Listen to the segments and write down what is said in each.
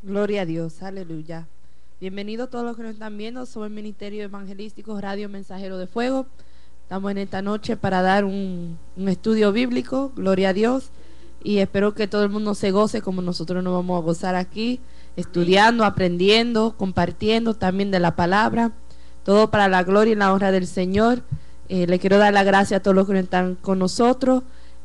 Gloria a Dios, aleluya. Bienvenidos todos los que nos están viendo. Soy el Ministerio Evangelístico Radio Mensajero de Fuego. Estamos en esta noche para dar un estudio bíblico, gloria a Dios. Y espero que todo el mundo se goce como nosotros nos vamos a gozar aquí, estudiando, aprendiendo, compartiendo también de la palabra. Todo para la gloria y la honra del Señor. Le quiero dar las gracias a todos los que están con nosotros.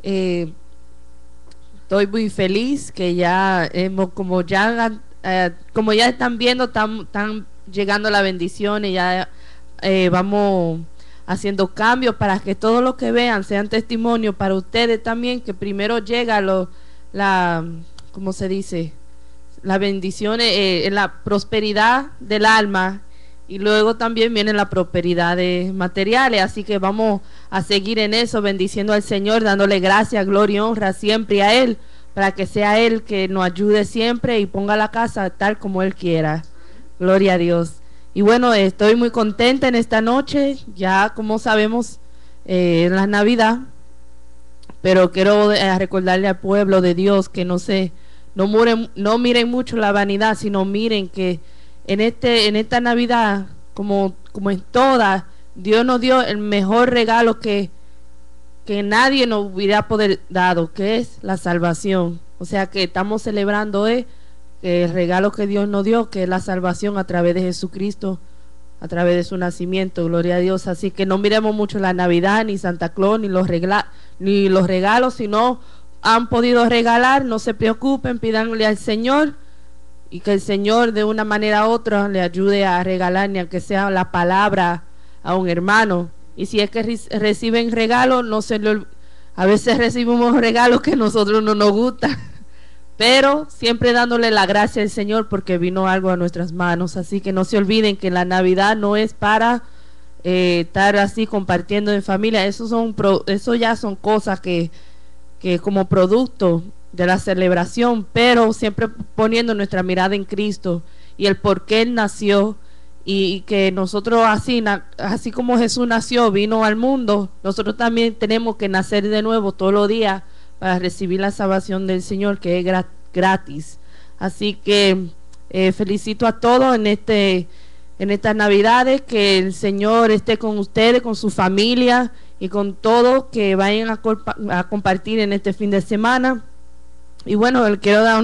Estoy muy feliz que ya hemos, como ya están viendo, están llegando las bendiciones, ya vamos haciendo cambios para que todos los que vean sean testimonios para ustedes también, que primero llega ¿cómo se dice? Las bendiciones, la prosperidad del alma, y luego también vienen las prosperidades materiales. Así que vamos a seguir en eso, bendiciendo al Señor, dándole gracias, gloria y honra siempre a Él, para que sea Él que nos ayude siempre y ponga la casa tal como Él quiera. Gloria a Dios. Y bueno, estoy muy contenta en esta noche, ya como sabemos, en la Navidad, pero quiero recordarle al pueblo de Dios que no miren mucho la vanidad, sino miren que en esta Navidad, como en todas, Dios nos dio el mejor regalo que nadie nos hubiera poder dado, que es la salvación. O sea que estamos celebrando el regalo que Dios nos dio, que es la salvación a través de Jesucristo, a través de su nacimiento, gloria a Dios. Así que no miremos mucho la Navidad, ni Santa Claus, ni los regalos. Si no han podido regalar, no se preocupen, pídanle al Señor, y que el Señor de una manera u otra le ayude a regalar, ni aunque sea la palabra a un hermano. Y si es que reciben regalos, a veces recibimos regalos que a nosotros no nos gustan, pero siempre dándole la gracia al Señor porque vino algo a nuestras manos. Así que no se olviden que la Navidad no es para estar así compartiendo en familia. Eso ya son cosas que como producto de la celebración, pero siempre poniendo nuestra mirada en Cristo y el por qué Él nació, y que nosotros así como Jesús nació, vino al mundo, nosotros también tenemos que nacer de nuevo todos los días para recibir la salvación del Señor, que es gratis. Así que felicito a todos en estas Navidades, que el Señor esté con ustedes, con su familia y con todos que vayan a compartir en este fin de semana. Y bueno, quiero dar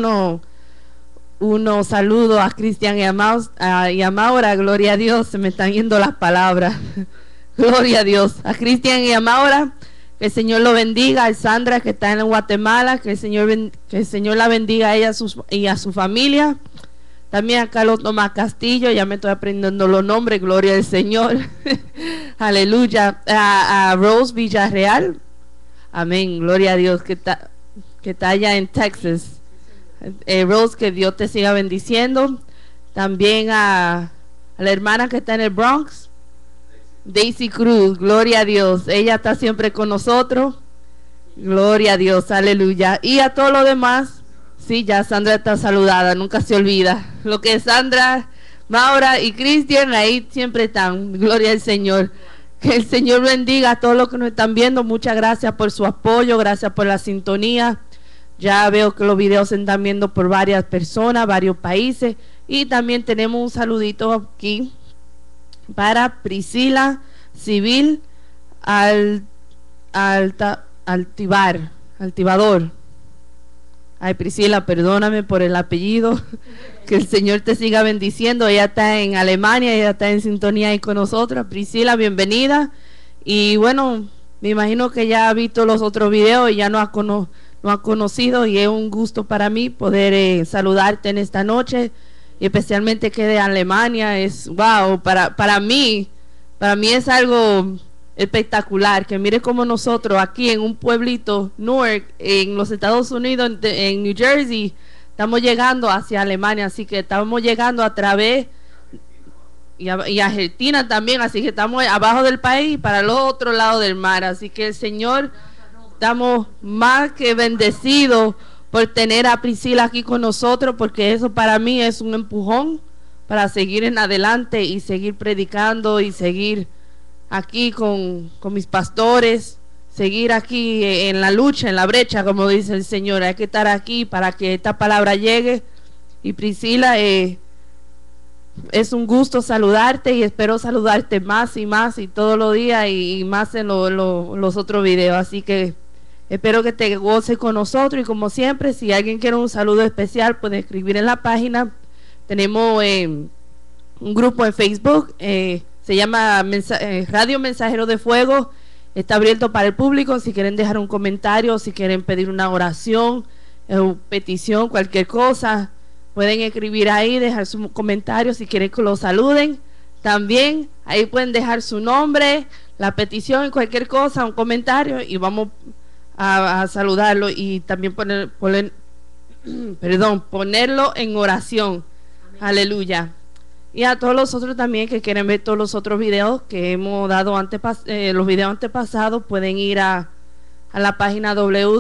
unos saludos a Cristian y a Maura. Gloria a Dios, se me están yendo las palabras. Gloria a Dios. A Cristian y a Maura, que el Señor lo bendiga. A Sandra, que está en Guatemala, que el Señor la bendiga a ella y a su familia. También a Carlos Tomás Castillo, ya me estoy aprendiendo los nombres, gloria al Señor. Aleluya. A Rose Villarreal, amén, gloria a Dios, que está allá en Texas. Rose, que Dios te siga bendiciendo. También a la hermana que está en el Bronx, Daisy Cruz, gloria a Dios, ella está siempre con nosotros, gloria a Dios, aleluya. Y a todos los demás, sí, ya Sandra está saludada, nunca se olvida. Lo que es Sandra, Maura y Cristian, ahí siempre están, gloria al Señor. Que el Señor bendiga a todos los que nos están viendo. Muchas gracias por su apoyo, gracias por la sintonía. Ya veo que los videos se están viendo por varias personas, varios países. Y también tenemos un saludito aquí para Priscila Civil Altivador. Ay, Priscila, perdóname por el apellido. Que el Señor te siga bendiciendo. Ella está en Alemania, ella está en sintonía ahí con nosotros. Priscila, bienvenida. Y bueno, me imagino que ya ha visto los otros videos y ya no ha conocido, y es un gusto para mí poder saludarte en esta noche, y especialmente que de Alemania. Es wow, para mí es algo espectacular, que mire como nosotros aquí en un pueblito, Newark, en los Estados Unidos, en New Jersey, estamos llegando hacia Alemania. Así que estamos llegando a través y Argentina también, así que estamos abajo del país para el otro lado del mar. Así que el Señor, estamos más que bendecidos por tener a Priscila aquí con nosotros, porque eso para mí es un empujón para seguir en adelante y seguir predicando y seguir aquí con mis pastores, seguir aquí en la lucha, en la brecha, como dice el Señor. Hay que estar aquí para que esta palabra llegue Y Priscila, es un gusto saludarte y espero saludarte más y todos los días y más en los otros videos. Así que espero que te goces con nosotros y como siempre, si alguien quiere un saludo especial, puede escribir en la página. Tenemos un grupo en Facebook, se llama Radio Mensajero de Fuego. Está abierto para el público. Si quieren dejar un comentario, si quieren pedir una oración, petición, cualquier cosa, pueden escribir ahí, dejar su comentario. Si quieren que lo saluden, también ahí pueden dejar su nombre, la petición, cualquier cosa, un comentario, y vamos a saludarlo y también ponerlo en oración. Amén. Aleluya. Y a todos los otros también que quieren ver todos los otros videos que hemos dado los videos antepasados, pueden ir a la página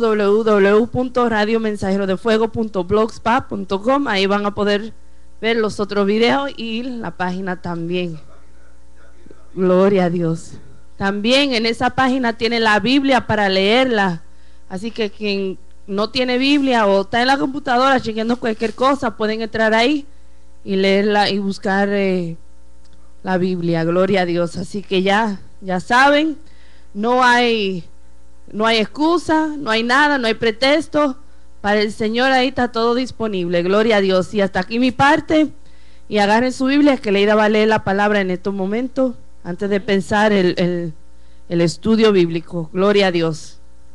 www.radiomensajerodefuego.blogspot.com. Ahí van a poder ver los otros videos y la página también. Gloria a Dios. También en esa página tiene la Biblia para leerla. Así que quien no tiene Biblia o está en la computadora chequeando cualquier cosa, pueden entrar ahí y leerla y buscar la Biblia. Gloria a Dios. Así que ya saben, no hay excusa, no hay nada, no hay pretexto. Para el Señor ahí está todo disponible. Gloria a Dios. Y hasta aquí mi parte. Y agarren su Biblia, que Leida va a leer la palabra en estos momentos antes de pensar el estudio bíblico. Gloria a Dios.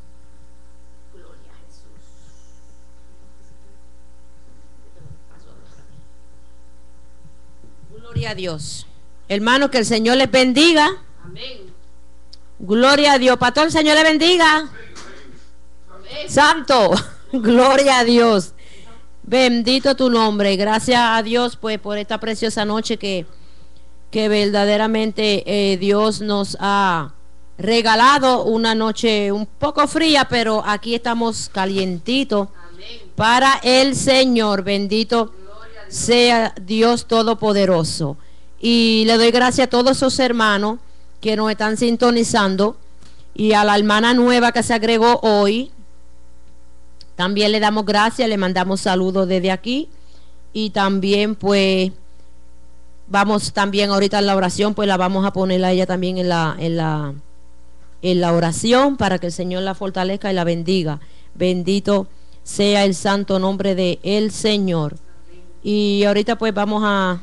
Gloria a Dios. Hermano, que el Señor les bendiga. Amén. Gloria a Dios. Pastor, el Señor le bendiga. Amén. Santo. Gloria a Dios. Bendito tu nombre. Gracias a Dios pues por esta preciosa noche que verdaderamente Dios nos ha regalado. Una noche un poco fría, pero aquí estamos calientitos. Amén. Para el Señor. Bendito sea Dios Todopoderoso. Y le doy gracias a todos esos hermanos que nos están sintonizando y a la hermana nueva que se agregó hoy. También le damos gracias, le mandamos saludos desde aquí. Y también pues vamos también ahorita en la oración, pues la vamos a poner a ella también en la oración para que el Señor la fortalezca y la bendiga. Bendito sea el santo nombre de el Señor. Y ahorita pues vamos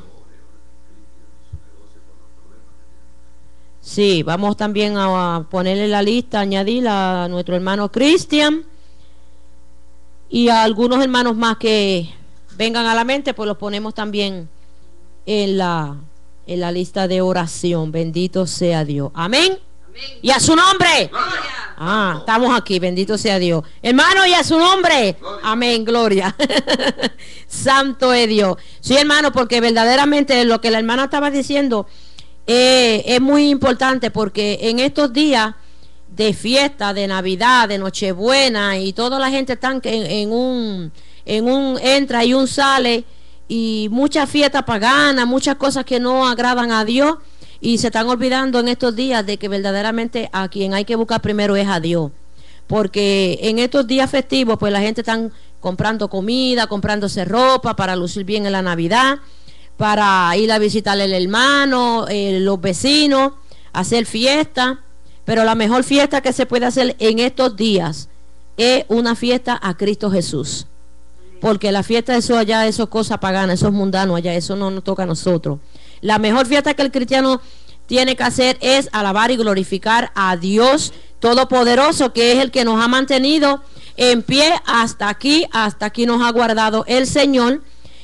también a ponerle la lista, añadir a nuestro hermano Cristian y a algunos hermanos más que vengan a la mente, pues los ponemos también en la lista de oración. Bendito sea Dios. Amén. Amén. Y a su nombre. Gloria. Estamos aquí, bendito sea Dios. Hermano, y a su nombre. Gloria. Amén, gloria. Santo es Dios. Sí, hermano, porque verdaderamente lo que la hermana estaba diciendo es muy importante, porque en estos días de fiesta, de Navidad, de Nochebuena, y toda la gente está en un entra y un sale, y muchas fiestas paganas, muchas cosas que no agradan a Dios. Y se están olvidando en estos días de que verdaderamente a quien hay que buscar primero es a Dios. Porque en estos días festivos, pues la gente está comprando comida, comprándose ropa para lucir bien en la Navidad, para ir a visitar al hermano, los vecinos, hacer fiesta. Pero la mejor fiesta que se puede hacer en estos días es una fiesta a Cristo Jesús. Porque la fiesta, eso allá, eso es cosa pagana, eso es mundano allá, eso no nos toca a nosotros. La mejor fiesta que el cristiano tiene que hacer es alabar y glorificar a Dios Todopoderoso, que es el que nos ha mantenido en pie hasta aquí nos ha guardado el Señor.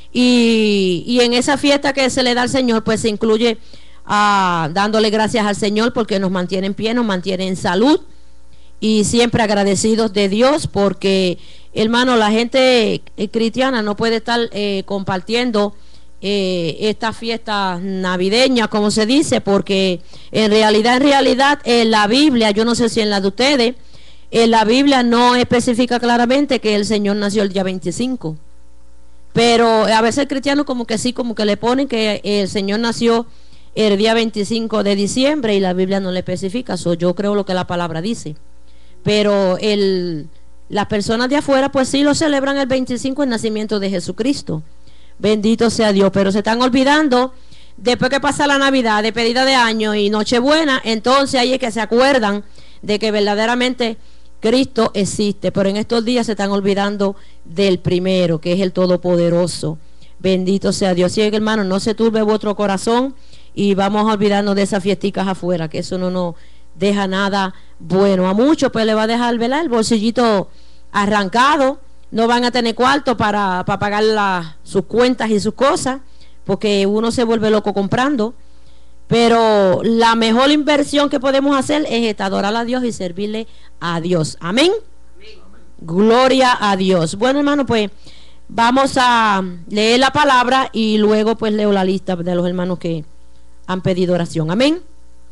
Y en esa fiesta que se le da al Señor, pues se incluye dándole gracias al Señor porque nos mantiene en pie, nos mantiene en salud, y siempre agradecidos de Dios, porque hermano, la gente cristiana no puede estar compartiendo esta fiesta navideña, como se dice, porque en realidad en la Biblia, yo no sé si en la de ustedes, en la Biblia no especifica claramente que el Señor nació el día 25, pero a veces el cristiano como que sí, como que le ponen que el Señor nació el día 25 de diciembre y la Biblia no le especifica. Yo creo lo que la palabra dice, pero las personas de afuera pues sí lo celebran el 25, el nacimiento de Jesucristo. Bendito sea Dios. Pero se están olvidando, después que pasa la Navidad, despedida de año y Nochebuena, entonces ahí es que se acuerdan de que verdaderamente Cristo existe. Pero en estos días se están olvidando del primero, que es el Todopoderoso. Bendito sea Dios. Así que, hermano, no se turbe vuestro corazón y vamos a olvidarnos de esas fiesticas afuera, que eso no nos deja nada bueno. A muchos pues le va a dejar, ¿verdad?, el bolsillito arrancado. No van a tener cuarto para pagar sus cuentas y sus cosas, porque uno se vuelve loco comprando. Pero la mejor inversión que podemos hacer es adorar a Dios y servirle a Dios. Amén. Amén. Gloria a Dios. Bueno, hermano, pues vamos a leer la palabra y luego pues leo la lista de los hermanos que han pedido oración. Amén.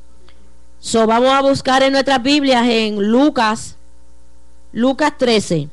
Vamos a buscar en nuestras Biblias en Lucas 13.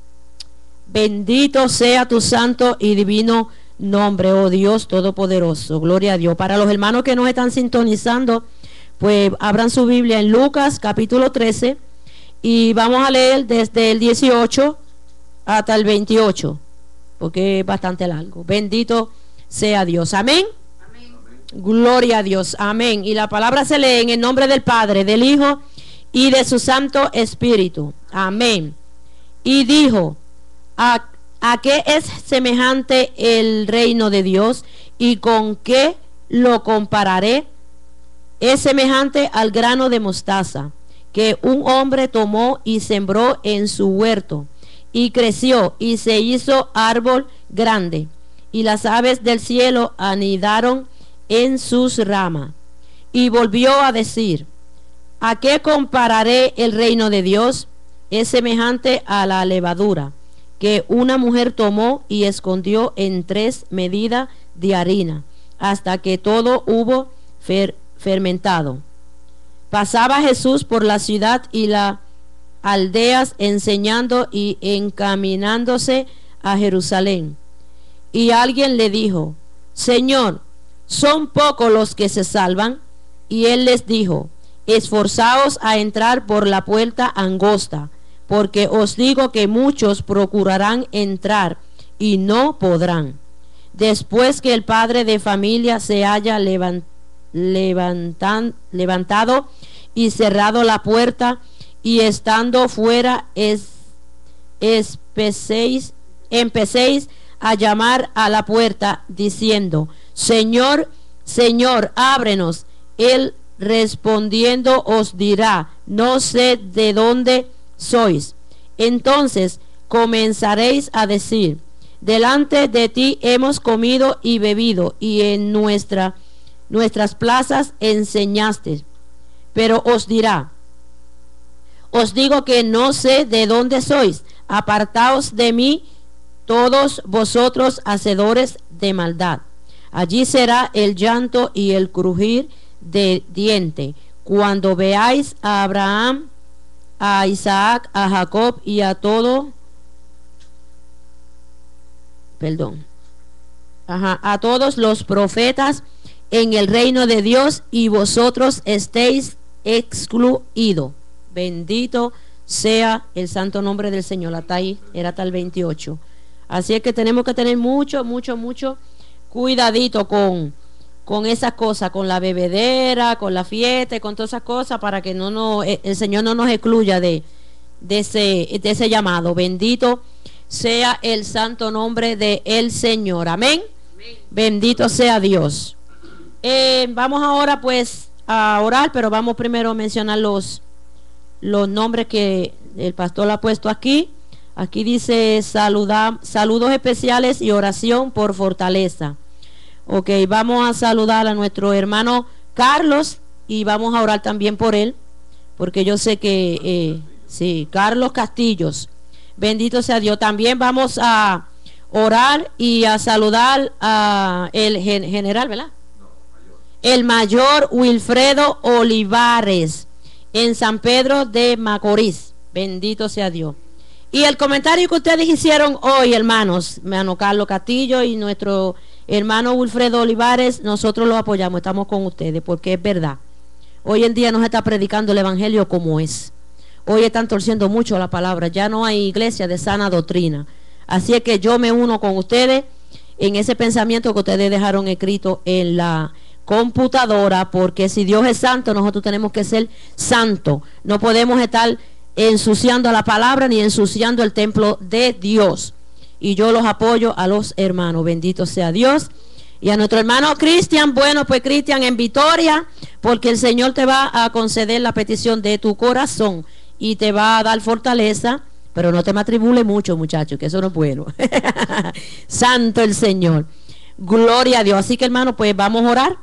Bendito sea tu santo y divino nombre, oh Dios Todopoderoso. Gloria a Dios. Para los hermanos que nos están sintonizando, pues abran su Biblia en Lucas capítulo 13 y vamos a leer desde el 18 hasta el 28, porque es bastante largo. Bendito sea Dios. Amén. Amén. Gloria a Dios. Amén. Y la palabra se lee en el nombre del Padre, del Hijo y de su Santo Espíritu. Amén. Y dijo: ¿A qué es semejante el reino de Dios y con qué lo compararé? Es semejante al grano de mostaza que un hombre tomó y sembró en su huerto, y creció y se hizo árbol grande, y las aves del cielo anidaron en sus ramas. Y volvió a decir: ¿a qué compararé el reino de Dios? Es semejante a la levadura que una mujer tomó y escondió en 3 medidas de harina, hasta que todo hubo fermentado. Pasaba Jesús por la ciudad y las aldeas, enseñando y encaminándose a Jerusalén. Y alguien le dijo: Señor, ¿son pocos los que se salvan? Y él les dijo: esforzaos a entrar por la puerta angosta, porque os digo que muchos procurarán entrar y no podrán. Después que el padre de familia se haya levantado y cerrado la puerta, y estando fuera empecéis a llamar a la puerta, diciendo: Señor, Señor, ábrenos. Él respondiendo os dirá: no sé de dónde sois. Entonces comenzaréis a decir: delante de ti hemos comido y bebido, y en nuestras plazas enseñaste. Pero os dirá: os digo que no sé de dónde sois. Apartaos de mí, todos vosotros hacedores de maldad. Allí será el llanto y el crujir de diente, cuando veáis a Abraham, a Isaac, a Jacob y a todos los profetas en el reino de Dios, y vosotros estéis excluidos. Bendito sea el santo nombre del Señor. Hasta ahí era hasta el 28. Así es que tenemos que tener mucho cuidadito con esas cosas, con la bebedera, con la fiesta y con todas esas cosas, para que el Señor no nos excluya de ese llamado. Bendito sea el santo nombre del Señor. Amén. Amén. Bendito sea Dios. Vamos ahora pues a orar, pero vamos primero a mencionar los nombres que el pastor ha puesto aquí. Aquí dice saludos especiales y oración por fortaleza. Ok, vamos a saludar a nuestro hermano Carlos y vamos a orar también por él, porque yo sé que sí, Carlos Castillos. Bendito sea Dios. También vamos a orar y a saludar a el general, ¿verdad? No, el mayor Wilfredo Olivares en San Pedro de Macorís. Bendito sea Dios. Y el comentario que ustedes hicieron hoy, hermanos, hermano Carlos Castillo y nuestro hermano Wilfredo Olivares, nosotros lo apoyamos, estamos con ustedes, porque es verdad. Hoy en día no se está predicando el evangelio como es. Hoy están torciendo mucho la palabra, ya no hay iglesia de sana doctrina. Así es que yo me uno con ustedes en ese pensamiento que ustedes dejaron escrito en la computadora, porque si Dios es santo, nosotros tenemos que ser santos. No podemos estar ensuciando la palabra ni ensuciando el templo de Dios. Y yo los apoyo a los hermanos. Bendito sea Dios. Y a nuestro hermano Cristian, bueno, pues Cristian, en victoria, porque el Señor te va a conceder la petición de tu corazón y te va a dar fortaleza, pero no te matribule mucho, muchachos, que eso no es bueno. Santo el Señor. Gloria a Dios. Así que, hermano, pues vamos a orar.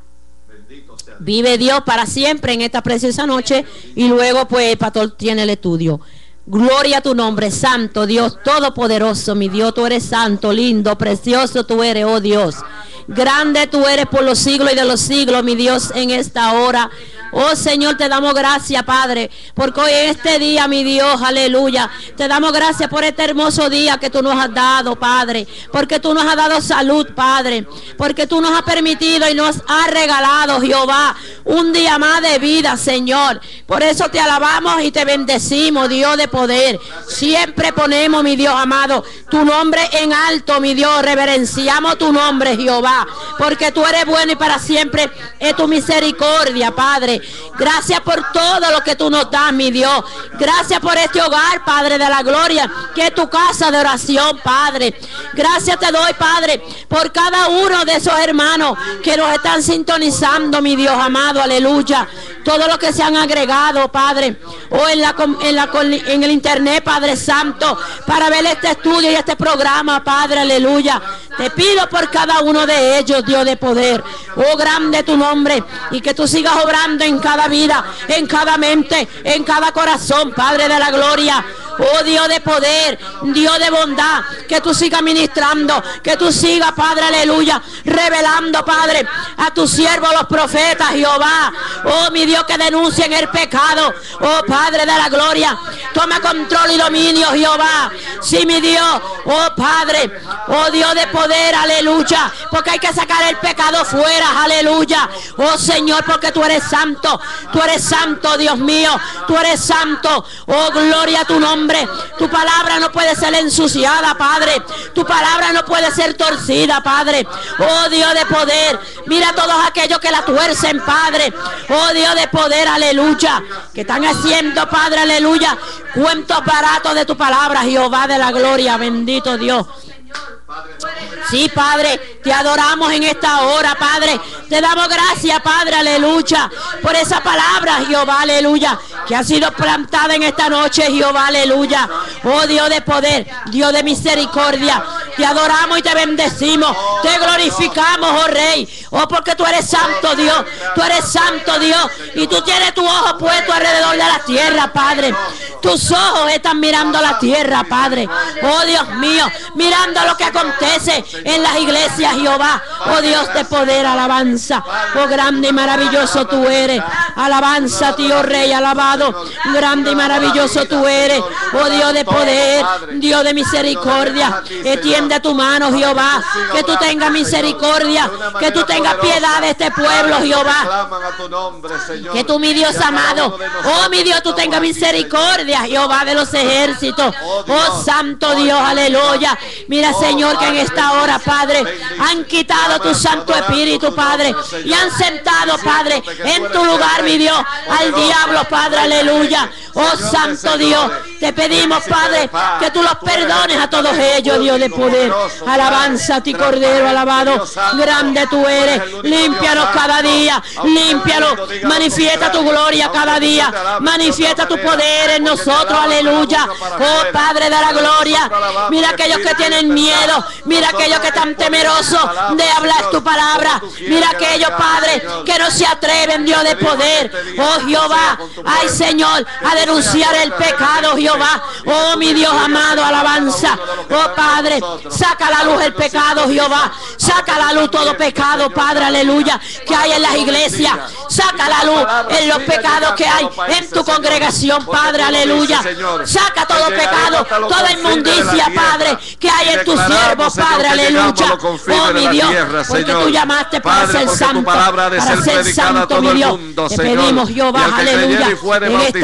Vive Dios para siempre en esta preciosa noche, y luego pues el pastor tiene el estudio. Gloria a tu nombre, santo Dios todopoderoso, mi Dios, tú eres santo, lindo, precioso tú eres, oh Dios. Grande tú eres por los siglos y de los siglos, mi Dios, en esta hora. Oh Señor, te damos gracias, Padre, porque hoy en este día, mi Dios, aleluya, te damos gracias por este hermoso día que tú nos has dado, Padre, porque tú nos has dado salud, Padre, porque tú nos has permitido y nos has regalado, Jehová, un día más de vida, Señor. Por eso te alabamos y te bendecimos, Dios de poder. Siempre ponemos, mi Dios amado, tu nombre en alto, mi Dios, reverenciamos tu nombre, Jehová, porque tú eres bueno y para siempre es tu misericordia, Padre. Gracias por todo lo que tú nos das, mi Dios. Gracias por este hogar, Padre de la gloria, que es tu casa de oración, Padre. Gracias te doy, Padre, por cada uno de esos hermanos que nos están sintonizando, mi Dios amado, aleluya. Todos los que se han agregado, Padre, o en el internet, Padre Santo, para ver este estudio y este programa, Padre, aleluya. Te pido por cada uno de ellos, Dios de poder. Oh, grande tu nombre, y que tú sigas obrando en cada vida, en cada mente, en cada corazón, Padre de la gloria. Oh Dios de poder, Dios de bondad, que tú sigas ministrando, que tú sigas, Padre, aleluya, revelando, Padre, a tus siervos los profetas, Jehová. Oh mi Dios, que denuncien el pecado. Oh Padre de la gloria, toma control y dominio, Jehová. Sí, mi Dios, oh Padre, oh Dios de poder, aleluya, porque hay que sacar el pecado fuera, aleluya. Oh Señor, porque tú eres santo, Dios mío, tú eres santo. Oh, gloria a tu nombre. Tu palabra no puede ser ensuciada, Padre. Tu palabra no puede ser torcida, Padre. Oh Dios de poder, mira a todos aquellos que la tuercen, Padre. Oh Dios de poder, aleluya, que están haciendo, Padre, aleluya, cuentos baratos de tu palabra, Jehová de la gloria. Bendito Dios. Sí, Padre, te adoramos en esta hora, Padre. Te damos gracias, Padre, aleluya, por esa palabra, Jehová, aleluya, que ha sido plantada en esta noche, Jehová, aleluya. Oh Dios de poder, Dios de misericordia, te adoramos y te bendecimos, te glorificamos, oh Rey. Oh, porque tú eres santo, Dios, tú eres santo, Dios, y tú tienes tu ojo puesto alrededor de la tierra, Padre. Tus ojos están mirando la tierra, Padre. Oh Dios mío, mirando lo que acontece en las iglesias, Jehová. Oh Dios de poder, alabanza. Oh, grande y maravilloso tú eres. Alabanza, tío Rey, alabado. Grande y maravilloso tú eres. Oh Dios de poder, Dios de misericordia. Extiende tu mano, Jehová. Que tú tengas misericordia, que tú tengas piedad de este pueblo, Jehová. Que tú, mi Dios amado, oh mi Dios, tú tengas misericordia, Jehová de los ejércitos. Oh santo Dios, aleluya. Mira, Señor, que en esta hora, Padre, han quitado tu Santo Espíritu, Padre, y han sentado, Padre, en tu lugar, mi Dios, al diablo, Padre, aleluya. Oh santo Dios, te pedimos, Padre, que tú los perdones a todos ellos, Dios de poder. Alabanza a ti, Cordero, alabado. Grande tú eres. Límpialos cada día, límpialos. Manifiesta tu gloria cada día, manifiesta tu poder en nosotros, aleluya. Oh Padre de la gloria, mira aquellos que tienen miedo, mira aquellos que están temerosos de hablar tu palabra, mira aquellos, Padre, que no se atreven, Dios de poder. Oh Jehová, ay Señor, a denunciar el pecado, Jehová. Oh mi Dios amado, alabanza. Oh Padre, saca a la luz el pecado, Jehová. Saca a la luz todo pecado, Padre, aleluya, que hay en las iglesias. Saca a la luz en los pecados que hay en tu congregación, Padre, aleluya. Saca todo pecado, toda inmundicia, Padre, que hay en tus siervos, Padre, aleluya. Oh mi Dios, porque tú llamaste para ser santo, para ser santo, mi Dios. Te pedimos, Jehová, aleluya, en esta hora,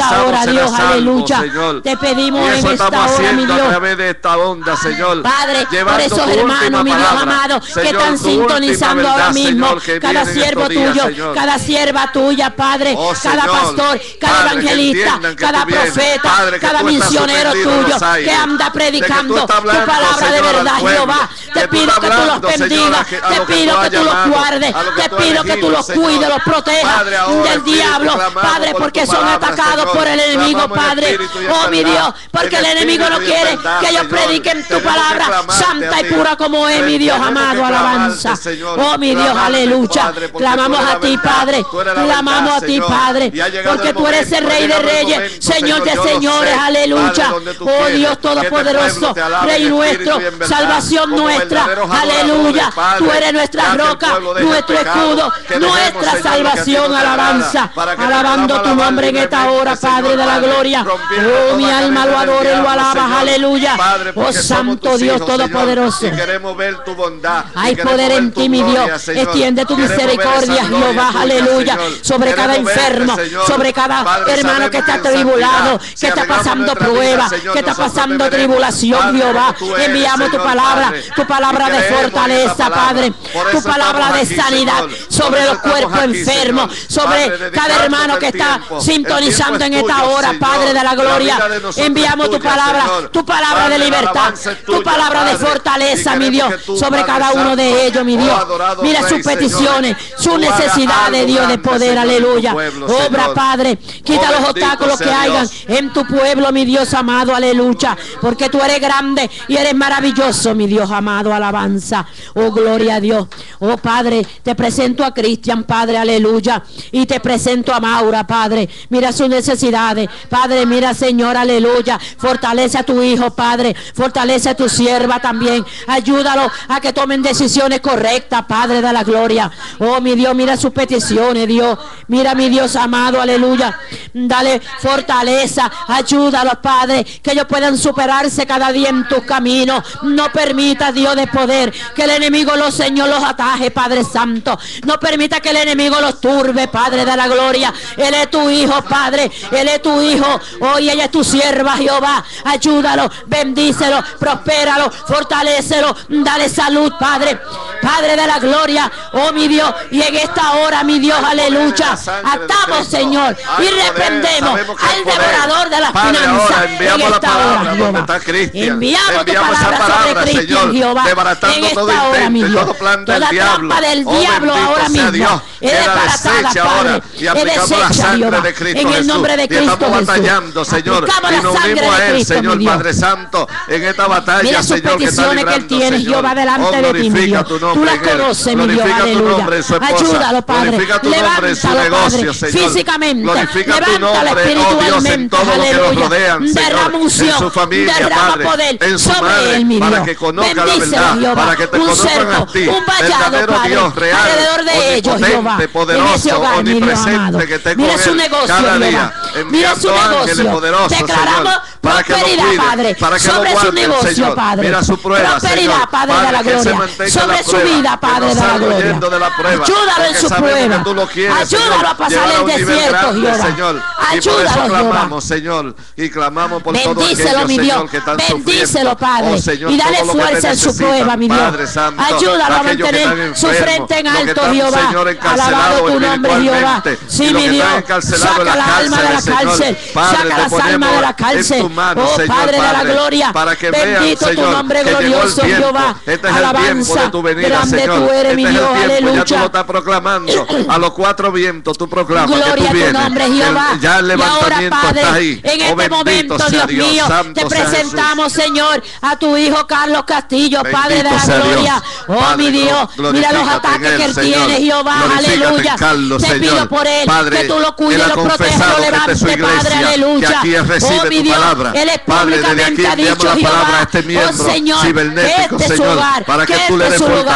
Dios, salvo, aleluya. Señor. Te pedimos Y eso en esta estamos hora, mi haciendo a Dios. través de esta onda, Señor. Padre, por Llevando esos tu hermanos, última mi Dios palabra, amado, que Señor, están tu última sintonizando verdad, ahora mismo, Señor, que cada viene en siervo estos días, tuyo, Señor. cada sierva tuya, Padre, Oh, cada Señor, pastor, cada Padre, que evangelista, entiendan que cada tú vienes, profeta, Padre, que cada tú estás misionero suspendido en tuyo, los aires, que anda de que tú predicando estás tu hablando, palabra de Señor, al verdad, pueblo, Jehová. que Te tú pido estás que tú los hablando, Señor, bendigas, a te lo que pido tú que has tú los llamado, guardes, a lo que te tú has pido que tú elegido, los Señor. cuides, los protejas Padre, ahora, del Espíritu, diablo, clamamos Padre, por porque tu son palabra, atacados Señor. por el enemigo, Clamamos en Padre. espíritu y en Oh, mi verdad, Dios, porque en el enemigo no espíritu y en quiere verdad, que ellos Señor. prediquen tu Tenemos que palabra clamarte santa a y ti. pura como es, mi Dios Tenemos que amado, clamarte, alabanza. Señor. Oh, mi Dios, Clamarte, aleluya. Padre, porque Clamamos tú eres a la ti, verdad, Padre. tú eres la Clamamos verdad, a ti, Señor. Padre, Y ha llegado porque el tú eres el momento, Rey ha de llegado el Reyes, momento, Señor de Señor, yo lo señores, sé, aleluya. Padre, donde tú Oh, quieres Dios que este todopoderoso, pueblo te alabe Rey en nuestro, espíritu y en verdad, salvación como nuestra, verdaderos adoradores, aleluya. Padre, Tú eres nuestra ya que el roca, pueblo deje el nuestro pecado, escudo, que dejemos, nuestra Señor, lo que a ti no salvación, te agrada, alabanza, para que alabando podamos tu alabar nombre en esta libremente, hora, Señor, Padre de la Padre, gloria. rompiendo Oh, toda mi alma cadena lo del adora y lo diablo, alaba, Señor. aleluya. Padre, Oh, porque somos santo tus Dios hijos, Señor, todopoderoso. y queremos ver tu bondad. Hay y queremos poder ver en tu ti, mi gloria, Dios. Señor. Extiende tu Queremos ver esa misericordia, gloria Jehová, tuya, aleluya. Señor. Sobre cada Queremos verte, enfermo, Señor. sobre cada Padre, hermano que está sabemos que en tribulado, santidad, que si está arreglamos pasando nuestra prueba, vida, Señor, que está nosotros pasando te veremos. tribulación, Padre, Jehová. como tú eres, Enviamos tu Señor, palabra, Padre, tu palabra y de creemos en fortaleza, esta palabra. Padre, Por tu eso palabra estamos de aquí, sanidad Señor. Por sobre eso los estamos cuerpos aquí, enfermos, Señor. sobre Padre, cada dedicándote hermano el que está tiempo. sintonizando El en tiempo es esta tuyo, hora, Señor. Padre de la La gloria. vida de nosotros Enviamos es tu tuya, palabra, Señor. tu palabra Padre, de la libertad, alabanza es tu tuya, palabra de Padre. fortaleza, Y mi Dios, queremos que tú, sobre Padre cada uno Santo, de ellos, mi oh Dios. adorado Mira Rey, sus peticiones, Señor, sus tú hagas necesidades, algo Dios de grande, poder, Señor, en tu aleluya. pueblo, Obra, Señor. Padre, quita Oh, los bendito obstáculos que sea hayan Dios. en tu pueblo, mi Dios amado, aleluya. Porque tú eres grande y eres maravilloso, mi Dios amado, alabanza. Oh, gloria a Dios. Oh, Padre, te presento a Cristian, Padre, aleluya. Y te presento a Maura, Padre. Mira sus necesidades, Padre, mira, Señor, aleluya. Fortalece a tu hijo, Padre. Fortalece a tu sierva también. Ayúdalo a que tomen decisiones correctas, Padre de la gloria. Oh, mi Dios, mira sus peticiones, Dios. Mira, mi Dios amado, aleluya. Dale fortaleza. Ayúdalos, Padre, que ellos puedan superarse cada día en tus caminos. No permita, Dios de poder, que el enemigo, Señor, los ataje, Padre Santo. No permita que el enemigo los turbe, Padre de la gloria. Él es tu hijo, Padre. Él es tu hijo. Hoy ella es tu sierva, Jehová. Ayúdalo, bendícelo, prospéralo, fortalécelo. Dale salud, Padre. Padre de la gloria. Oh, mi Dios. Y en esta hora, mi Dios, aleluya. Atamos, Señor, y reprendemos al devorador de las finanzas en esta hora, Jehová. Enviamos tu palabra sobre Cristian, Jehová. En esta hora, mi Dios. Toda trampa del diablo ahora mismo es desbaratada, Padre. Es deshecha, Jehová. En el nombre de Cristo Jesús. Señor, Aplicamos y la nos sangre unimos a de él, Cristo, Señor mi Dios. Padre Santo, en esta batalla, Mira sus Señor, que está peticiones que él librando, tiene, Señor. Jehová, delante de ti, mi Glorifica Dios. tu Tú nombre las en él. conoces, mi Dios, Glorifica tu aleluya. nombre en su esposa. Ayúdalo, Padre. Glorifica tu nombre en su Levántalo, negocio, Padre, Señor. físicamente. Glorifica tu Levántalo nombre, oh Dios, en espiritualmente, todo lo que nos aleluya. rodean, Derrama Señor, unción, en su familia, derrama Padre, poder en su sobre madre, él, mi para Dios. que conozca la Bendícelo, verdad, Jehová. para que te Un conozcan cerco, a ti, un vallado, verdadero Padre, Dios real, alrededor de ellos, Jehová. omnipotente, En ese poderoso, hogar, mi Dios omnipresente, amado. que esté Mira con su él negocio, cada Jehová. día, Mira su enviando ángeles negocio. poderosos, Declaramos Señor, para que lo prosperidad, cuiden, Padre, para que lo sobre su guarden, negocio, Señor. Padre. Mira su prueba, Prosperidad, Señor. Padre de la que se gloria. mantenga en Sobre la su prueba, vida, que Padre no de la salga gloria. huyendo de la prueba, Ayúdalo en porque su sabemos prueba. que tú lo quieres, Ayúdalo Señor, a pasar llevar a el un nivel desierto, grande, Jehová. Señor. Y por Ayúdalo, eso Jehová. clamamos, Señor, y clamamos por todos Bendícelo, aquellos, mi Dios. Señor, que están Bendícelo, sufriendo. Padre. Oh, Señor, Y dale todo lo que te fuerza en su necesitan, prueba, mi Dios. Padre Santo. Ayúdalo a Aquellos que mantener están su enfermos, frente en los que alto, están, Jehová. Señor, encarcelados Alabado tu nombre, Jehová. espiritualmente, y Sí, los mi que Dios. están encarcelados en Saca las la alma de la cárceles, cárcel. Señor. Padre, Saca te las almas de ponemos la en cárcel. tus manos, Oh, Señor, Padre de la Padre, gloria. para que vean, Bendito tu Señor, nombre que llegó el glorioso, tiempo. Jehová. Este es el tiempo Alabanza. de tu venida, Grande Señor. tú eres, Este mi es el Dios. tiempo, ya tú lo Aleluya. estás proclamando. A los cuatro vientos tú proclamas que Gloria tú a tu vienes. nombre, Jehová. Ya el Y ahora, levantamiento Padre, está ahí. en Oh, este bendito momento, sea Dios mío, santo te sea presentamos, Jesús. Señor, a tu hijo Carlos Castillo, Padre de Bendito la sea Dios. gloria. Oh, Padre, mi Dios, mira los glorifícate ataques en que él, él Señor. tiene, Jehová, Glorifícate en aleluya. Carlos, Te Señor. pido por él, Padre, que tú lo cuides, él ha lo protejas, confesado lo que esta es su levantes, Padre, iglesia, aleluya. que aquí recibe Oh, mi tu Dios, palabra. él es Padre, desde aquí públicamente ha enviamos dicho, la palabra Jehová, a este miembro oh, Señor, cibernético, este es su Señor, hogar, para que tú le este des es su lugar,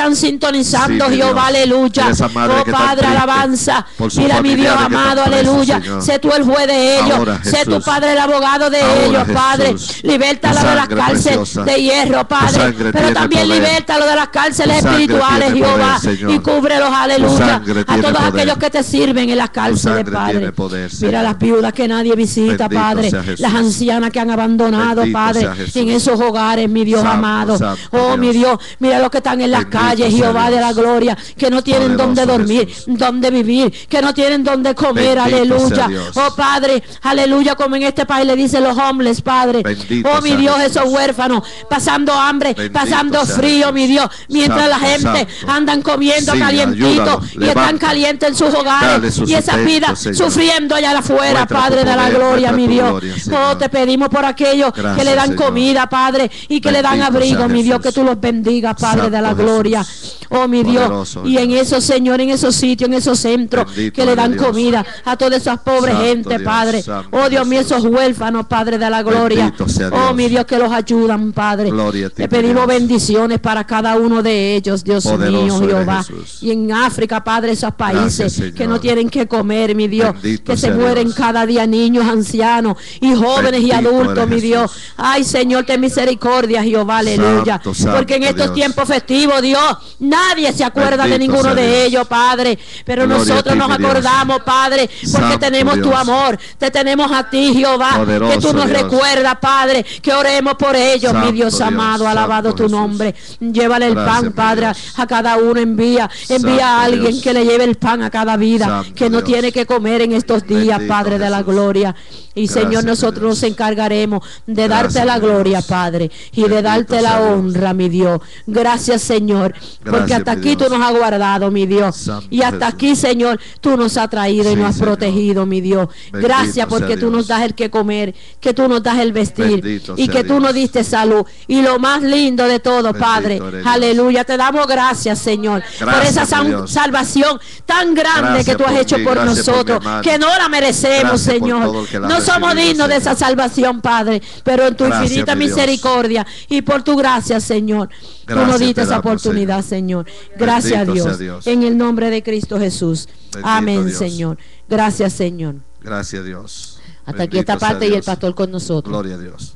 están sintonizando, Sí, mi Jehová, Dios. aleluya. Mira esa madre Oh que está Padre, triste alabanza. por sus Mira mi Dios familiares que amado, están presos, aleluya. Señor. Sé tú el juez de ellos. Ahora, Sé tú, Jesús. Padre, el abogado de Ahora, ellos, Padre. Jesús. Libértalo Tu de las sangre cárceles preciosa. de hierro, Tu Padre. sangre Pero tiene también poder. libértalo de las cárceles Tu sangre espirituales, tiene Jehová. poder, Señor. Y cúbrelos, aleluya. sangre A tiene todos poder. aquellos que te sirven en las cárceles, sangre tiene Padre. tiene poder, Mira Señor. las viudas que nadie visita, Bendito Padre. sea Jesús. Las ancianas que han abandonado, Bendito Padre, sea Jesús. en esos hogares, mi Dios Santo, amado. santo Oh, mi Dios, mira los que están en las Bendito calles, sea Jehová de Dios. la gloria, que no tienen Poderoso dónde dormir, Jesús. dónde vivir, que no tienen dónde comer, Bendito aleluya. sea Dios. Oh, Padre, aleluya, como en este país le dicen los homeless, Padre. Bendito Oh, mi sea Dios, Jesús. esos huérfanos, pasando hambre, Bendito pasando sea frío, Jesús. mi Dios, mientras la Santo, gente santo. andan comiendo Sí, calientito ayúdalo, y están levanta. calientes en sus Dale hogares su y esas sustento, vidas Señor. sufriendo allá afuera, Muestra tu Padre de la poder, gloria, muestra mi tu Dios. gloria, Oh, Señor. te pedimos por aquellos que Gracias, le dan Señor. comida, Padre, y que le dan Bendito abrigo, sea mi Dios, Jesús. que tú los bendigas, Padre de la Santo gloria. Jesús. Oh, mi Dios, Poderoso y en Dios. esos, Señor, en esos sitios, en esos centros, Bendito que le dan Dios. comida a toda esa pobre Santo gente, Dios, Padre. Santo Oh, Dios mío, Jesús. esos huérfanos, Padre de la gloria. Bendito sea Oh, Dios. mi Dios, que los ayudan, Padre. Gloria a ti, Te pedimos Dios. bendiciones para cada uno de ellos, Dios Poderoso mío, eres, Jehová. Jesús. Y en África, Padre, esos países Gracias, Señor. que no tienen que comer, mi Dios, Bendito que se sea mueren Dios. cada día niños, ancianos y jóvenes y Bendito adultos, eres, mi Dios. Jesús. Ay, Señor, ten misericordia, Jehová, aleluya. Santo, santo Porque en estos Dios. tiempos festivos, Dios, nadie se acuerda de Bendito ninguno sea de Dios. ellos, Padre. Pero Gloria a nosotros ti, nos mi Dios. acordamos, Padre, porque Santo tenemos tu Dios. amor. Te tenemos a ti, Jehová, Poderoso que tú nos Dios. recuerdas, Padre, que oremos por ellos, mi Santo Dios Dios, amado, alabado Santo tu Jesús. nombre. Llévale el Gracias, pan, mi Padre, Dios. a cada uno. Envía Santo a alguien Dios. que le lleve el pan a cada vida Santo que no Dios. tiene que comer en estos días, Bendito Padre de la Jesús. gloria. Y Gracias, Señor, mi nosotros Dios. nos encargaremos de darte Gracias, la mi gloria, Dios. Padre, y de Bendito darte la sea Dios. honra, mi Dios. Gracias, Señor, porque Gracias, hasta mi aquí tú Dios. nos has guardado, mi Dios. Santo Y hasta Jesús. aquí, Señor, tú nos has traído y Sí, nos has Señor. protegido, mi Dios. Bendito Gracias sea porque tú Dios. nos das el que comer, que tú nos das el vestir Bendito y sea que tú Dios. nos diste salud. Y lo más lindo de todo, Bendito Padre, eres Dios. aleluya, te damos gracias, Señor, por Gracias, esa mi Dios. salvación tan grande Gracias que tú has por hecho mí, por gracias por mi nosotros, hermano. que no la merecemos, Gracias por todo Señor. el que la ha No somos recibido, dignos de esa Señor. salvación, Padre, pero en tu Gracias, infinita mi Dios. misericordia y por tu gracia, Señor, tú Gracias nos te diste esa damos, oportunidad, Señor. Gracias a Bendito sea Dios. Dios. En el nombre de Cristo Jesús. Bendito Amén, Dios. Señor. Gracias, Señor. Gracias, Dios. Hasta aquí Bendito esta sea parte y el Dios. pastor con nosotros. Gloria a Dios.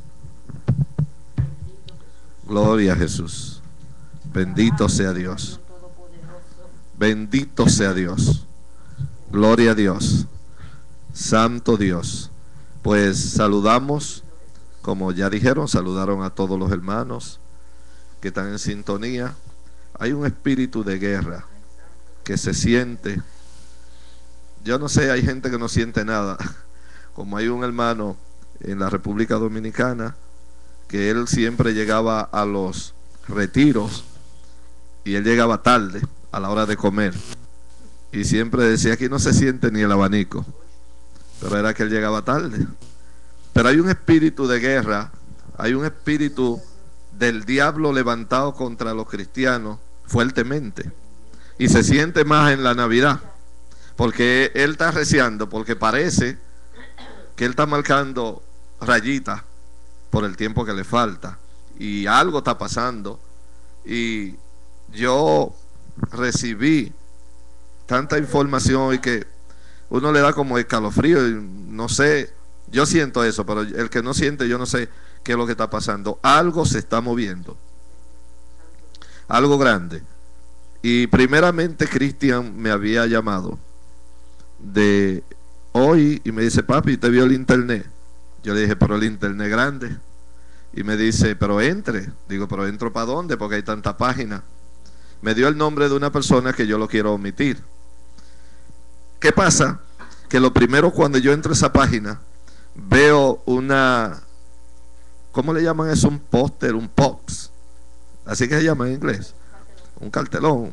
Gloria a Jesús. Bendito sea Dios. Bendito sea Dios. Gloria a Dios. Santo Dios. Pues saludamos, como ya dijeron, saludaron a todos los hermanos que están en sintonía. Hay un espíritu de guerra que se siente. Yo no sé, hay gente que no siente nada. Como hay un hermano en la República Dominicana que él siempre llegaba a los retiros y él llegaba tarde a la hora de comer y siempre decía: aquí no se siente ni el abanico, pero era que él llegaba tarde. Pero hay un espíritu de guerra, hay un espíritu del diablo levantado contra los cristianos fuertemente, y se siente más en la Navidad, porque él está arreciando, porque parece que él está marcando rayitas por el tiempo que le falta, y algo está pasando. Y yo recibí tanta información hoy que uno le da como escalofrío, y no sé, yo siento eso, pero el que no siente, yo no sé qué es lo que está pasando. Algo se está moviendo, algo grande. Y primeramente Cristian me había llamado de hoy y me dice: papi, ¿usted vio el internet? Yo le dije: pero el internet grande. Y me dice: pero entre. Digo: pero entro ¿para dónde? Porque hay tanta página. Me dio el nombre de una persona que yo lo quiero omitir. ¿Qué pasa? Que lo primero, cuando yo entro a esa página, veo una, ¿cómo le llaman eso? Un póster, un pox, así que se llama en inglés, un cartelón,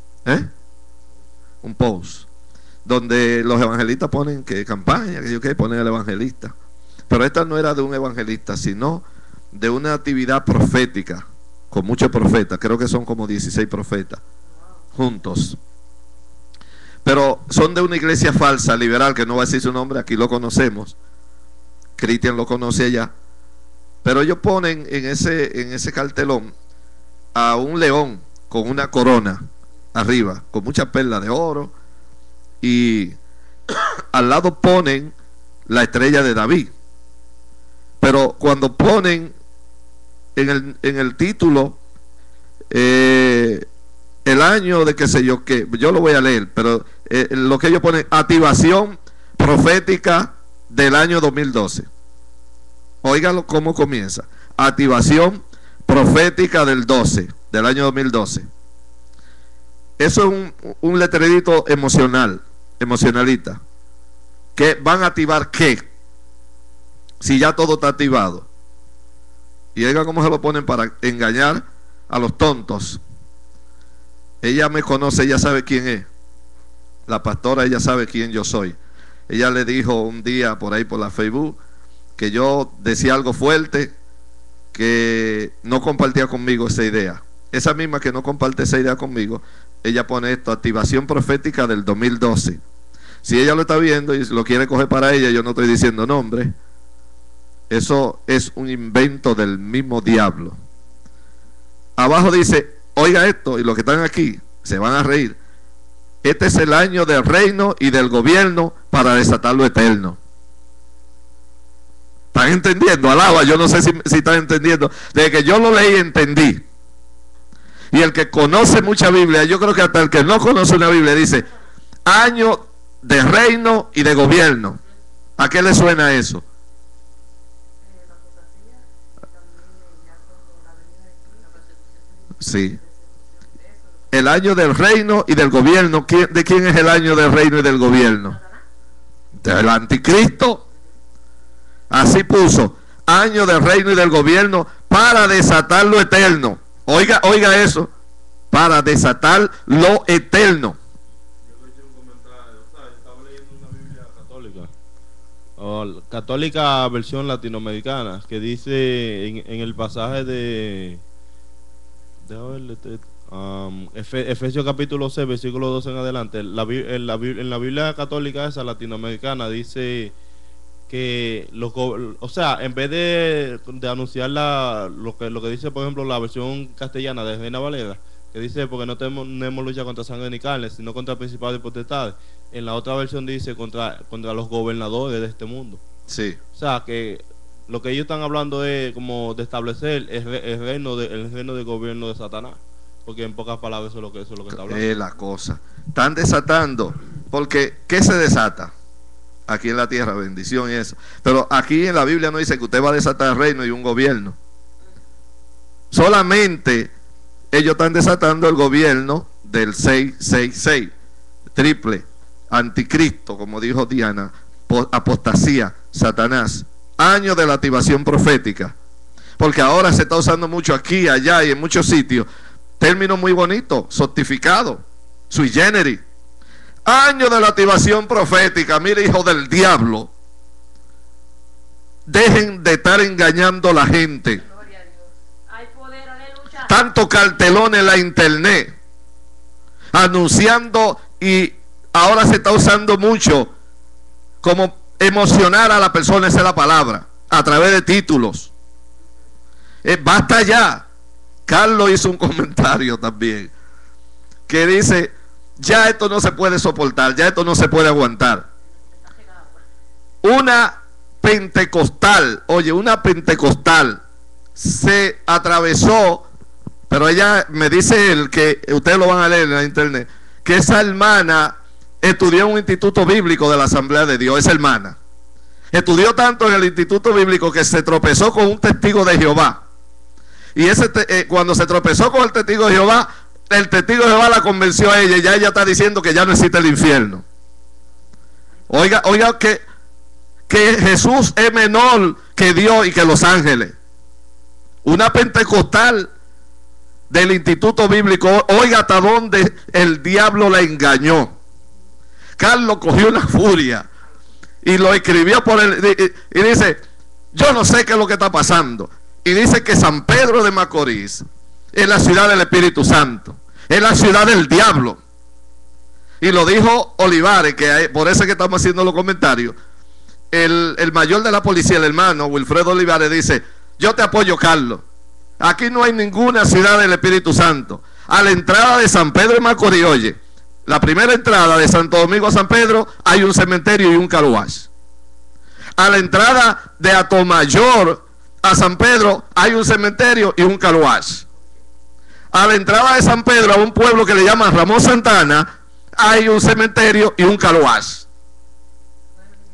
un post, donde los evangelistas ponen que campaña, que yo qué, ponen al evangelista. Pero esta no era de un evangelista, sino de una actividad profética, con muchos profetas. Creo que son como 16 profetas juntos, pero son de una iglesia falsa, liberal, que no va a decir su nombre, aquí lo conocemos, Cristian lo conoce allá. Pero ellos ponen en ese cartelón a un león con una corona arriba, con muchas perlas de oro, y al lado ponen la estrella de David. Pero cuando ponen en el título el año de qué sé yo qué, yo lo voy a leer, pero lo que ellos ponen: activación profética del año 2012. Óigalo cómo comienza. Activación profética del año 2012. Eso es un letrerito emocionalita. ¿Que van a activar qué? Si ya todo está activado. Y oiga cómo se lo ponen para engañar a los tontos. Ella me conoce, ella sabe quién es. La pastora, ella sabe quién yo soy. Ella le dijo un día por ahí por la Facebook que yo decía algo fuerte, que no compartía conmigo esa idea. Esa misma que no comparte esa idea conmigo, ella pone esto, activación profética del 2012. Si ella lo está viendo y lo quiere coger para ella, yo no estoy diciendo nombre. Eso es un invento del mismo diablo. Abajo dice, oiga esto, y los que están aquí se van a reír. Este es el año del reino y del gobierno para desatar lo eterno. ¿Están entendiendo? Alaba, yo no sé si están entendiendo. Desde que yo lo leí, entendí. Y el que conoce mucha Biblia, yo creo que hasta el que no conoce una Biblia, dice, año de reino y de gobierno. ¿A qué le suena eso? Sí. El año del reino y del gobierno. ¿De quién es el año del reino y del gobierno? Del anticristo. Así puso, año del reino y del gobierno para desatar lo eterno. Oiga eso, para desatar lo eterno. Yo leí un comentario, estaba leyendo una Biblia católica, católica versión latinoamericana, que dice en el pasaje de Efesios capítulo 6, versículo 12 en adelante, en la Biblia católica esa latinoamericana dice que en vez de anunciar lo que dice, por ejemplo, la versión castellana de Reina Valera, que dice, porque no tenemos lucha contra sangre ni carne, sino contra principados y potestades, en la otra versión dice contra los gobernadores de este mundo. Sí. O sea, que lo que ellos están hablando es como de establecer el reino de gobierno de Satanás, porque en pocas palabras eso es lo que está hablando. Es la cosa. Están desatando, porque ¿qué se desata? Aquí en la tierra, bendición y eso. Pero aquí en la Biblia no dice que usted va a desatar el reino y un gobierno. Solamente ellos están desatando el gobierno del 666, triple, anticristo, como dijo Diana, apostasía, Satanás. Año de la activación profética. Porque ahora se está usando mucho aquí, allá y en muchos sitios. Término muy bonito, certificado, sui generis. Año de la activación profética. Mire, hijo del diablo, dejen de estar engañando a la gente. Tanto cartelón en la internet anunciando, y ahora se está usando mucho como emocionar a la persona, esa es la palabra, a través de títulos. Basta ya. Carlos hizo un comentario también que dice, ya esto no se puede soportar, ya esto no se puede aguantar. Una pentecostal, oye, una pentecostal se atravesó, pero ella me dice él, que ustedes lo van a leer en la internet, que esa hermana estudió en un instituto bíblico de la Asamblea de Dios. Esa hermana estudió tanto en el instituto bíblico que se tropezó con un testigo de Jehová. Y cuando se tropezó con el testigo de Jehová, el testigo de Jehová la convenció a ella, y ya ella está diciendo que ya no existe el infierno. Oiga que Jesús es menor que Dios y que los ángeles. Una pentecostal del instituto bíblico, oiga hasta dónde el diablo la engañó. Carlos cogió una furia y lo escribió y dice, yo no sé qué es lo que está pasando. Y dice que San Pedro de Macorís es la ciudad del Espíritu Santo, es la ciudad del diablo. Y lo dijo Olivares, que por eso es que estamos haciendo los comentarios. El mayor de la policía, el hermano Wilfredo Olivares, dice, yo te apoyo, Carlos. Aquí no hay ninguna ciudad del Espíritu Santo. A la entrada de San Pedro de Macorís, oye, la primera entrada de Santo Domingo a San Pedro, hay un cementerio y un car wash. A la entrada de Atomayor a San Pedro, hay un cementerio y un car wash. A la entrada de San Pedro, a un pueblo que le llaman Ramón Santana, hay un cementerio y un car wash.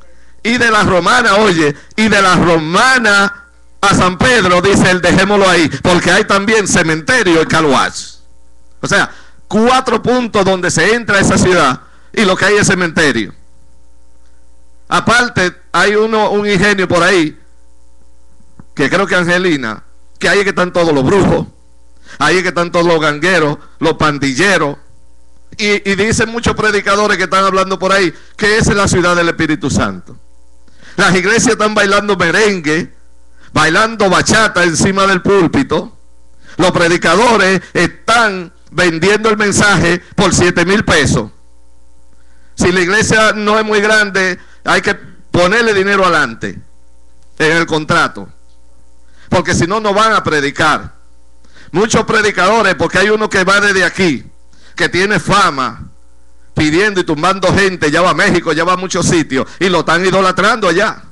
Y de la Romana, oye, y de la Romana a San Pedro, dice él, dejémoslo ahí, porque hay también cementerio en Caluach. O sea, 4 puntos donde se entra a esa ciudad y lo que hay es cementerio. Aparte, hay un ingenio por ahí, que creo que Angelina, que ahí es que están todos los brujos, ahí es que están todos los gangueros, los pandilleros. Y dicen muchos predicadores que están hablando por ahí que esa es la ciudad del Espíritu Santo. Las iglesias están bailando merengue, bailando bachata encima del púlpito. Los predicadores están vendiendo el mensaje por 7,000 pesos. Si la iglesia no es muy grande, hay que ponerle dinero adelante en el contrato, porque si no, no van a predicar. Muchos predicadores, porque hay uno que va desde aquí, que tiene fama, pidiendo y tumbando gente, ya va a México, ya va a muchos sitios, y lo están idolatrando allá.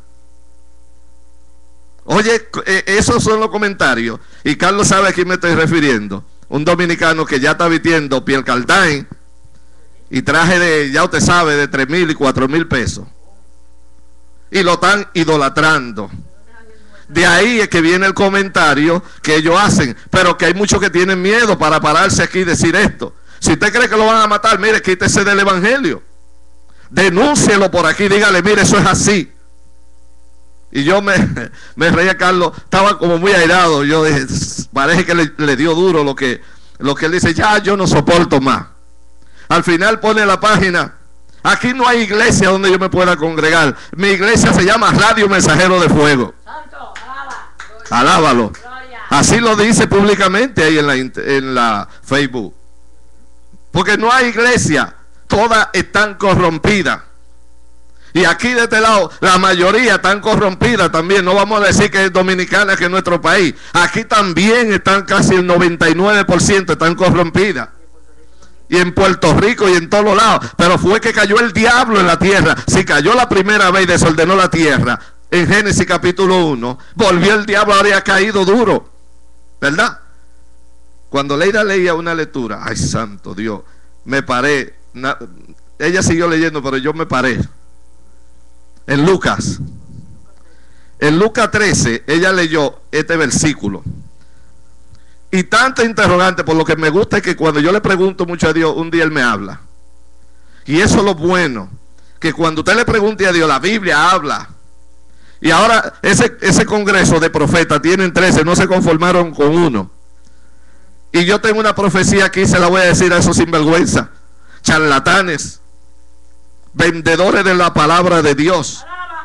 Oye, esos son los comentarios, y Carlos sabe a quién me estoy refiriendo. Un dominicano que ya está vistiendo piel caldain y traje de, ya usted sabe, de 3,000 y 4,000 pesos, y lo están idolatrando. De ahí es que viene el comentario que ellos hacen, pero que hay muchos que tienen miedo para pararse aquí y decir esto. Si usted cree que lo van a matar, mire, quítese del evangelio, denúncielo por aquí, dígale, mire, eso es así. Y yo me reía, Carlos, estaba como muy airado. Yo dije, parece que le dio duro lo que él dice, ya yo no soporto más. Al final pone la página, aquí no hay iglesia donde yo me pueda congregar. Mi iglesia se llama Radio Mensajero de Fuego. Santo, alábalo. Así lo dice públicamente ahí en la Facebook. Porque no hay iglesia, todas están corrompidas. Y aquí de este lado, la mayoría están corrompidas también. No vamos a decir que es dominicana, que es nuestro país. Aquí también están casi el 99% están corrompidas. Y en Puerto Rico y en todos los lados. Pero fue que cayó el diablo en la tierra. Si cayó la primera vez y desordenó la tierra, en Génesis capítulo 1, volvió el diablo, ahora ha caído duro. ¿Verdad? Cuando Leida leía una lectura, ay santo Dios, me paré. Ella siguió leyendo, pero yo me paré. En Lucas 13, ella leyó este versículo. Y tanta interrogante, por lo que me gusta es que cuando yo le pregunto mucho a Dios, un día Él me habla. Y eso es lo bueno, que cuando usted le pregunte a Dios, la Biblia habla. Y ahora ese congreso de profetas tienen 13, no se conformaron con uno. Y yo tengo una profecía aquí, se la voy a decir a esos sinvergüenza, charlatanes, vendedores de la palabra de Dios.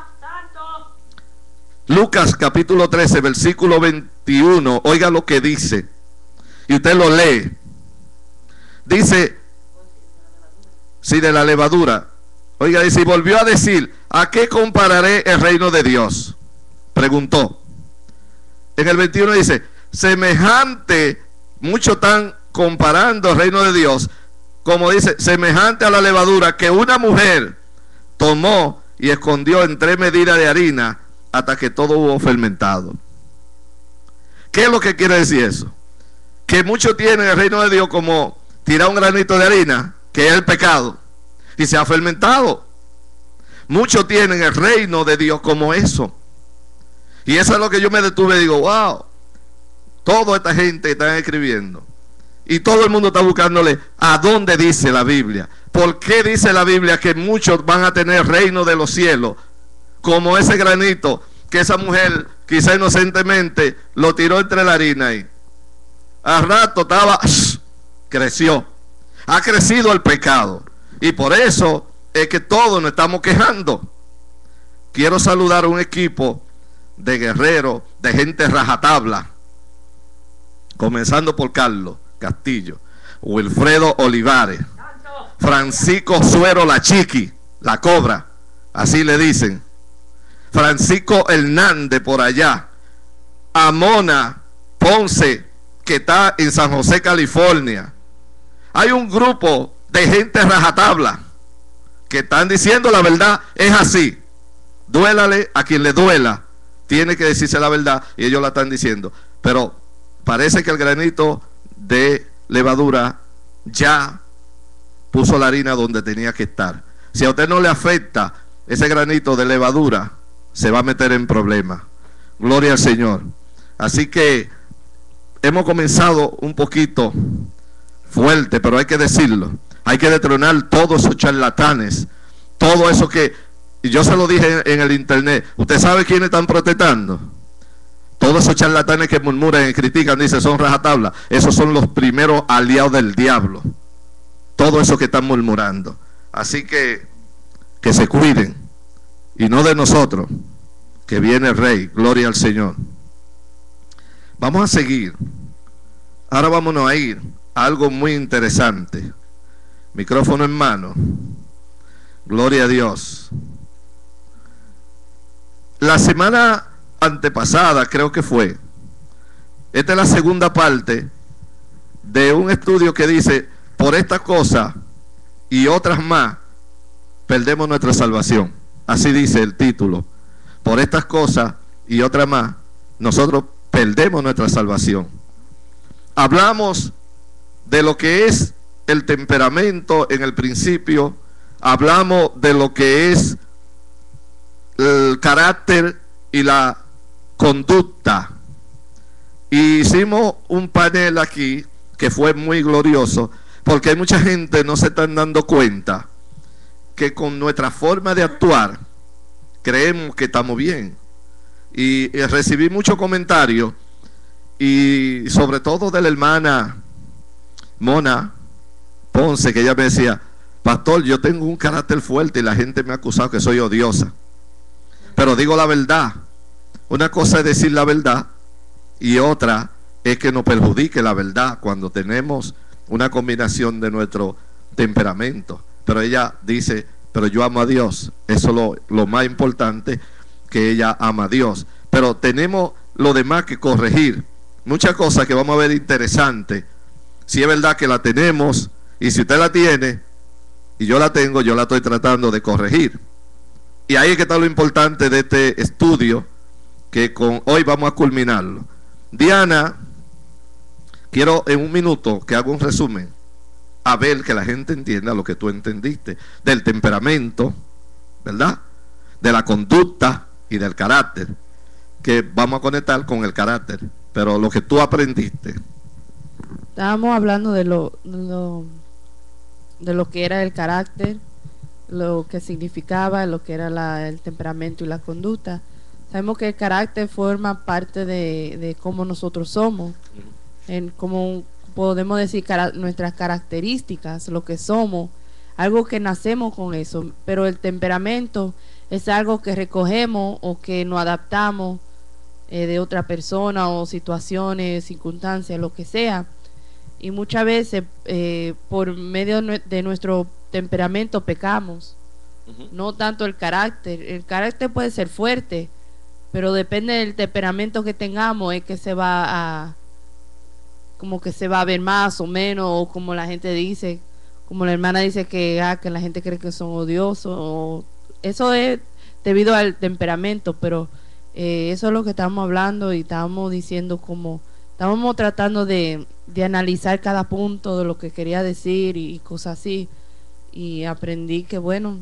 Lucas capítulo 13, versículo 21, oiga lo que dice, y usted lo lee. Dice, sí, de la levadura. Oiga, dice, y volvió a decir, ¿a qué compararé el reino de Dios? Preguntó. En el 21 dice, semejante, muchos están comparando el reino de Dios, como dice, semejante a la levadura que una mujer tomó y escondió en 3 medidas de harina hasta que todo hubo fermentado. ¿Qué es lo que quiere decir eso? Que muchos tienen el reino de Dios como tirar un granito de harina, que es el pecado, y se ha fermentado. Muchos tienen el reino de Dios como eso. Y eso es lo que yo me detuve y digo, wow, toda esta gente está escribiendo. Y todo el mundo está buscándole a dónde dice la Biblia. ¿Por qué dice la Biblia que muchos van a tener reino de los cielos? Como ese granito que esa mujer quizá inocentemente lo tiró entre la harina ahí. Al rato estaba, creció. Ha crecido el pecado. Y por eso es que todos nos estamos quejando. Quiero saludar a un equipo de guerreros, de gente rajatabla. Comenzando por Carlos Castillo, Wilfredo Olivares, Francisco Suero La Chiqui, la Cobra, así le dicen, Francisco Hernández por allá, Amona Ponce, que está en San José, California. Hay un grupo de gente rajatabla que están diciendo la verdad, es así. Duélale a quien le duela, tiene que decirse la verdad, y ellos la están diciendo. Pero parece que el granito de levadura ya puso la harina donde tenía que estar. Si a usted no le afecta ese granito de levadura se va a meter en problemas. Gloria al Señor. Así que hemos comenzado un poquito fuerte, pero hay que decirlo. Hay que detronar todos esos charlatanes, todo eso que, y yo se lo dije en el internet. ¿Usted sabe quiénes están protestando? Todos esos charlatanes que murmuran y critican, dicen son rajatabla. Esos son los primeros aliados del diablo. Todo eso que están murmurando. Así que se cuiden. Y no de nosotros, que viene el Rey. Gloria al Señor. Vamos a seguir. Ahora vámonos a ir a algo muy interesante. Micrófono en mano. Gloria a Dios. La semana antepasada, creo que fue, esta es la segunda parte de un estudio que dice: por esta cosa y otras más perdemos nuestra salvación. Así dice el título. Por estas cosas y otras más nosotros perdemos nuestra salvación. Hablamos de lo que es el temperamento en el principio. Hablamos de lo que es el carácter y la conducta. Y hicimos un panel aquí que fue muy glorioso, porque hay mucha gente no se están dando cuenta que con nuestra forma de actuar creemos que estamos bien. Y recibí muchos comentarios, y sobre todo de la hermana Mona Ponce, que ella me decía: pastor, yo tengo un carácter fuerte y la gente me ha acusado que soy odiosa, pero digo la verdad. Una cosa es decir la verdad y otra es que nos perjudique la verdad cuando tenemos una combinación de nuestro temperamento. Pero ella dice: pero yo amo a Dios. Eso es lo más importante, que ella ama a Dios. Pero tenemos lo demás que corregir. Muchas cosas que vamos a ver interesantes. Si es verdad que la tenemos, y si usted la tiene y yo la tengo, yo la estoy tratando de corregir. Y ahí es que está lo importante de este estudio, que hoy vamos a culminarlo. Diana, quiero en un minuto que haga un resumen, a ver que la gente entienda lo que tú entendiste del temperamento, ¿verdad? De la conducta y del carácter, que vamos a conectar con el carácter, pero lo que tú aprendiste. Estábamos hablando de lo que era el carácter, lo que significaba, lo que era el temperamento y la conducta. Sabemos que el carácter forma parte de cómo nosotros somos, en cómo podemos decir nuestras características, lo que somos, algo que nacemos con eso. Pero el temperamento es algo que recogemos o que nos adaptamos de otra persona o situaciones, circunstancias, lo que sea. Y muchas veces por medio de nuestro temperamento pecamos. No tanto el carácter. El carácter puede ser fuerte, pero depende del temperamento que tengamos, es que se va a ver más o menos, o como la gente dice, como la hermana dice que la gente cree que son odiosos, eso es debido al temperamento. Pero eso es lo que estamos hablando, y estamos diciendo como estábamos tratando de analizar cada punto de lo que quería decir y cosas así. Y aprendí que bueno,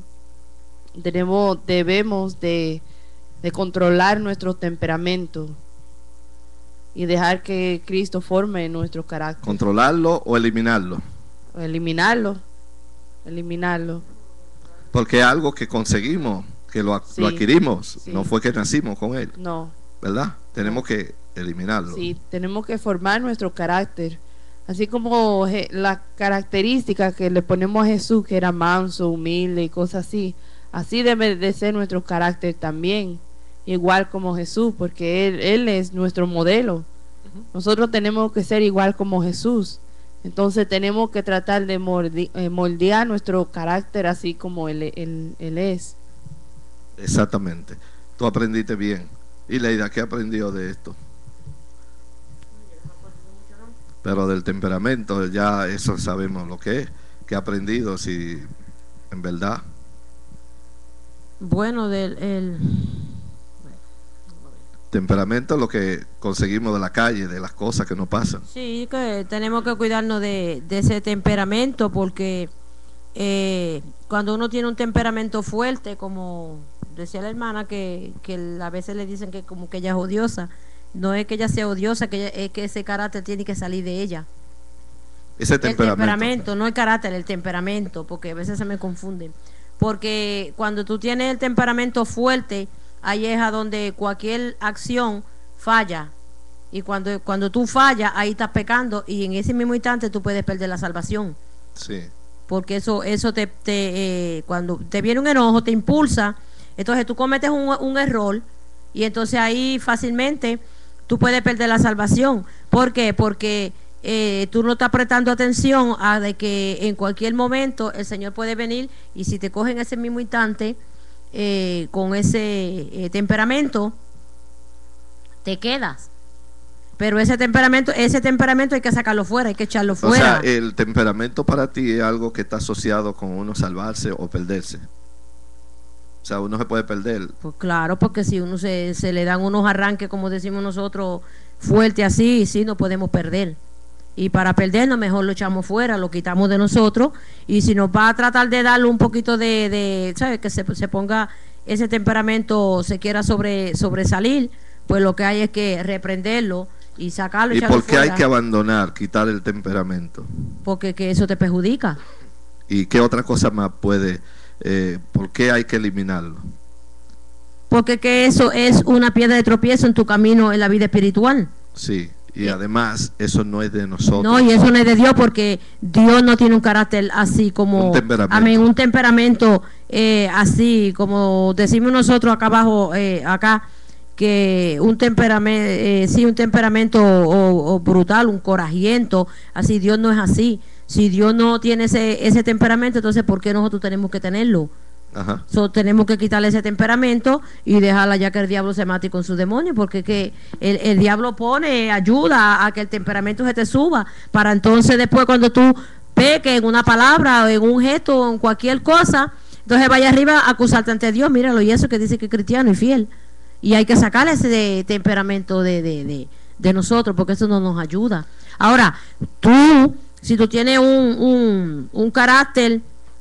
debemos de controlar nuestro temperamento y dejar que Cristo forme nuestro carácter. ¿Controlarlo o eliminarlo? Eliminarlo. Porque es algo que conseguimos, que lo adquirimos, sí. No fue que nacimos con él. No. ¿Verdad? Tenemos que eliminarlo. Sí, tenemos que formar nuestro carácter. Así como la característica que le ponemos a Jesús, que era manso, humilde y cosas así. Así debe de ser nuestro carácter también, igual como Jesús, porque Él es nuestro modelo. Nosotros tenemos que ser igual como Jesús. Entonces tenemos que tratar de moldear nuestro carácter así como Él es. Exactamente. Tú aprendiste bien. Y Leida, ¿qué aprendió de esto? Pero del temperamento, ya eso sabemos lo que es. ¿Qué ha aprendido? Si en verdad. Bueno, temperamento, lo que conseguimos de la calle, de las cosas que nos pasan. Sí, que tenemos que cuidarnos de ese temperamento, porque cuando uno tiene un temperamento fuerte, como decía la hermana, que a veces le dicen que como que ella es odiosa. No es que ella sea odiosa, es que ese carácter tiene que salir de ella. Ese temperamento. El temperamento, no el carácter, el temperamento, porque a veces se me confunden. Porque cuando tú tienes el temperamento fuerte, ahí es a donde cualquier acción falla. Y cuando tú fallas, ahí estás pecando, y en ese mismo instante tú puedes perder la salvación. Sí. Porque eso cuando te viene un enojo, te impulsa, entonces tú cometes un error, y entonces ahí fácilmente tú puedes perder la salvación. ¿Por qué? Porque tú no estás prestando atención a de que en cualquier momento el Señor puede venir, y si te coge en ese mismo instante con ese temperamento, te quedas. Pero ese temperamento hay que sacarlo fuera, hay que echarlo fuera. O sea, el temperamento para ti es algo que está asociado con uno salvarse o perderse. O sea, uno se puede perder. Pues claro, porque si uno se le dan unos arranques, como decimos nosotros, fuerte así, sí, no podemos perder. Y para perdernos, mejor lo echamos fuera, lo quitamos de nosotros. Y si nos va a tratar de darle un poquito ¿sabes? Que se ponga ese temperamento, se quiera sobresalir, pues lo que hay es que reprenderlo y sacarlo. ¿Y echarlo por qué fuera, hay que abandonar, quitar el temperamento? porque que eso te perjudica. ¿Y qué otra cosa más puede? ¿Por qué hay que eliminarlo? Porque que eso es una piedra de tropiezo en tu camino en la vida espiritual. Sí, y además eso no es de nosotros. No, y eso no es de Dios, porque Dios no tiene un carácter así como... Un temperamento. Amén, un temperamento así como decimos nosotros acá abajo, acá, que un temperamento, sí, un temperamento o brutal, un corajiento, así. Dios no es así. Si Dios no tiene ese temperamento, entonces ¿por qué nosotros tenemos que tenerlo? Ajá. Tenemos que quitarle ese temperamento y dejarla ya que el diablo se mate con su demonio, porque que el diablo ayuda a que el temperamento se te suba, para entonces después cuando tú peques en una palabra o en un gesto o en cualquier cosa, entonces vaya arriba a acusarte ante Dios. Míralo, y eso que dice que es cristiano y fiel, y hay que sacarle ese temperamento de nosotros, porque eso no nos ayuda. Ahora, si tú tienes un carácter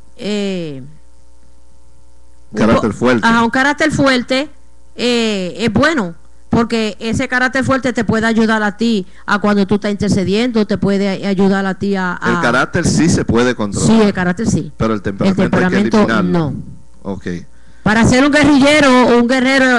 Carácter fuerte. Un carácter fuerte, es bueno, porque ese carácter fuerte te puede ayudar a ti a cuando tú estás intercediendo, te puede ayudar a ti a... El carácter sí se puede controlar. Sí, el carácter sí. Pero el temperamento hay que eliminarlo. No. Ok. Para ser un guerrillero o un guerrero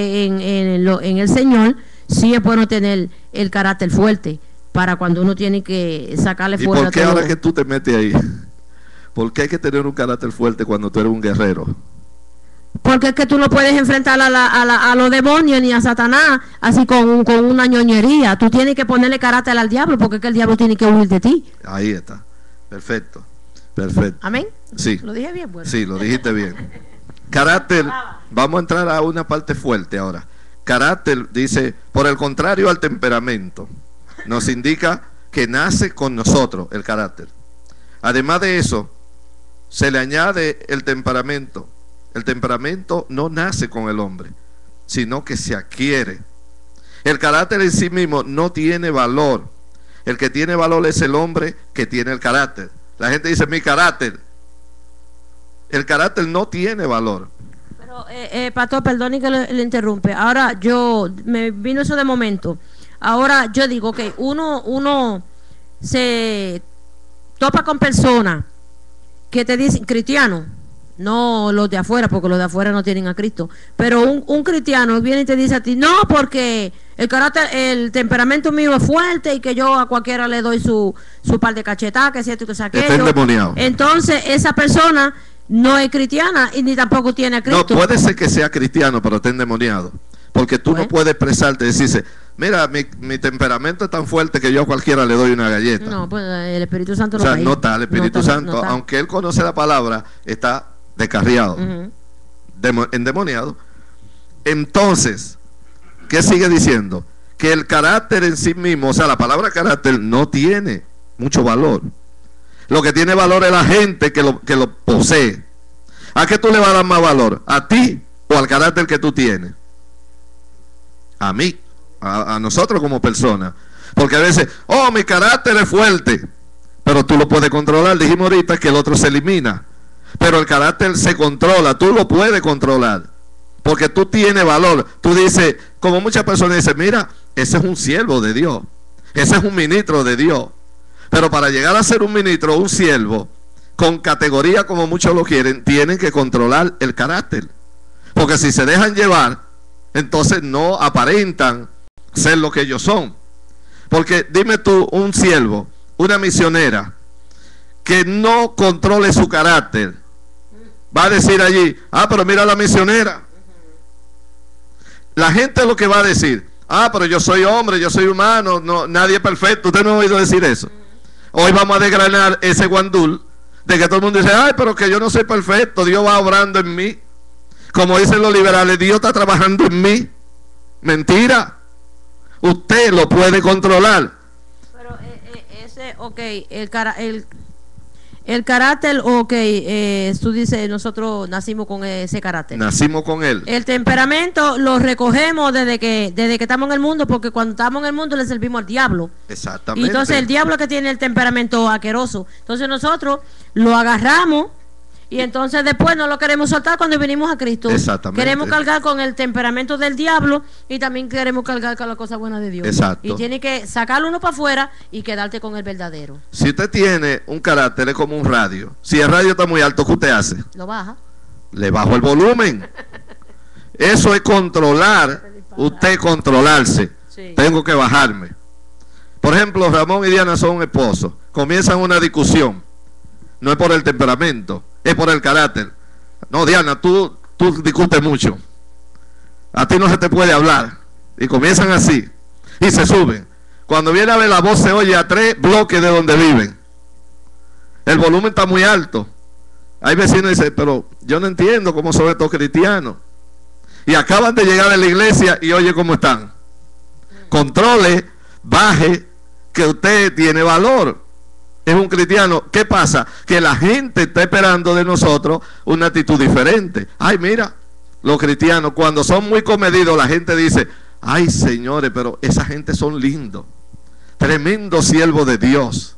en el Señor, sí es bueno tener el carácter fuerte, para cuando uno tiene que sacarle fuera. ¿Y por qué ahora que tú te metes ahí? ¿Por qué hay que tener un carácter fuerte cuando tú eres un guerrero? Porque es que tú no puedes enfrentar a los demonios ni a Satanás así con una ñoñería. Tú tienes que ponerle carácter al diablo, porque es que el diablo tiene que huir de ti. Ahí está. Perfecto. Perfecto. Amén. Sí. ¿Lo dije bien? Bueno. Sí, lo dijiste bien. Carácter, vamos a entrar a una parte fuerte ahora. Carácter, dice, por el contrario al temperamento, nos indica que nace con nosotros el carácter. Además de eso, se le añade el temperamento. El temperamento no nace con el hombre, sino que se adquiere. El carácter en sí mismo no tiene valor. El que tiene valor es el hombre que tiene el carácter. La gente dice, mi carácter. El carácter no tiene valor. Pero, pastor, perdone que le interrumpe. Ahora me vino eso de momento. Ahora yo digo que uno se topa con personas que te dicen cristiano. No los de afuera, porque los de afuera no tienen a Cristo. Pero un cristiano viene y te dice a ti, no, porque el temperamento mío es fuerte y que yo a cualquiera le doy su par de cachetadas, que es cierto, que es aquello. Está endemoniado. Entonces esa persona no es cristiana y ni tampoco tiene a Cristo. No, puede ser que sea cristiano, pero está endemoniado. Porque tú no puedes expresarte y decirse, mira, mi temperamento es tan fuerte que yo a cualquiera le doy una galleta. No, pues el Espíritu Santo no está ahí. No está, el Espíritu Santo, aunque él conoce la palabra, está descarriado, endemoniado. Entonces, ¿qué sigue diciendo? Que el carácter en sí mismo, o sea, la palabra carácter no tiene mucho valor. Lo que tiene valor es la gente que lo posee. ¿A qué tú le vas a dar más valor? ¿A ti o al carácter que tú tienes? A mí, a nosotros como personas. Porque a veces, mi carácter es fuerte. pero tú lo puedes controlar. Dijimos ahorita que el otro se elimina, pero el carácter se controla, tú lo puedes controlar, porque tú tienes valor. Tú dices, como muchas personas dicen, mira, ese es un siervo de Dios, ese es un ministro de Dios, pero para llegar a ser un ministro o un siervo, con categoría como muchos lo quieren, tienen que controlar el carácter, porque si se dejan llevar, entonces no aparentan ser lo que ellos son. Porque dime tú, un siervo, una misionera que no controle su carácter, va a decir allí, ah, pero mira la misionera. La gente lo que va a decir, ah, pero yo soy hombre, yo soy humano, no, nadie es perfecto. Usted no ha oído decir eso. Hoy vamos a desgranar ese guandul de que todo el mundo dice, ay, pero que yo no soy perfecto, Dios va obrando en mí. Como dicen los liberales, Dios está trabajando en mí. Mentira. Usted lo puede controlar. Pero ese, ok, el carácter, ok, tú dices, nosotros nacimos con ese carácter. Nacimos con él. El temperamento lo recogemos desde que estamos en el mundo, porque cuando estamos en el mundo le servimos al diablo. Exactamente. Y entonces el diablo que tiene el temperamento asqueroso. Entonces nosotros lo agarramos y entonces después no lo queremos soltar cuando venimos a Cristo. Exactamente. Queremos cargar con el temperamento del diablo y también queremos cargar con la cosa buena de Dios. Exacto. Y tiene que sacarlo uno para afuera y quedarte con el verdadero. Si usted tiene un carácter, es como un radio. Si el radio está muy alto, ¿qué usted hace? Lo baja. Le bajo el volumen. Eso es controlar. Usted controlarse. Sí. Tengo que bajarme. Por ejemplo, Ramón y Diana son esposos. Comienzan una discusión. No es por el temperamento, es por el carácter. No, Diana, tú discutes mucho. A ti no se te puede hablar. Y comienzan así. Y se suben. Cuando viene a ver, la voz se oye a 3 bloques de donde viven. El volumen está muy alto. Hay vecinos que dicen, pero yo no entiendo cómo son estos cristianos. Y acaban de llegar a la iglesia y oye cómo están. Controle, baje, que usted tiene valor. Es un cristiano. ¿Qué pasa? Que la gente está esperando de nosotros una actitud diferente. Ay, mira, los cristianos cuando son muy comedidos, la gente dice, ay, señores, pero esa gente son lindos, tremendo siervo de Dios,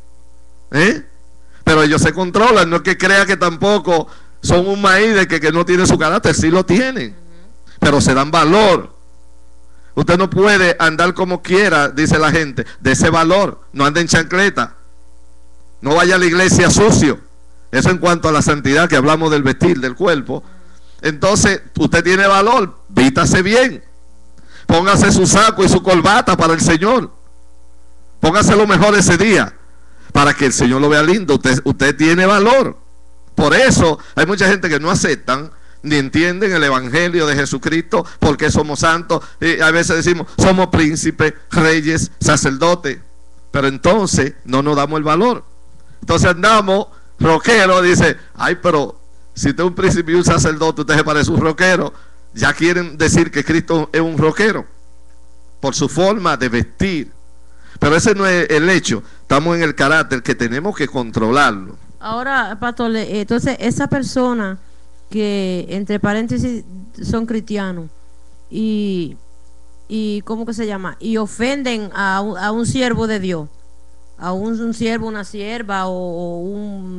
pero ellos se controlan. No es que crea que tampoco son un maíz de que no tiene su carácter. Sí lo tienen, pero se dan valor. Usted no puede andar como quiera, dice la gente, de ese valor. No ande en chancleta. No vaya a la iglesia sucio. Eso en cuanto a la santidad, que hablamos del vestir, del cuerpo. Entonces, usted tiene valor, vístase bien. Póngase su saco y su corbata para el Señor. Póngase lo mejor ese día, para que el Señor lo vea lindo. Usted tiene valor. Por eso hay mucha gente que no aceptan ni entienden el evangelio de Jesucristo, porque somos santos. Y a veces decimos, somos príncipes, reyes, sacerdotes. Pero entonces no nos damos el valor. Entonces andamos rockero, dice, ay, pero si usted es un príncipe y un sacerdote, usted se parece a un rockero. Ya quieren decir que Cristo es un rockero por su forma de vestir. Pero ese no es el hecho. Estamos en el carácter, que tenemos que controlarlo. Ahora, pastor, entonces esa persona que entre paréntesis son cristianos y ¿cómo que se llama? Y ofenden a un siervo de Dios, a un siervo, una sierva o un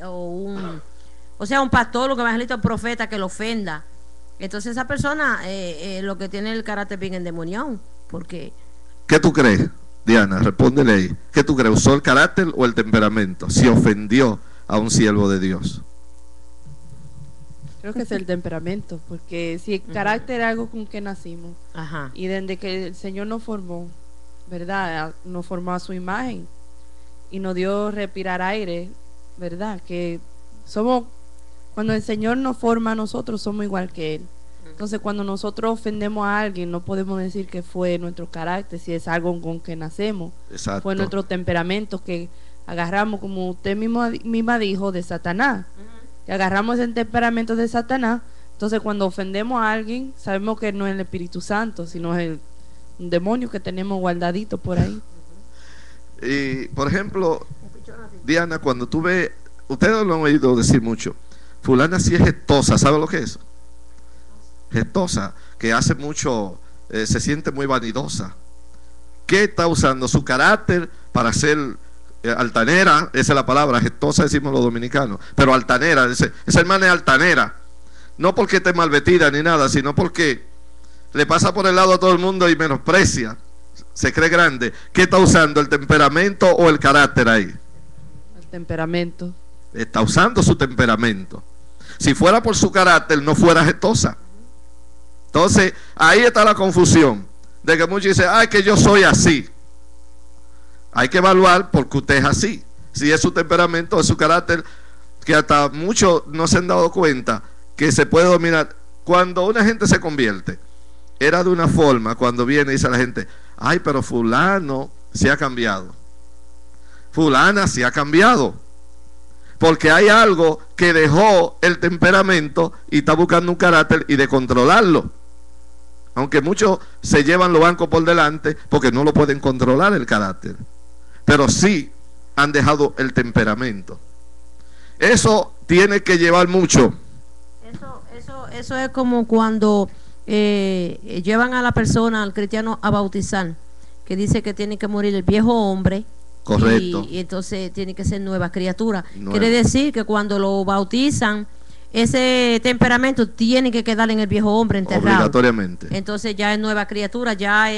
o sea, un pastor, un evangelista, un profeta que lo ofenda. Entonces esa persona lo que tiene el carácter bien endemoniado, porque... ¿Qué tú crees, Diana? Respóndele ahí. ¿Qué tú crees? ¿Usó el carácter o el temperamento? Si ofendió a un siervo de Dios. Creo que es el temperamento, porque si el carácter es algo con que nacimos, Ajá. y desde que el Señor nos formó, ¿verdad? Nos formó a su imagen y nos dio respirar aire, ¿verdad? Que somos, cuando el Señor nos forma a nosotros, somos igual que Él. Entonces, cuando nosotros ofendemos a alguien, no podemos decir que fue nuestro carácter, si es algo con que nacemos. Exacto. Fue nuestro temperamento que agarramos, como usted misma dijo, de Satanás. Que agarramos el temperamento de Satanás. Entonces, cuando ofendemos a alguien, sabemos que no es el Espíritu Santo, sino es un demonio que tenemos guardadito por ahí. Y, por ejemplo, Diana, cuando tú ves, ustedes lo han oído decir mucho, fulana sí es gestosa, ¿sabe lo que es? Gestosa, que hace mucho, se siente muy vanidosa. ¿Qué está usando? Su carácter para ser altanera, esa es la palabra, gestosa decimos los dominicanos, pero altanera, esa hermana es altanera, no porque esté mal vestida ni nada, sino porque le pasa por el lado a todo el mundo y menosprecia, se cree grande. ¿Qué está usando, el temperamento o el carácter ahí? El temperamento. Está usando su temperamento. Si fuera por su carácter, no fuera gestosa. Entonces, ahí está la confusión, de que muchos dicen, ay, que yo soy así. Hay que evaluar porque usted es así. Si es su temperamento, es su carácter, que hasta muchos no se han dado cuenta que se puede dominar. Cuando una gente se convierte, era de una forma, cuando viene y dice a la gente, ay, pero fulano se ha cambiado. Fulana se ha cambiado. Porque hay algo que dejó el temperamento y está buscando un carácter y de controlarlo. Aunque muchos se llevan los bancos por delante porque no lo pueden controlar el carácter. Pero sí han dejado el temperamento. Eso tiene que llevar mucho. Eso es como cuando llevan a la persona, al cristiano, a bautizar, que dice que tiene que morir el viejo hombre. Correcto. Y entonces tiene que ser nueva criatura. Nueva. Quiere decir que cuando lo bautizan, ese temperamento tiene que quedar en el viejo hombre enterrado. Obligatoriamente. Entonces ya es nueva criatura, ya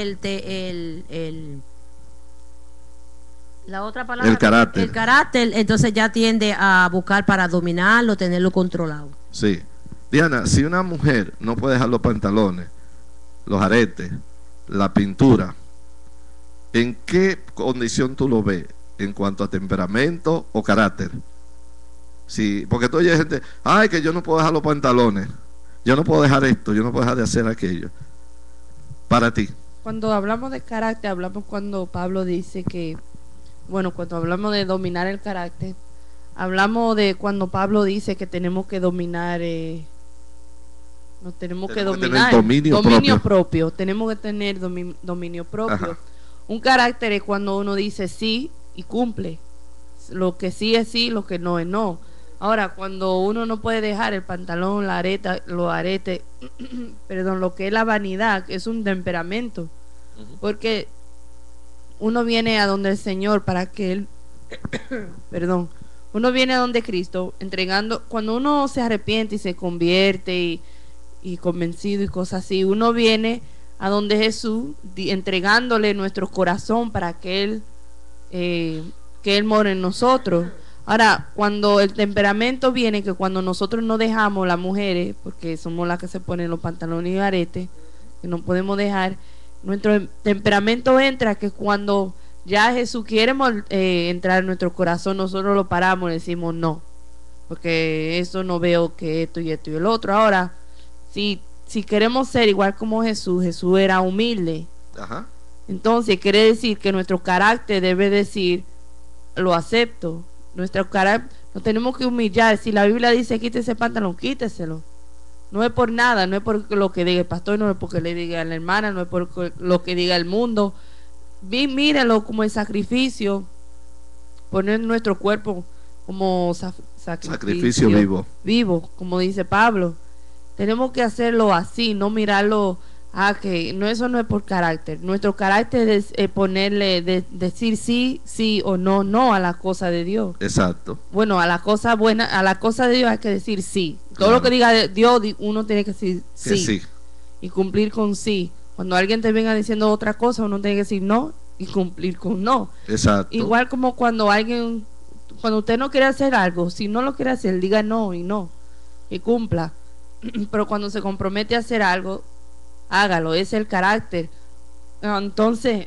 la otra palabra, el carácter, entonces ya tiende a buscar para dominarlo, tenerlo controlado. Sí. Diana, si una mujer no puede dejar los pantalones, los aretes, la pintura, ¿en qué condición tú lo ves en cuanto a temperamento o carácter? Sí, porque tú oyes gente, ay, que yo no puedo dejar los pantalones, yo no puedo dejar esto, yo no puedo dejar de hacer aquello. Para ti. Cuando hablamos de carácter, hablamos cuando Pablo dice que, bueno, cuando hablamos de dominar el carácter, hablamos de cuando Pablo dice que tenemos que dominar, tenemos que dominar dominio propio. Tenemos que tener dominio propio. Ajá. Un carácter es cuando uno dice sí y cumple. Lo que sí es sí, lo que no es no. Ahora, cuando uno no puede dejar el pantalón, la areta, los aretes, perdón, lo que es la vanidad, es un temperamento. Porque uno viene a donde el Señor para que Él, perdón, uno viene a donde Cristo, entregando, cuando uno se arrepiente y se convierte y convencido y cosas así, uno viene a donde Jesús, entregándole nuestro corazón para que Él more en nosotros. Ahora, cuando el temperamento viene, que cuando nosotros no dejamos, las mujeres, porque somos las que se ponen los pantalones y aretes, que no podemos dejar, nuestro temperamento entra, que cuando ya Jesús quiere entrar en nuestro corazón, nosotros lo paramos y decimos no, porque eso no veo que esto y esto y el otro. Ahora, si queremos ser igual como Jesús era humilde. Ajá. Entonces quiere decir que nuestro carácter debe decir, lo acepto. Nuestro carácter, nos tenemos que humillar. Si la Biblia dice quítese el pantalón, quíteselo. No es por nada, no es por lo que diga el pastor, no es porque le diga a la hermana, no es por lo que diga el mundo. Míralo como el sacrificio, poner nuestro cuerpo como sacrificio vivo, como dice Pablo. Tenemos que hacerlo así, no mirarlo que no, eso no es por carácter. Nuestro carácter es ponerle, decir sí o no a la cosa de Dios. Exacto. Bueno, a la cosa buena, a la cosa de Dios hay que decir sí. Todo claro. Lo que diga Dios, uno tiene que decir sí, que sí y cumplir con sí. Cuando alguien te venga diciendo otra cosa, uno tiene que decir no y cumplir con no. Exacto. Igual como cuando usted no quiere hacer algo, si no lo quiere hacer, diga no y cumpla. Pero cuando se compromete a hacer algo, hágalo, es el carácter. Entonces,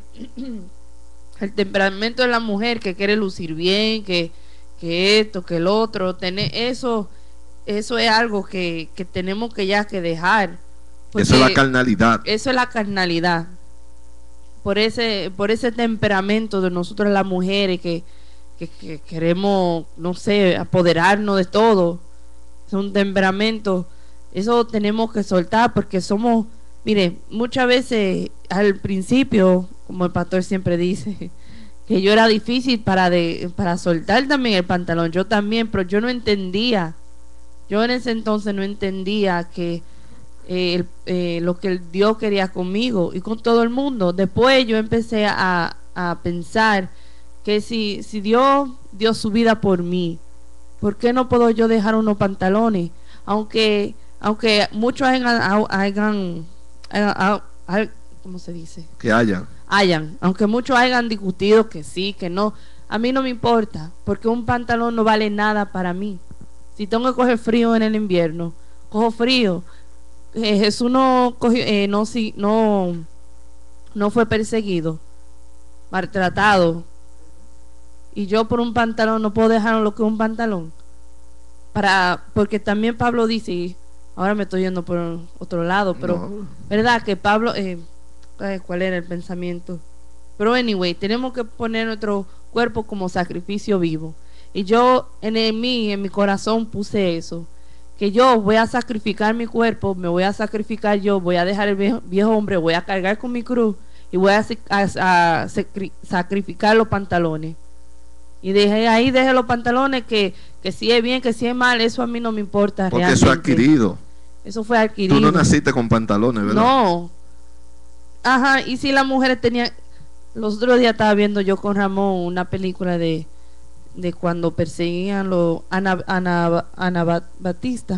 el temperamento de la mujer que quiere lucir bien, que esto, que el otro, eso es algo que tenemos que dejar. Eso es la carnalidad. Eso es la carnalidad. Por ese temperamento de nosotros las mujeres que queremos, no sé, apoderarnos de todo. Es un temperamento. Eso tenemos que soltar porque somos, mire, muchas veces al principio, como el pastor siempre dice, que yo era difícil para soltar también el pantalón, yo también, pero yo no entendía, yo en ese entonces no entendía que lo que Dios quería conmigo y con todo el mundo. Después yo empecé a pensar que si Dios dio su vida por mí, ¿por qué no puedo yo dejar unos pantalones? Aunque muchos ¿cómo se dice? Que hayan. Aunque muchos hayan discutido que sí, que no, a mí no me importa, porque un pantalón no vale nada para mí. Si tengo que coger frío en el invierno, cojo frío. Jesús no cogió, no fue perseguido, maltratado, y yo por un pantalón no puedo dejar lo que es un pantalón, porque también Pablo dice, y ahora me estoy yendo por otro lado, pero No. verdad que Pablo, ¿cuál era el pensamiento? Pero anyway, tenemos que poner nuestro cuerpo como sacrificio vivo, y yo en mi corazón puse eso, que yo voy a sacrificar mi cuerpo, me voy a sacrificar yo, voy a dejar el viejo hombre, voy a cargar con mi cruz y voy a sacrificar los pantalones. Y dejé los pantalones, que si es bien, que si es mal, eso a mí no me importa. Porque realmente. eso es adquirido. Eso fue adquirido. Tú no naciste con pantalones, ¿verdad? No. Ajá, y si las mujeres tenían... Los otros días estaba viendo yo con Ramón una película de cuando perseguían los anabatistas,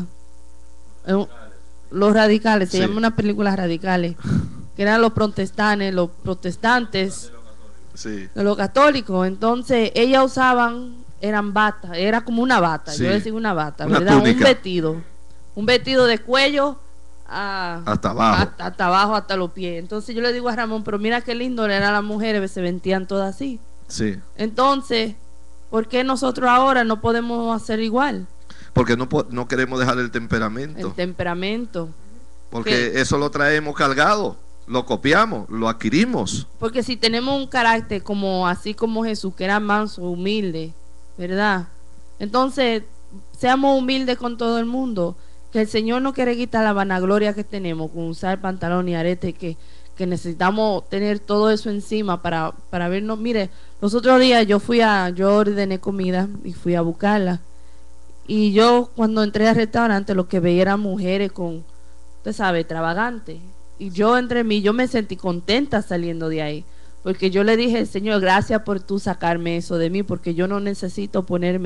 los radicales, se Sí. llama una película radicales, que eran los protestantes, Sí. de los católicos. Entonces ellas usaban, eran batas, era como una bata, Sí. yo decía una bata, Una ¿verdad? túnica. Un vestido de cuello Hasta abajo. hasta abajo, hasta los pies. Entonces yo le digo a Ramón, pero mira qué lindo eran las mujeres, se vestían todas así. Sí. Entonces, ¿por qué nosotros ahora no podemos hacer igual? Porque no queremos dejar el temperamento. El temperamento. Porque eso lo traemos cargado. Lo copiamos, lo adquirimos. Porque si tenemos un carácter así como Jesús, que era manso, humilde, ¿verdad? Entonces, seamos humildes con todo el mundo. Que el Señor no quiere quitar la vanagloria que tenemos con usar pantalón y arete, que necesitamos tener todo eso encima para vernos. Mire, los otros días yo ordené comida y fui a buscarla. Y yo cuando entré al restaurante lo que veía eran mujeres usted sabe, extravagantes. Y yo me sentí contenta saliendo de ahí. Porque yo le dije, Señor, gracias por tú sacarme eso de mí, porque yo no necesito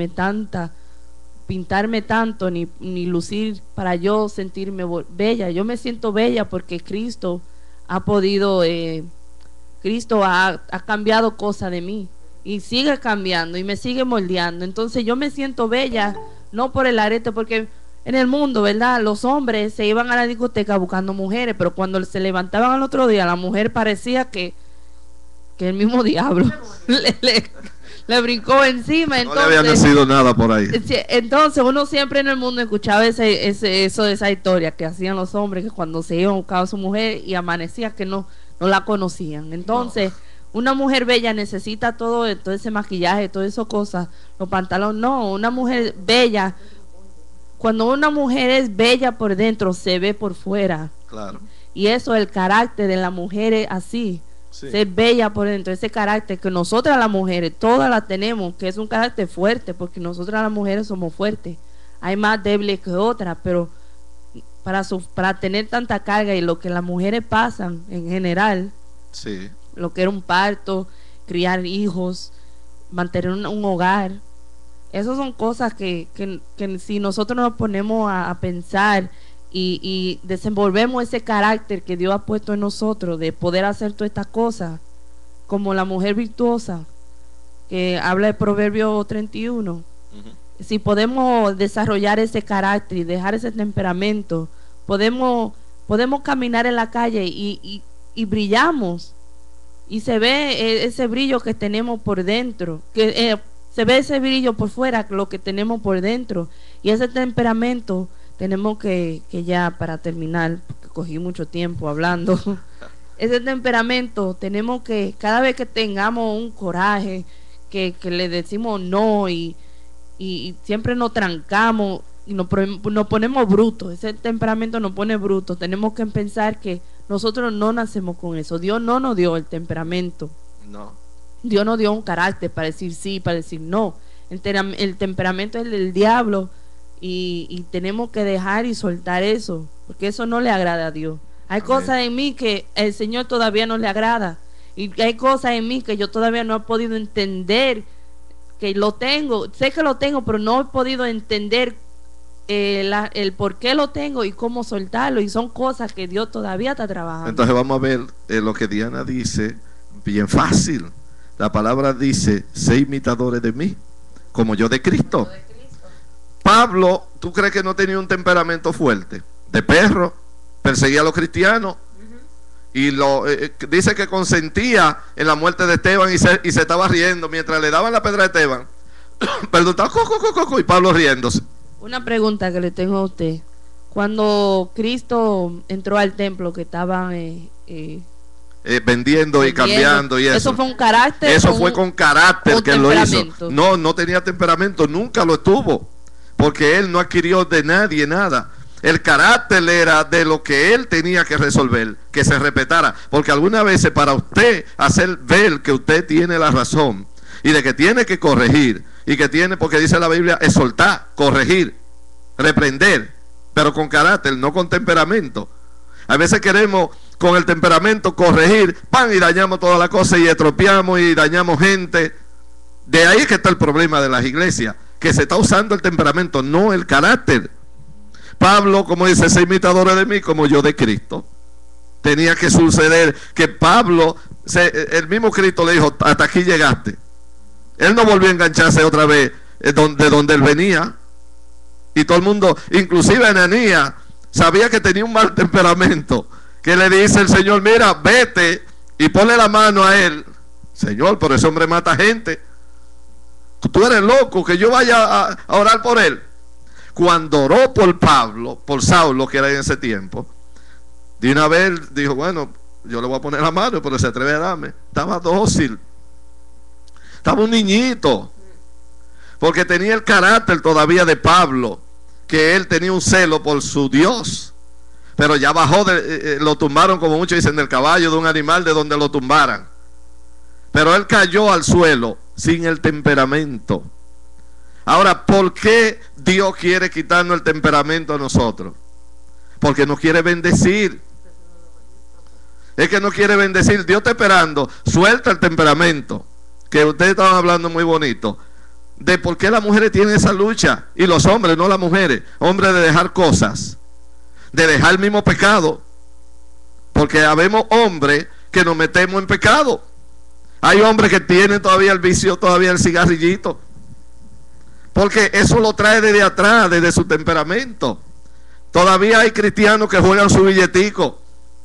pintarme tanto, ni lucir para yo sentirme bella. Yo me siento bella porque Cristo ha podido, Cristo ha cambiado cosas de mí. Y sigue cambiando y me sigue moldeando. Entonces yo me siento bella, no por el arete, porque en el mundo, ¿verdad? Los hombres se iban a la discoteca buscando mujeres, pero cuando se levantaban al otro día, la mujer parecía que el mismo diablo le brincó encima. No Entonces, le había nacido nada por ahí. entonces uno siempre en el mundo escuchaba eso de esa historia que hacían los hombres, que cuando se iban a buscar a su mujer y amanecía que no la conocían. Entonces, una mujer bella necesita todo ese maquillaje, todas esas cosas, los pantalones. No, una mujer bella, cuando una mujer es bella por dentro, se ve por fuera. Claro. Y eso, el carácter de la mujer es así. Sí. Ser bella por dentro, ese carácter que nosotras las mujeres todas la tenemos, que es un carácter fuerte, porque nosotras las mujeres somos fuertes. Hay más débiles que otras, pero para tener tanta carga y lo que las mujeres pasan en general, Sí. lo que era un parto, criar hijos, mantener un hogar, esas son cosas que si nosotros nos ponemos a pensar y desenvolvemos ese carácter que Dios ha puesto en nosotros de poder hacer todas estas cosas, como la mujer virtuosa que habla de Proverbio 31. Ujú. Si podemos desarrollar ese carácter y dejar ese temperamento, podemos caminar en la calle y brillamos, y se ve ese brillo que tenemos por dentro, se ve ese brillo por fuera, lo que tenemos por dentro, y ese temperamento tenemos que ya para terminar, porque cogí mucho tiempo hablando, ese temperamento tenemos que, cada vez que tengamos un coraje, que le decimos no y siempre nos trancamos y nos ponemos brutos, ese temperamento nos pone brutos, tenemos que pensar que nosotros no nacemos con eso. Dios no nos dio el temperamento. No. Dios nos dio un carácter para decir sí, para decir no. El temperamento es el del diablo. Y tenemos que dejar y soltar eso, porque eso no le agrada a Dios. Hay Amén. cosas en mí que el Señor todavía no le agrada, Y hay cosas en mí que yo todavía no he podido entender que lo tengo. Sé que lo tengo, pero no he podido entender el por qué lo tengo y cómo soltarlo. Y son cosas que Dios todavía está trabajando. Entonces vamos a ver lo que Diana dice, bien fácil. La palabra dice, sé imitadores de mí, como yo de Cristo. Pablo, ¿tú crees que no tenía un temperamento fuerte? De perro, perseguía a los cristianos. Y dice que consentía en la muerte de Esteban y se estaba riendo mientras le daban la pedra a Esteban. Perdón, estaba y Pablo riéndose. Una pregunta que le tengo a usted. Cuando Cristo entró al templo, que estaban vendiendo y cambiando y eso. ¿Eso fue un carácter? Eso fue con carácter que lo hizo. No tenía temperamento, nunca lo tuvo, porque él no adquirió de nadie nada. El carácter era de lo que él tenía que resolver, que se respetara, porque algunas veces para usted hacer ver que usted tiene la razón y de que tiene que corregir y que tiene, porque dice la Biblia, exhortar, corregir, reprender, pero con carácter, no con temperamento. A veces queremos con el temperamento corregir, pan, y dañamos toda la cosa y estropeamos y dañamos gente. De ahí es que está el problema de las iglesias, que se está usando el temperamento, no el carácter. Pablo, como dice, sé imitadores de mí como yo de Cristo. Tenía que suceder que Pablo, el mismo Cristo le dijo, hasta aquí llegaste. Él no volvió a engancharse otra vez de donde él venía. Y todo el mundo, inclusive Ananías, sabía que tenía un mal temperamento, que le dice el Señor, mira, vete y ponle la mano a él. Señor, pero ese hombre mata gente. Tú eres loco, que yo vaya a orar por él. Cuando oró por Pablo, por Saulo, que era en ese tiempo, de una vez dijo, bueno, yo le voy a poner la mano, pero se atreve a darme. Estaba dócil, estaba un niñito, porque tenía el carácter todavía de Pablo, que él tenía un celo por su Dios, pero ya bajó, lo tumbaron, como muchos dicen, del caballo, de un animal, de donde lo tumbaran. Pero él cayó al suelo sin el temperamento. Ahora, ¿por qué Dios quiere quitarnos el temperamento a nosotros? Porque nos quiere bendecir. Es que no quiere bendecir. Dios está esperando. Suelta el temperamento, que ustedes estaban hablando muy bonito, de por qué las mujeres tienen esa lucha y los hombres, no las mujeres. Hombres, de dejar cosas, de dejar el mismo pecado, porque habemos hombres que nos metemos en pecado. Hay hombres que tienen todavía el vicio, todavía el cigarrillito, porque eso lo trae desde atrás, desde su temperamento. Todavía hay cristianos que juegan su billetico,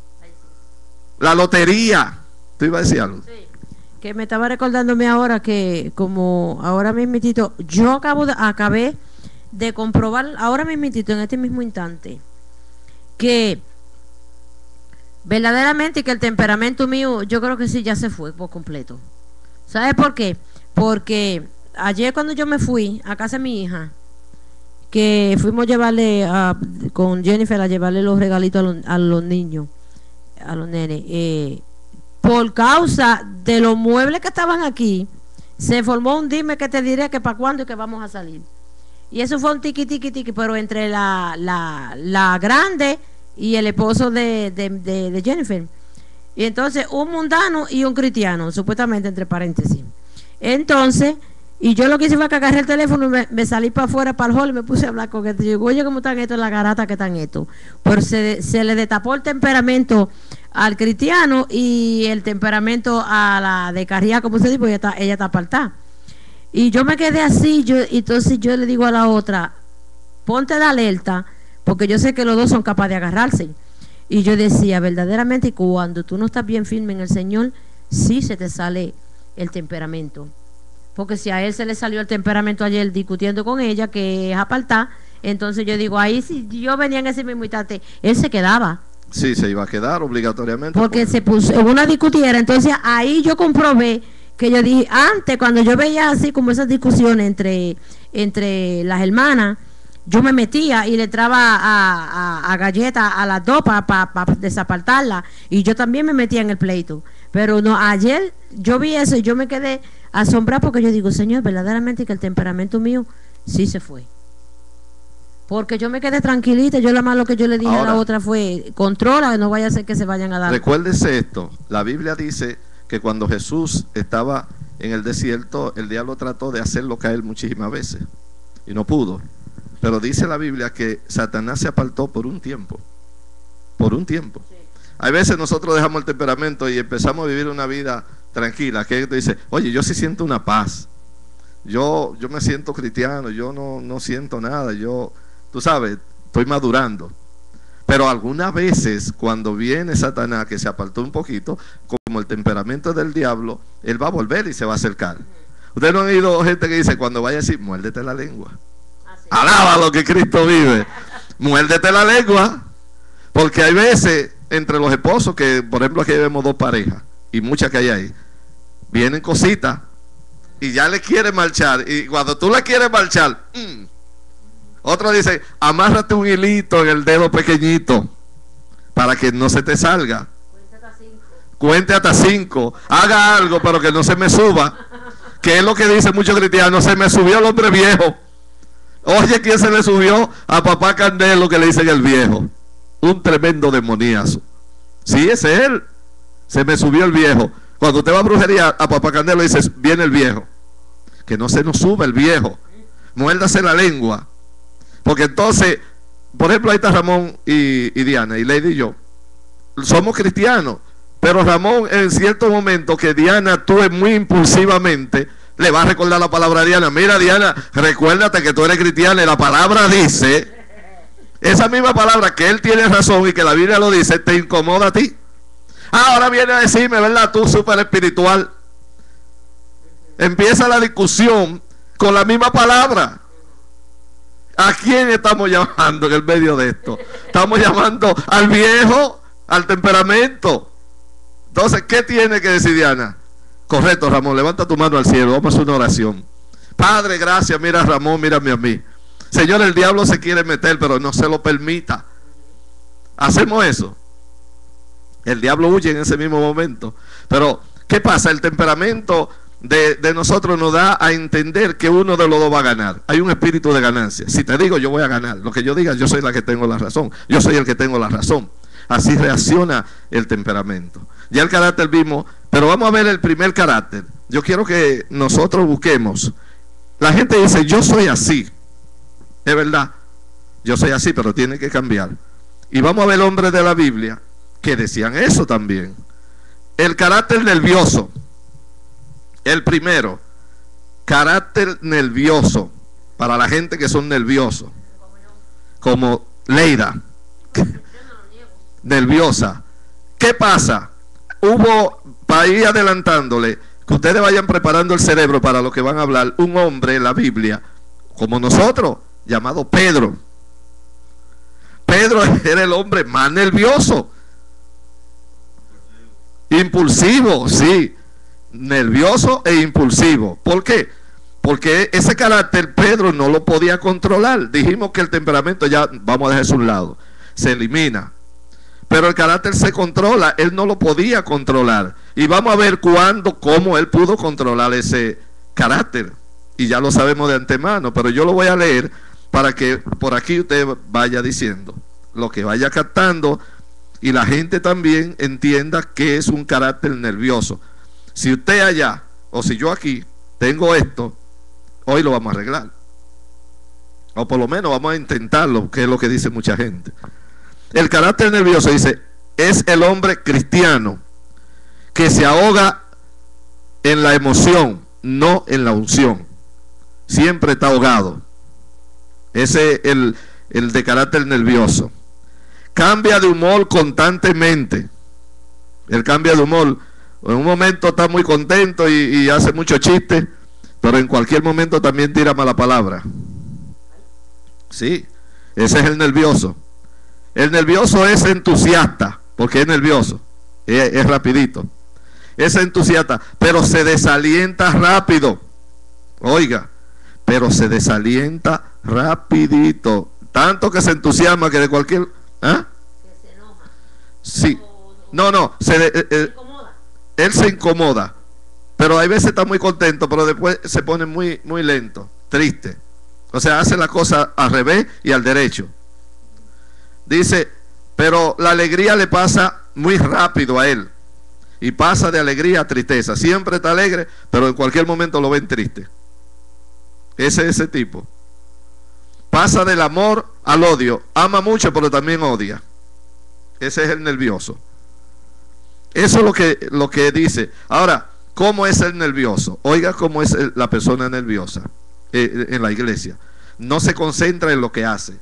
la lotería. ¿Tú ibas a decir algo? Sí. Que me estaba recordándome ahora que, como ahora mismitito, yo acabé de comprobar ahora mismitito, en este mismo instante, que verdaderamente que el temperamento mío, yo creo que sí, ya se fue por completo. ¿Sabes por qué? Porque ayer cuando yo me fui a casa de mi hija, que fuimos a llevarle con Jennifer a llevarle los regalitos a los niños, a los nenes, por causa de los muebles que estaban aquí, se formó un dime que te diré que para cuándo y que vamos a salir. Y eso fue un tiqui, pero entre la grande y el esposo de Jennifer. Y entonces un mundano y un cristiano, supuestamente, entre paréntesis. Entonces, y yo lo que hice fue que agarré el teléfono y me salí para afuera, para el hall, y me puse a hablar con él. Digo, oye, ¿cómo están estos, la garata que están estos? Pero se le destapó el temperamento al cristiano y el temperamento a la de Carría, como se dice, pues ella está apartada. Y yo me quedé así, entonces yo le digo a la otra, ponte de alerta, porque yo sé que los dos son capaces de agarrarse. Y yo decía, verdaderamente, cuando tú no estás bien firme en el Señor, sí se te sale el temperamento. Porque si a él se le salió el temperamento ayer discutiendo con ella, que es apartar, entonces yo digo, ahí si yo venía en ese mismo instante, él se quedaba. Sí, se iba a quedar obligatoriamente. Porque se puso en una discutiera. Entonces ahí yo comprobé que yo dije, antes cuando yo veía así como esas discusiones entre las hermanas, yo me metía y le entraba a galletas a las dos para desapartarla, y yo también me metía en el pleito. Pero no, ayer yo vi eso y yo me quedé asombrada, porque yo digo, Señor, verdaderamente que el temperamento mío sí se fue. Porque yo me quedé tranquilita. Yo, la más lo que yo le dije a la otra fue, controla, no vaya a ser que se vayan a dar. Recuérdese esto, la Biblia dice que que cuando Jesús estaba en el desierto, el diablo trató de hacerlo caer muchísimas veces y no pudo. Pero dice la Biblia que Satanás se apartó por un tiempo. Por un tiempo. Hay veces nosotros dejamos el temperamento y empezamos a vivir una vida tranquila. Que te dice, oye, yo sí siento una paz. Yo me siento cristiano, yo no siento nada. Tú sabes, estoy madurando. Pero algunas veces cuando viene Satanás, que se apartó un poquito, como el temperamento del diablo, él va a volver y se va a acercar. Ustedes no han oído gente que dice, cuando vaya a decir, muérdete la lengua. Alaba lo que Cristo vive. Muérdete la lengua. Porque hay veces entre los esposos que, por ejemplo, aquí vemos dos parejas y muchas que hay ahí, vienen cositas y ya le quieren marchar. Y cuando tú le quieres marchar, otro dice, amárrate un hilito en el dedo pequeñito para que no se te salga. Cuente hasta 5. Haga algo, pero que no se me suba. Que es lo que dicen muchos cristianos, se me subió el hombre viejo. Oye, ¿quién se le subió? A papá Candelo, que le dicen el viejo. Un tremendo demoníazo. Sí, ese es él. Se me subió el viejo. Cuando usted va a brujería, a papá Candelo dice, viene el viejo. Que no se nos suba el viejo. Muérdase la lengua. Porque entonces, por ejemplo, ahí está Ramón y Diana, y Lady y yo. Somos cristianos. Pero Ramón, en cierto momento que Diana actúe muy impulsivamente, le va a recordar la palabra a Diana. Mira, Diana, recuérdate que tú eres cristiana y la palabra dice, esa misma palabra que él tiene razón y que la Biblia lo dice, te incomoda a ti. Ahora viene a decirme, ¿verdad? Tú súper espiritual. Empieza la discusión con la misma palabra. ¿A quién estamos llamando en el medio de esto? Estamos llamando al viejo, al temperamento. Entonces, ¿qué tiene que decir Diana? Correcto, Ramón, levanta tu mano al cielo, vamos a hacer una oración. Padre, gracias, mira a Ramón, mírame a mí. Señor, el diablo se quiere meter, pero no se lo permita. Hacemos eso. El diablo huye en ese mismo momento. Pero, ¿qué pasa? El temperamento de nosotros nos da a entender que uno de los dos va a ganar. Hay un espíritu de ganancia. Si te digo, yo voy a ganar. Lo que yo diga, yo soy la que tengo la razón. Yo soy el que tengo la razón. Así reacciona el temperamento. Ya el carácter vimos, pero vamos a ver el primer carácter. Yo quiero que nosotros busquemos. La gente dice, yo soy así. Es verdad, yo soy así, pero tiene que cambiar. Y vamos a ver hombres de la Biblia que decían eso también. El carácter nervioso. El primero, carácter nervioso. Para la gente que son nerviosos. Como Leida. Nerviosa. ¿Qué pasa? Para ir adelantándole, que ustedes vayan preparando el cerebro para lo que van a hablar, un hombre en la Biblia, como nosotros, llamado Pedro. Pedro era el hombre más nervioso. Impulsivo, sí. Nervioso e impulsivo. ¿Por qué? Porque ese carácter Pedro no lo podía controlar. Dijimos que el temperamento ya, vamos a dejar eso a un lado, se elimina. Pero el carácter se controla, él no lo podía controlar. Y vamos a ver cómo él pudo controlar ese carácter. Y ya lo sabemos de antemano, pero yo lo voy a leer para que por aquí usted vaya diciendo, lo que vaya captando, y la gente también entienda que es un carácter nervioso. Si usted allá, o si yo aquí, tengo esto, hoy lo vamos a arreglar. O por lo menos vamos a intentarlo, que es lo que dice mucha gente. El carácter nervioso, dice, es el hombre cristiano que se ahoga en la emoción, no en la unción. Siempre está ahogado. Ese es el de carácter nervioso. Cambia de humor constantemente. Él cambia de humor. En un momento está muy contento y hace muchos chistes, pero en cualquier momento también tira mala palabra. Sí, ese es el nervioso. El nervioso es entusiasta, porque es nervioso, es rapidito. Es entusiasta, pero se desalienta rápido. Oiga, pero se desalienta rapidito. Tanto que se entusiasma que de cualquier... ¿Ah? Que se enoja. Sí. No, él se incomoda. Pero hay veces está muy contento, pero después se pone muy, muy lento, triste. O sea, hace la cosa al revés y al derecho. Dice, pero la alegría le pasa muy rápido a él. Y pasa de alegría a tristeza. Siempre está alegre, pero en cualquier momento lo ven triste. Ese es ese tipo. Pasa del amor al odio. Ama mucho, pero también odia. Ese es el nervioso. Eso es lo que dice. Ahora, ¿cómo es el nervioso? Oiga cómo es la persona nerviosa en la iglesia. No se concentra en lo que hace.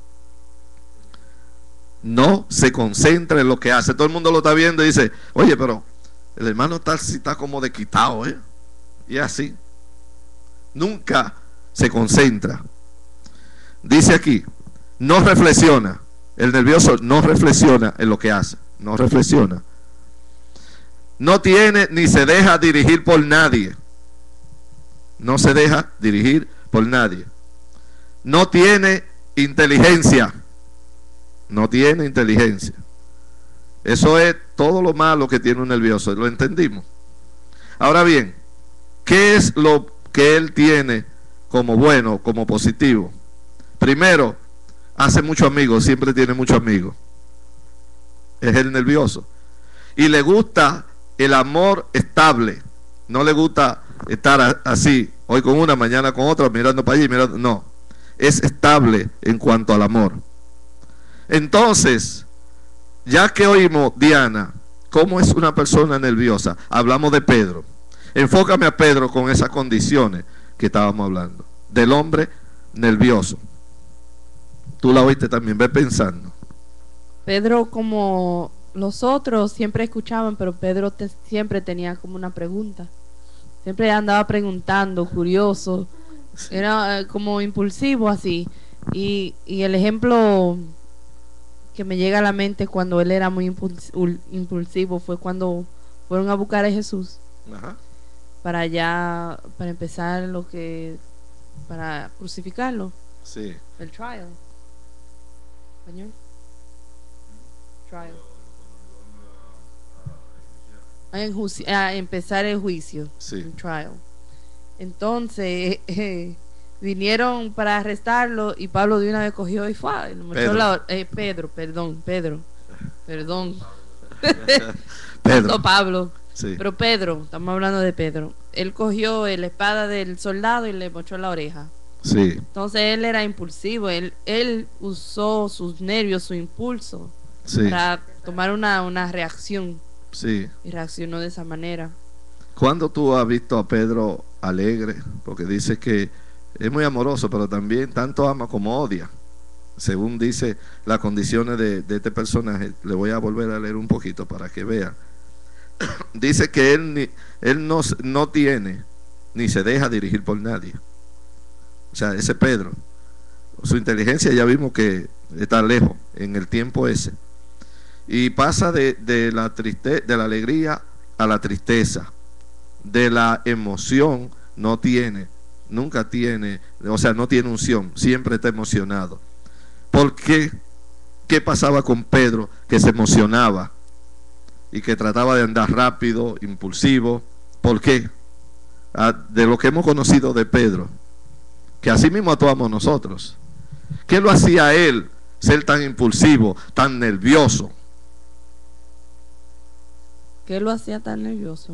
No se concentra en lo que hace. Todo el mundo lo está viendo y dice, oye, pero el hermano tal si está como de quitado, ¿eh? Y así. Nunca se concentra. Dice aquí, no reflexiona. El nervioso no reflexiona en lo que hace. No reflexiona. No tiene ni se deja dirigir por nadie. No se deja dirigir por nadie. No tiene inteligencia. No tiene inteligencia. Eso es todo lo malo que tiene un nervioso. ¿Lo entendimos? Ahora bien, ¿qué es lo que él tiene como bueno, como positivo? Primero, hace muchos amigos, siempre tiene muchos amigos. Es el nervioso. Y le gusta el amor estable. No le gusta estar así, hoy con una, mañana con otra, mirando para allí, mirando. No, es estable en cuanto al amor. Entonces, ya que oímos, Diana, cómo es una persona nerviosa, hablamos de Pedro. Enfócame a Pedro con esas condiciones que estábamos hablando. Del hombre nervioso. Tú la oíste también, ve pensando. Pedro, como los otros siempre escuchaban, pero Pedro siempre tenía como una pregunta. Siempre andaba preguntando, curioso. Sí. Era como impulsivo así. Y el ejemplo que me llega a la mente cuando él era muy impulsivo fue cuando fueron a buscar a Jesús. Ajá. Para empezar para crucificarlo. Sí. El trial. ¿Español? Trial. A empezar el juicio. Sí. El trial. Entonces vinieron para arrestarlo y Pablo de una vez cogió y fue. Pedro. Pedro. Pablo. Sí. Pero Pedro, estamos hablando de Pedro. Él cogió la espada del soldado y le mochó la oreja. Sí. Entonces él era impulsivo. Él usó sus nervios, su impulso, sí, para tomar una reacción. Sí. Y reaccionó de esa manera. ¿Cuándo tú has visto a Pedro alegre? Porque dice que es muy amoroso, pero también tanto ama como odia. Según dice las condiciones de este personaje, le voy a volver a leer un poquito para que vea. Dice que él no tiene ni se deja dirigir por nadie. O sea, ese Pedro, su inteligencia ya vimos que está lejos en el tiempo ese. Y pasa de la alegría a la tristeza. De la emoción nunca tiene, o sea, no tiene unción, siempre está emocionado. ¿Por qué? ¿Qué pasaba con Pedro? Que se emocionaba y que trataba de andar rápido, impulsivo. ¿Por qué? De lo que hemos conocido de Pedro, que así mismo actuamos nosotros. ¿Qué lo hacía a él ser tan impulsivo, tan nervioso? ¿Qué lo hacía tan nervioso?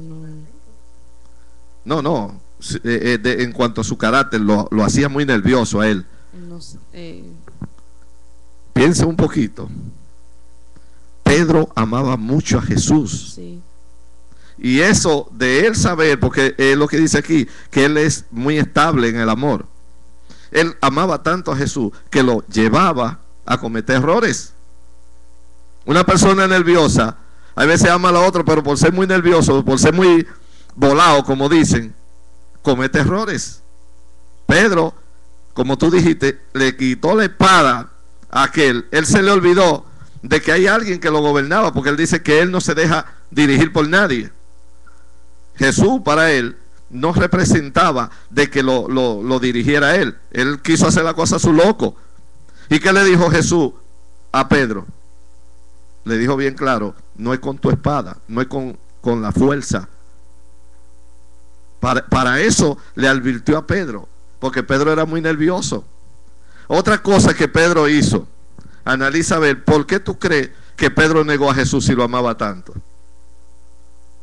No. En cuanto a su carácter, lo hacía muy nervioso a él. No sé, Piensa un poquito. Pedro amaba mucho a Jesús. Sí. Y eso de él saber, porque es lo que dice aquí, que él es muy estable en el amor. Él amaba tanto a Jesús que lo llevaba a cometer errores. Una persona nerviosa a veces ama a la otra, pero por ser muy nervioso, por ser muy volado, como dicen, comete errores. Pedro, como tú dijiste, le quitó la espada a aquel. Él se le olvidó de que hay alguien que lo gobernaba, porque él dice que él no se deja dirigir por nadie. Jesús para él no representaba de que lo dirigiera él. Él quiso hacer la cosa a su loco. ¿Y qué le dijo Jesús a Pedro? Le dijo bien claro: no es con tu espada, no es con la fuerza. Para eso le advirtió a Pedro, porque Pedro era muy nervioso. Otra cosa que Pedro hizo, analiza a ver, ¿por qué tú crees que Pedro negó a Jesús si lo amaba tanto?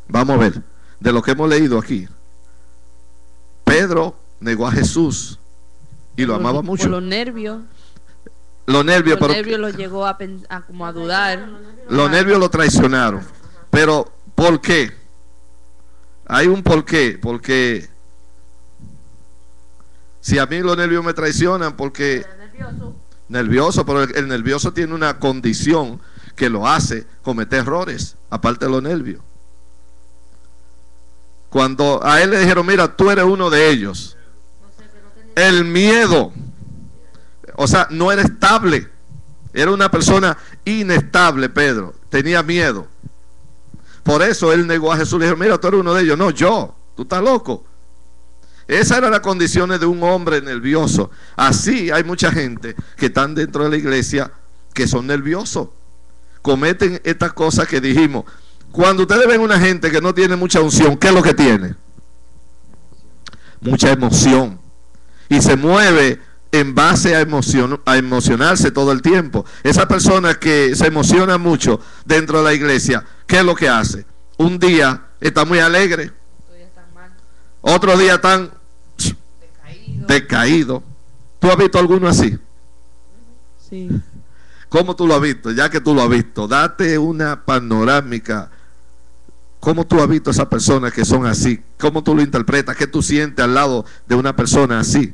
Vamos a ver, de lo que hemos leído aquí. Pedro negó a Jesús y lo amaba mucho. Por los nervios. Los nervios, Los pero nervios lo llegó como a dudar. los nervios lo traicionaron. Pero, ¿por qué? Hay un por qué. Porque si a mí los nervios me traicionan, porque nervioso, pero el nervioso tiene una condición que lo hace cometer errores, aparte de los nervios. Cuando a él le dijeron, mira, tú eres uno de ellos, el miedo, o sea, no era estable, era una persona inestable. Pedro tenía miedo, por eso él negó a Jesús. Le dijeron, mira, tú eres uno de ellos. No, yo, tú estás loco. Esas eran las condiciones de un hombre nervioso. Así hay mucha gente que están dentro de la iglesia que son nerviosos, cometen estas cosas que dijimos. Cuando ustedes ven una gente que no tiene mucha unción, ¿qué es lo que tiene? Mucha emoción, y se mueve en base a emocionarse todo el tiempo. Esa persona que se emociona mucho dentro de la iglesia, ¿qué es lo que hace? Un día está muy alegre, otro día están decaído. ¿Tú has visto alguno así? Sí. ¿Cómo tú lo has visto? Ya que tú lo has visto, date una panorámica. ¿Cómo tú has visto a esas personas que son así? ¿Cómo tú lo interpretas? ¿Qué tú sientes al lado de una persona así?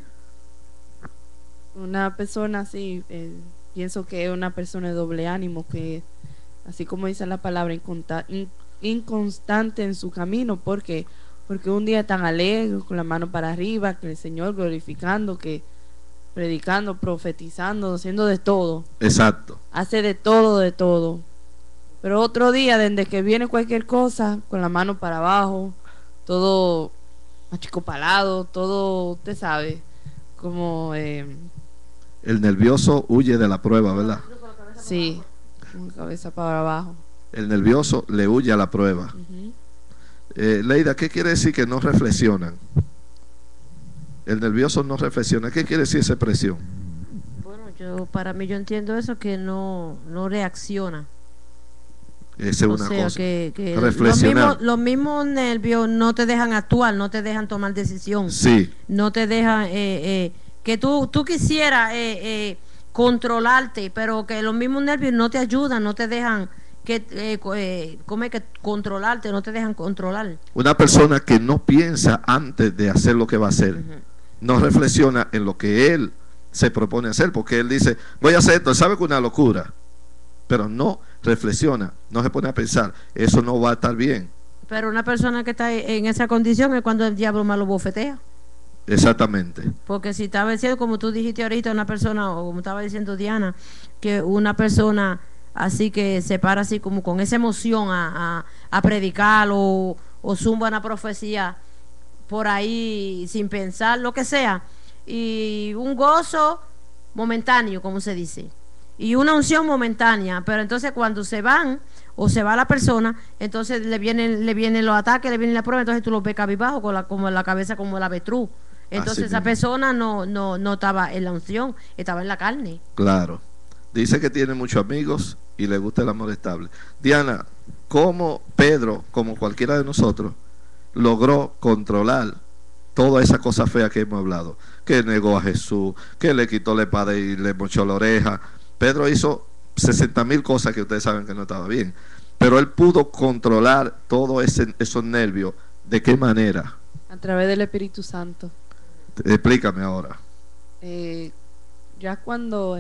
Una persona así, pienso que es una persona de doble ánimo, que así como dice la palabra, inconstante en su camino. Porque un día tan alegre, con la mano para arriba, que el Señor glorificando, que predicando, profetizando, haciendo de todo. Exacto. Hace de todo, de todo. Pero otro día, desde que viene cualquier cosa, con la mano para abajo, todo achicopalado, todo, usted sabe, como... el nervioso huye de la prueba, ¿verdad? Sí, con cabeza para abajo. El nervioso le huye a la prueba. Leida, ¿qué quiere decir que no reflexionan? El nervioso no reflexiona. ¿Qué quiere decir esa expresión? Bueno, para mí yo entiendo eso, que no reacciona. Esa es O una sea, cosa. que Reflexionar. los mismos nervios no te dejan actuar, no te dejan tomar decisión. Sí. No te dejan que tú quisieras controlarte, pero que los mismos nervios no te ayudan, no te dejan que controlarte, no te dejan controlar. Una persona que no piensa antes de hacer lo que va a hacer, no reflexiona en lo que él se propone hacer, porque él dice, voy a hacer esto, él sabe que es una locura, pero no reflexiona, no se pone a pensar, eso no va a estar bien. Pero una persona que está en esa condición es cuando el diablo más lo bofetea. Exactamente. Porque si estaba diciendo, como tú dijiste ahorita, una persona, o como estaba diciendo Diana, que una persona así que se para así como con esa emoción a predicar o zumba una profecía por ahí sin pensar, lo que sea, y un gozo momentáneo, como se dice, y una unción momentánea, pero entonces cuando se van o se va la persona, entonces le vienen los ataques, le viene la prueba, entonces tú lo ves cabizbajo como la cabeza como el avestruz. Entonces esa persona no estaba en la unción, estaba en la carne. Claro. Dice que tiene muchos amigos y le gusta el amor estable. Diana, ¿cómo Pedro, como cualquiera de nosotros, logró controlar toda esa cosa fea que hemos hablado? Que negó a Jesús, que le quitó la espada y le mochó la oreja. Pedro hizo 60,000 cosas que ustedes saben que no estaba bien, pero él pudo controlar todos esos nervios. ¿De qué manera? A través del Espíritu Santo. Explícame ahora. Ya cuando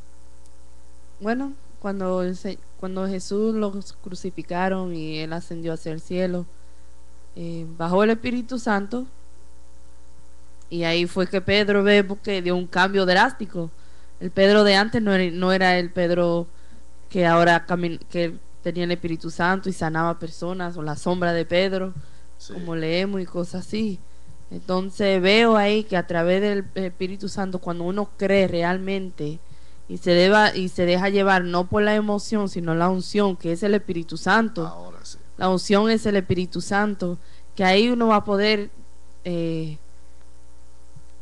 cuando Jesús lo crucificaron y él ascendió hacia el cielo, bajó el Espíritu Santo, y ahí fue que Pedro ve que dio un cambio drástico. El Pedro de antes no era el Pedro que ahora que tenía el Espíritu Santo y sanaba personas, o la sombra de Pedro, sí, como leemos y cosas así. Entonces veo ahí que a través del Espíritu Santo, cuando uno cree realmente y se deja llevar no por la emoción, sino la unción, que es el Espíritu Santo. Ahora sí. La unción es el Espíritu Santo, que ahí uno va a poder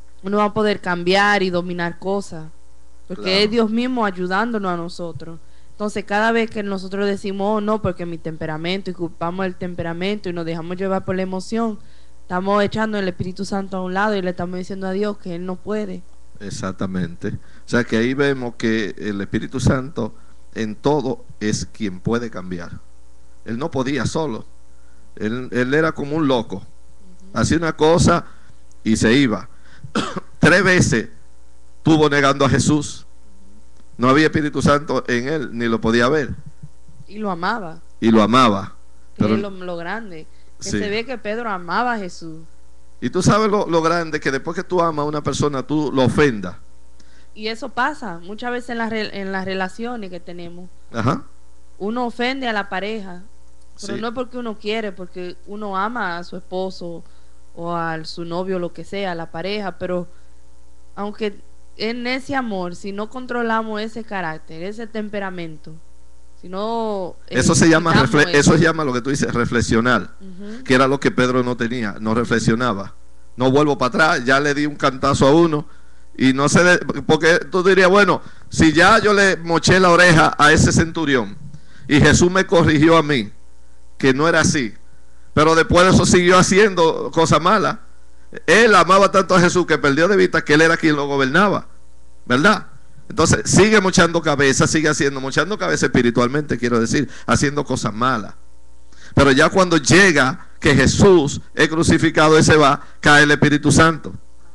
cambiar y dominar cosas, porque claro, es Dios mismo ayudándonos a nosotros. Entonces cada vez que nosotros decimos, oh no, porque mi temperamento, y culpamos el temperamento y nos dejamos llevar por la emoción, estamos echando el Espíritu Santo a un lado y le estamos diciendo a Dios que Él no puede. Exactamente. O sea que ahí vemos que el Espíritu Santo en todo es quien puede cambiar. Él no podía solo. Él era como un loco. Hacía una cosa y se iba. 3 veces estuvo negando a Jesús. No había Espíritu Santo en él, ni lo podía ver. Y lo amaba. Y lo amaba. Que Pero, es lo grande. Que sí. se ve que Pedro amaba a Jesús. Y tú sabes lo grande, que después que tú amas a una persona, tú lo ofendas. Y eso pasa muchas veces en las relaciones que tenemos. Ajá. Uno ofende a la pareja, pero Sí. no es porque uno quiere, porque uno ama a su esposo o a su novio, lo que sea, a la pareja, pero aunque en ese amor, si no controlamos ese carácter, ese temperamento, si no... Eso se llama, quitamos eso se llama lo que tú dices, reflexionar. Ujú. Que era lo que Pedro no tenía, no reflexionaba. No vuelvo para atrás, ya le di un cantazo a uno y no sé, porque tú dirías, bueno, si ya yo le moché la oreja a ese centurión y Jesús me corrigió a mí, que no era así, pero después de eso siguió haciendo cosas malas. Él amaba tanto a Jesús que perdió de vista que él era quien lo gobernaba, ¿verdad? Entonces sigue mochando cabeza, sigue haciendo, mochando cabeza espiritualmente, quiero decir, haciendo cosas malas. Pero ya cuando llega que Jesús es crucificado y se va, cae el Espíritu Santo.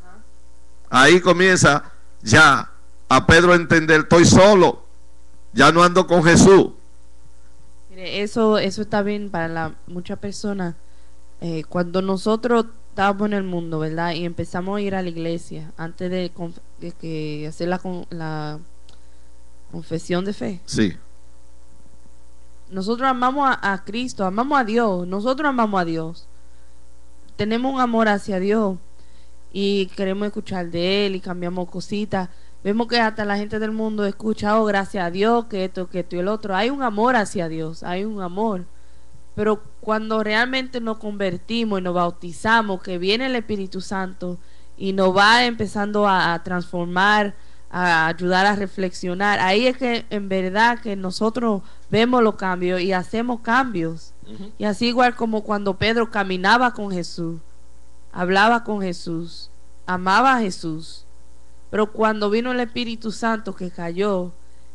Ahí comienza ya a Pedro a entender, estoy solo, ya no ando con Jesús. Mire, eso está bien para muchas personas. Cuando nosotros estábamos en el mundo, ¿verdad? Y empezamos a ir a la iglesia antes de que hacer la confesión de fe. Sí, Nosotros amamos a Cristo, amamos a Dios, nosotros amamos a Dios. Tenemos un amor hacia Dios y queremos escuchar de Él y cambiamos cositas. Vemos que hasta la gente del mundo escucha, oh, gracias a Dios, que esto y el otro. Hay un amor hacia Dios, hay un amor. Pero cuando realmente nos convertimos y nos bautizamos, que viene el Espíritu Santo y nos va empezando a transformar, a ayudar a reflexionar, ahí es que en verdad que nosotros vemos los cambios y hacemos cambios. Y así igual como cuando Pedro caminaba con Jesús, hablaba con Jesús, amaba a Jesús, pero cuando vino el Espíritu Santo que cayó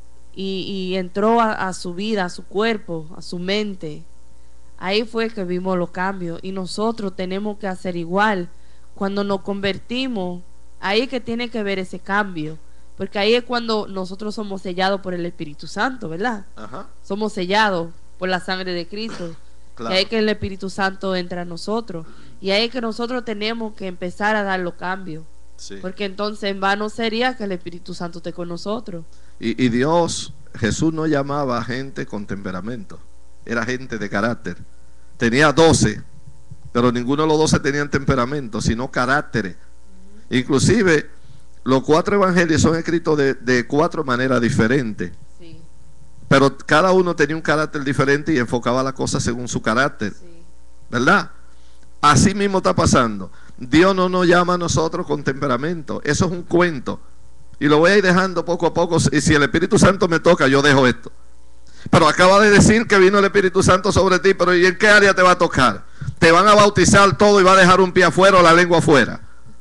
y entró a su vida, a su cuerpo, a su mente, ahí fue que vimos los cambios. Y nosotros tenemos que hacer igual. Cuando nos convertimos, ahí es que tiene que ver ese cambio, porque ahí es cuando nosotros somos sellados por el Espíritu Santo, ¿verdad? ajá, Somos sellados por la sangre de Cristo. claro. Y ahí es que el Espíritu Santo entra a nosotros. Y ahí es que nosotros tenemos que empezar a dar los cambios. Sí. Porque entonces en vano sería que el Espíritu Santo esté con nosotros. Y Dios, Jesús no llamaba a gente con temperamento, era gente de carácter. Tenía 12, pero ninguno de los 12 tenían temperamento, sino caracteres. Inclusive los 4 evangelios son escritos de 4 maneras diferentes, Sí, pero cada uno tenía un carácter diferente y enfocaba la cosa según su carácter, sí. ¿verdad? Así mismo está pasando. Dios no nos llama a nosotros con temperamento, eso es un cuento. Y lo voy a ir dejando poco a poco. Y si el Espíritu Santo me toca, yo dejo esto. Pero acaba de decir que vino el Espíritu Santo sobre ti, pero ¿y en qué área te va a tocar? Te van a bautizar todo y va a dejar un pie afuera o la lengua afuera.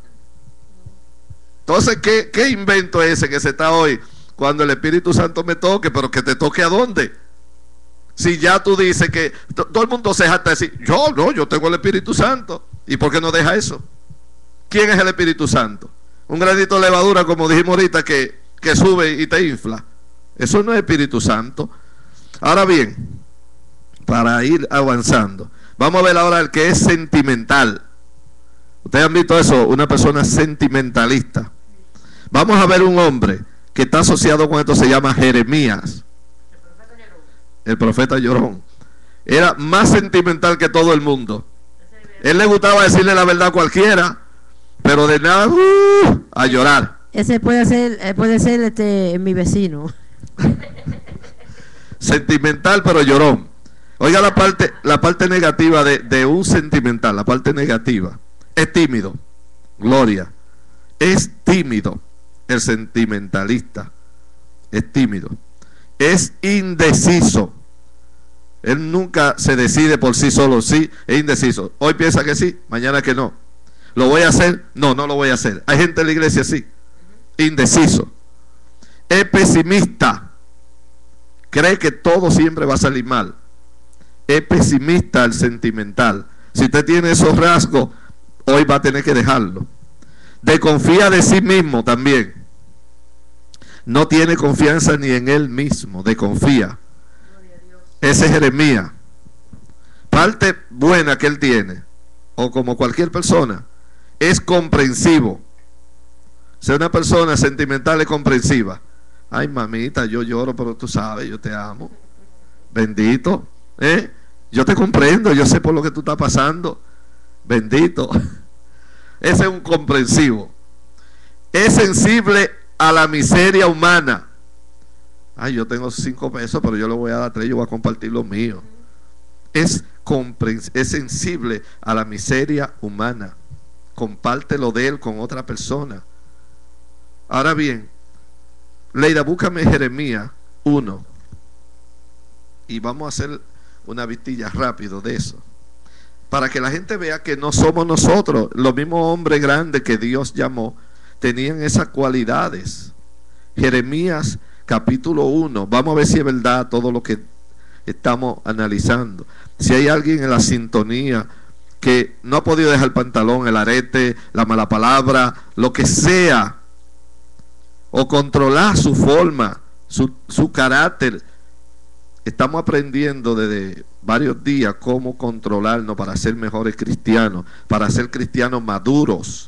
Entonces, ¿qué invento es ese que se está hoy? Cuando el Espíritu Santo me toque, pero que te toque ¿a dónde? Si ya tú dices que todo el mundo se jacta de decir, yo tengo el Espíritu Santo. ¿Y por qué no deja eso? ¿Quién es el Espíritu Santo? Un granito de levadura, como dijimos ahorita, que sube y te infla. Eso no es Espíritu Santo. Ahora bien, para ir avanzando, vamos a ver ahora el que es sentimental. Ustedes han visto eso, una persona sentimentalista. Vamos a ver un hombre que está asociado con esto, se llama Jeremías. El profeta llorón. Era más sentimental que todo el mundo. Él le gustaba decirle la verdad a cualquiera, pero de nada, a llorar. Ese puede ser mi vecino. Sentimental pero llorón. Oiga la parte negativa de un sentimental, la parte negativa. Es tímido. Gloria. Es tímido. El sentimentalista es tímido. es indeciso. Él nunca se decide por sí solo, sí, es indeciso. Hoy piensa que sí, mañana que no. ¿Lo voy a hacer? No, no lo voy a hacer. Hay gente en la iglesia así, indeciso. Es pesimista. Cree que todo siempre va a salir mal. Es pesimista el sentimental. Si usted tiene esos rasgos, hoy va a tener que dejarlo. Desconfía de sí mismo también. No tiene confianza ni en él mismo, desconfía. Ese es Jeremías. Parte buena que él tiene, o como cualquier persona, es comprensivo. Ser una persona sentimental es comprensiva. Ay, mamita, yo lloro, pero tú sabes, yo te amo. Bendito. Yo te comprendo, yo sé por lo que tú estás pasando. Bendito. Ese es un comprensivo. Es sensible a la miseria humana. Ay, yo tengo 5 pesos, pero yo le voy a dar 3, yo voy a compartir lo mío. Es sensible a la miseria humana. Comparte lo de él con otra persona. Ahora bien, Leida, búscame Jeremías 1 y vamos a hacer una vistilla rápido de eso, para que la gente vea que no somos nosotros. Los mismos hombres grandes que Dios llamó tenían esas cualidades. Jeremías capítulo 1, vamos a ver si es verdad todo lo que estamos analizando. Si hay alguien en la sintonía que no ha podido dejar el pantalón, el arete, la mala palabra, lo que sea, o controlar su forma, su carácter. Estamos aprendiendo desde varios días cómo controlarnos para ser mejores cristianos, para ser cristianos maduros.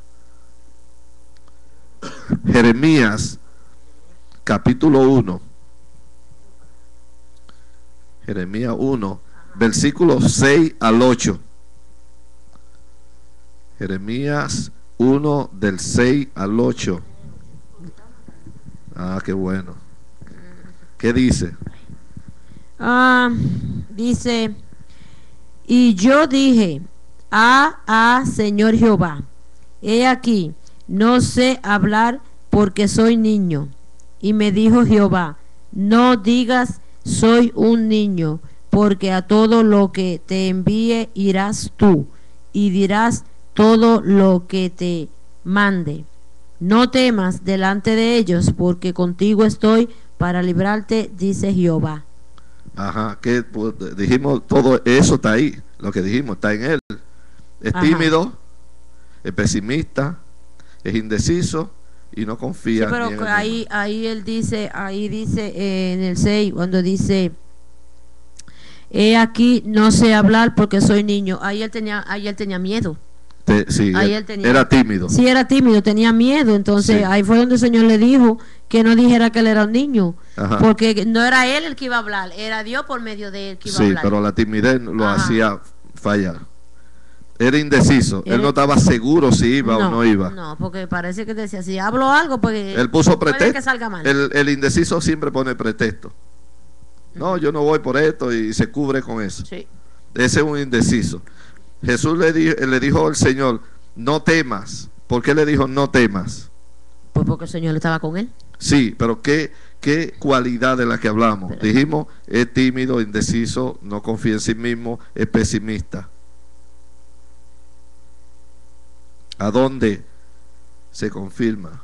Jeremías capítulo 1. Jeremías 1, versículos 6 al 8. Jeremías 1 del 6 al 8. Ah, qué bueno. ¿Qué dice? Dice: y yo dije, Señor Jehová, he aquí, no sé hablar porque soy niño. Y me dijo Jehová, no digas soy un niño, porque a todo lo que te envíe irás tú, y dirás todo lo que te mande. No temas delante de ellos, porque contigo estoy para librarte, dice Jehová. Ajá, que pues, dijimos, todo eso está ahí, lo que dijimos está en él. Es tímido, es pesimista, es indeciso y no confía. Sí, pero ni en ahí él dice, en el 6, cuando dice, he aquí, no sé hablar porque soy niño. Ahí él tenía miedo. Sí, era tímido. Sí, era tímido, tenía miedo. Entonces, ahí fue donde el Señor le dijo que no dijera que él era un niño. Ajá. Porque no era él el que iba a hablar, era Dios por medio de él que iba a hablar. Sí, pero la timidez lo hacía fallar. Era indeciso, él no estaba seguro si iba o no iba. No, porque parece que decía, si hablo algo, pues él puso pretexto. Que salga mal. El indeciso siempre pone pretexto. No, yo no voy por esto y se cubre con eso. Sí. Ese es un indeciso. Jesús le dijo al Señor, no temas. ¿Por qué le dijo no temas? Pues porque el Señor estaba con él. Sí, pero ¿qué cualidad de la que hablamos? Pero dijimos, es tímido, indeciso, no confía en sí mismo, es pesimista. ¿A dónde se confirma?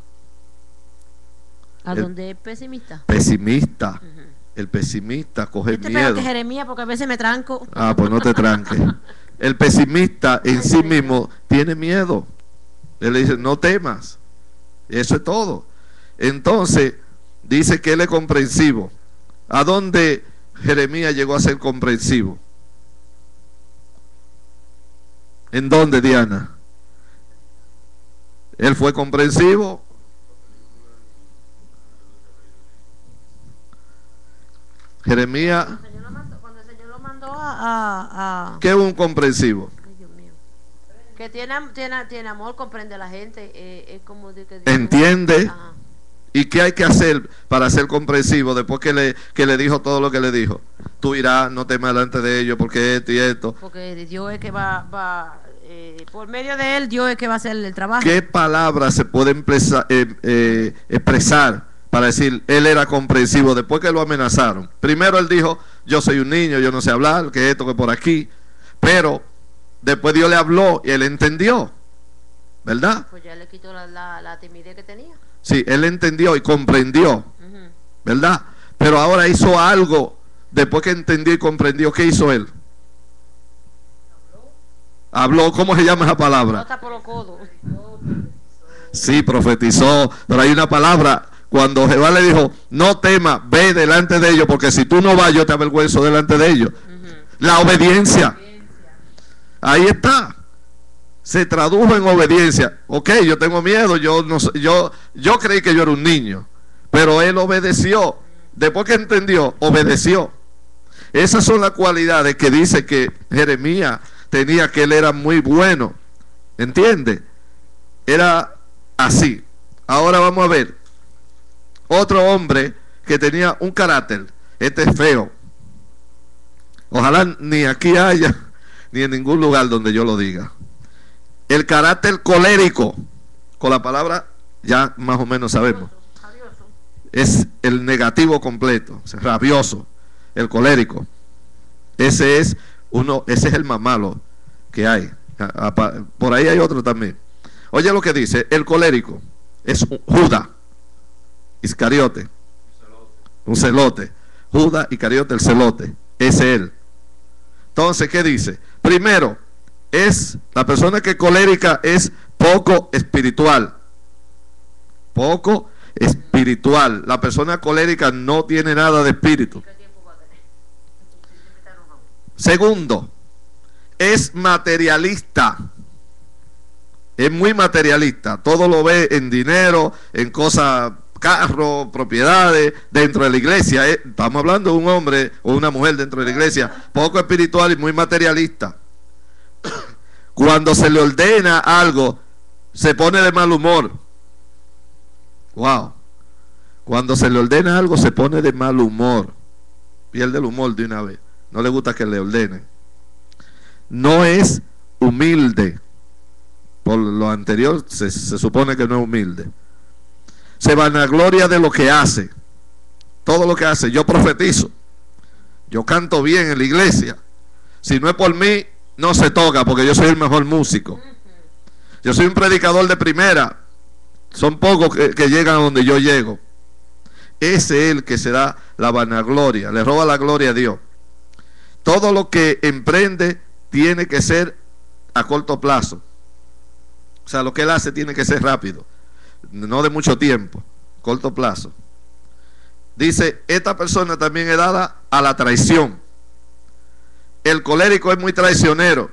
¿A dónde es pesimista? Pesimista. El pesimista coge miedo. Espérate, Jeremías, porque a veces me tranco. Ah, pues no te tranques. El pesimista en sí mismo tiene miedo. Él le dice, no temas. Eso es todo. Entonces, dice que él es comprensivo. ¿A dónde Jeremías llegó a ser comprensivo? ¿En dónde, Diana? Él fue comprensivo. Jeremías. Cuando el Señor lo mandó a ¿Qué es un comprensivo? Ay, Dios mío. Que tiene amor, comprende a la gente, es como de que entiende. Ajá. ¿Y qué hay que hacer para ser comprensivo después que le dijo todo lo que le dijo? Tú irás, no temas delante de ellos porque esto y esto. Porque Dios es que va por medio de él, Dios es que va a hacer el trabajo. ¿Qué palabras se pueden expresar para decir, él era comprensivo después que lo amenazaron. Primero él dijo, yo soy un niño, yo no sé hablar, que esto, que por aquí. Pero después Dios le habló y él entendió, ¿verdad? Pues ya le quitó la timidez que tenía. Sí, él entendió y comprendió, ¿verdad? Pero ahora hizo algo, después que entendió y comprendió, ¿qué hizo él? Habló, ¿cómo se llama esa palabra? No está por los codos. Sí, profetizó, pero hay una palabra, cuando Jehová le dijo, no temas, ve delante de ellos, porque si tú no vas, yo te avergüenzo delante de ellos. La obediencia. Ahí está. Se tradujo en obediencia. Ok, yo tengo miedo, yo creí que yo era un niño, pero él obedeció. Después que entendió, obedeció. Esas son las cualidades que dice que Jeremías tenía, que él era muy bueno. ¿Entiende? Era así. Ahora vamos a ver otro hombre que tenía un carácter. Este es feo. Ojalá ni aquí haya, ni en ningún lugar donde yo lo diga. El carácter colérico, con la palabra ya más o menos sabemos, es el negativo completo, es rabioso, el colérico. Ese es el más malo que hay. Por ahí hay otro también. Oye lo que dice, el colérico es Judas Iscariote, un celote. Judas Iscariote, el celote, es él. Entonces, ¿qué dice? Primero, la persona que es colérica es poco espiritual. Poco espiritual. La persona colérica no tiene nada de espíritu. Segundo, es materialista. Es muy materialista. Todo lo ve en dinero, en cosas, carros, propiedades, dentro de la iglesia. Estamos hablando de un hombre o una mujer dentro de la iglesia, poco espiritual y muy materialista. Cuando se le ordena algo, se pone de mal humor. Wow. Cuando se le ordena algo, se pone de mal humor. Pierde el humor de una vez. No le gusta que le ordenen. No es humilde. Por lo anterior, se supone que no es humilde. Se vanagloria de lo que hace. Todo lo que hace. Yo profetizo. Yo canto bien en la iglesia. Si no es por mí, no se toca, porque yo soy el mejor músico. Yo soy un predicador de primera. Son pocos que llegan a donde yo llego. Ese es el que se da la vanagloria, le roba la gloria a Dios. Todo lo que emprende tiene que ser a corto plazo. O sea, lo que él hace tiene que ser rápido, no de mucho tiempo, corto plazo. Dice, esta persona también es dada a la traición. El colérico es muy traicionero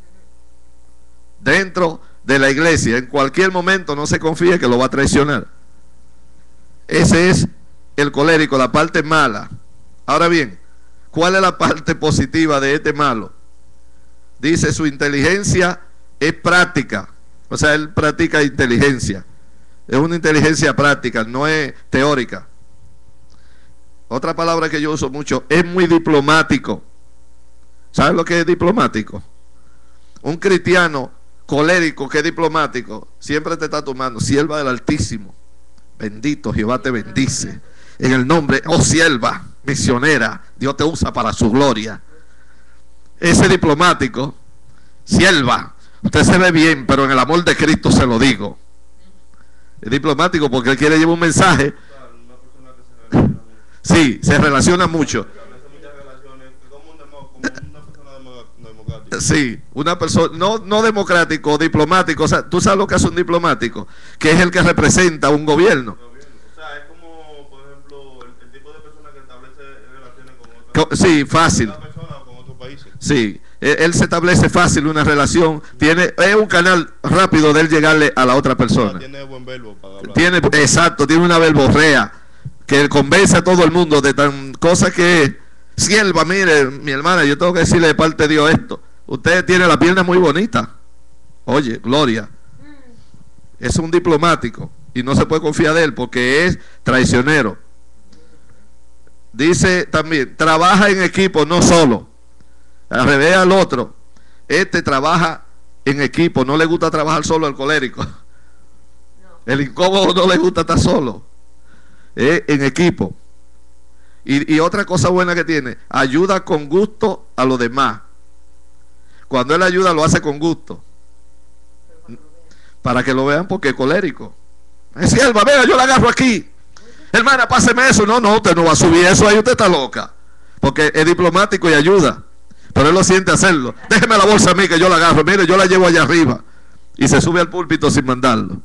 dentro de la iglesia. En cualquier momento no se confíe que lo va a traicionar. Ese es el colérico, la parte mala. Ahora bien, ¿cuál es la parte positiva de este malo? Dice, su inteligencia es práctica. O sea, él practica inteligencia. Es una inteligencia práctica, no es teórica. Otra palabra que yo uso mucho, es muy diplomático. ¿Sabes lo que es diplomático? Un cristiano colérico que es diplomático siempre te está tomando, sierva del Altísimo, bendito Jehová te bendice, en el nombre, oh sierva misionera, Dios te usa para su gloria. Ese diplomático, sierva, usted se ve bien, pero en el amor de Cristo se lo digo. Es diplomático porque él quiere llevar un mensaje. Sí, se relaciona mucho. Sí, una persona, no democrático, diplomático. O sea, tú sabes lo que hace un diplomático, que es el que representa un gobierno. O sea, es como, por ejemplo, el tipo de persona que establece relaciones con otra. Sí, fácil. Una persona o con otros países. Sí, él se establece fácil una relación. Es un canal rápido de él llegarle a la otra persona. Tiene buen verbo para hablar. Exacto, tiene una verborrea que convence a todo el mundo de tan cosa que sierva, mire, mi hermana, yo tengo que decirle de parte de Dios esto. Usted tiene la pierna muy bonita. Oye, gloria. Es un diplomático y no se puede confiar de él porque es traicionero. Dice también, trabaja en equipo, no solo. Al revés al otro. Este trabaja en equipo, no le gusta trabajar solo al colérico. El incómodo no le gusta estar solo. En equipo. Y otra cosa buena que tiene, ayuda con gusto a los demás. Cuando él ayuda lo hace con gusto. Para que lo vean, porque es colérico. Es sierva, venga, yo la agarro aquí. Hermana, páseme eso. No, no, usted no va a subir eso ahí, usted está loca. Porque es diplomático y ayuda. Pero él lo siente hacerlo. Déjeme la bolsa a mí que yo la agarro. Mire, yo la llevo allá arriba. Y se sube al púlpito sin mandarlo.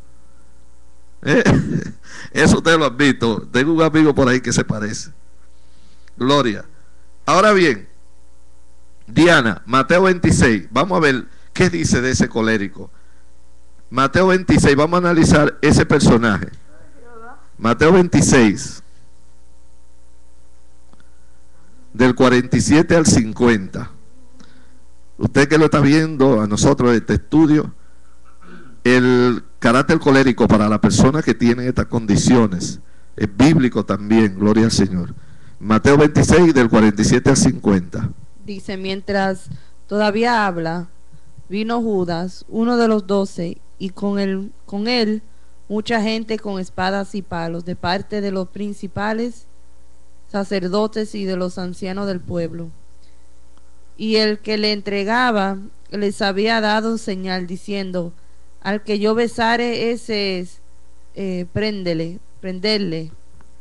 Eso ustedes lo han visto. Tengo un amigo por ahí que se parece. Gloria. Ahora bien, Diana, Mateo 26. Vamos a ver qué dice de ese colérico. Mateo 26, vamos a analizar ese personaje. Mateo 26, del 47 al 50. Usted que lo está viendo, a nosotros este estudio, el carácter colérico para la persona que tiene estas condiciones es bíblico también, gloria al Señor. Mateo 26, del 47 al 50. Dice, mientras todavía habla, vino Judas, uno de los 12, y con él mucha gente con espadas y palos, de parte de los principales sacerdotes y de los ancianos del pueblo. Y el que le entregaba les había dado señal, diciendo, al que yo besare, ese es, prenderle.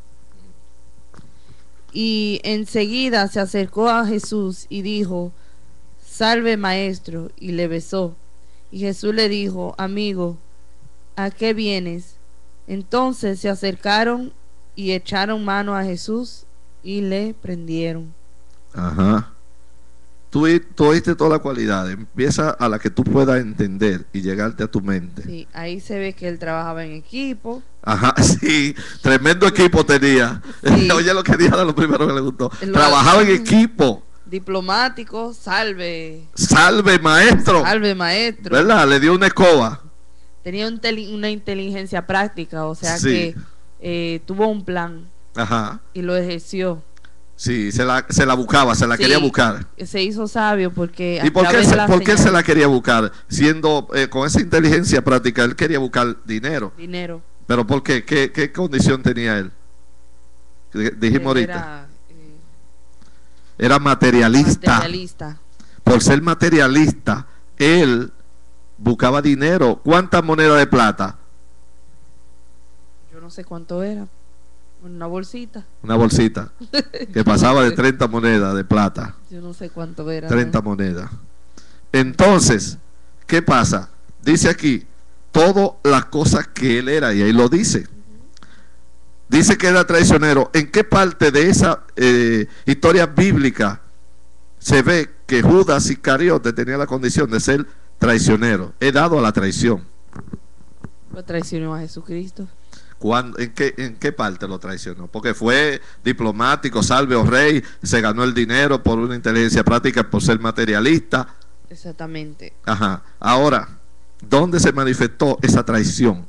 Y enseguida se acercó a Jesús y dijo, salve, maestro, y le besó. Y Jesús le dijo, amigo, ¿a qué vienes? Entonces se acercaron y echaron mano a Jesús y le prendieron. Ajá. Tú oíste toda la cualidad. Empieza a la que tú puedas entender y llegarte a tu mente. Sí, ahí se ve que él trabajaba en equipo. Ajá, sí, tremendo equipo tenía. Sí. Oye lo que dijo, lo primero que le gustó. Trabajaba en equipo. Diplomático, salve. Salve, maestro. Salve, maestro. ¿Verdad? Le dio una escoba. Tenía una inteligencia práctica, o sea Sí. que tuvo un plan. Ajá. Y lo ejerció. Sí, se la buscaba, se la Sí, quería buscar. Se hizo sabio porque... ¿Y por qué él se la quería buscar? Siendo con esa inteligencia práctica, él quería buscar dinero. Dinero. ¿Pero por qué? ¿Qué condición tenía él? Dijimos Él ahorita. Era materialista. Materialista. Por ser materialista, él buscaba dinero. ¿Cuántas monedas de plata? Yo no sé cuánto era. Una bolsita. Una bolsita que pasaba de 30 monedas de plata. Yo no sé cuánto era. 30 monedas. Entonces, ¿qué pasa? Dice aquí, todas las cosas que él era, y ahí lo dice. Dice que era traicionero. ¿En qué parte de esa historia bíblica se ve que Judas Iscariote tenía la condición de ser traicionero? He dado a la traición. Lo traicionó a Jesucristo. ¿En qué parte lo traicionó? Porque fue diplomático, salve o rey, se ganó el dinero por una inteligencia práctica, por ser materialista. Exactamente. Ajá. Ahora, ¿dónde se manifestó esa traición?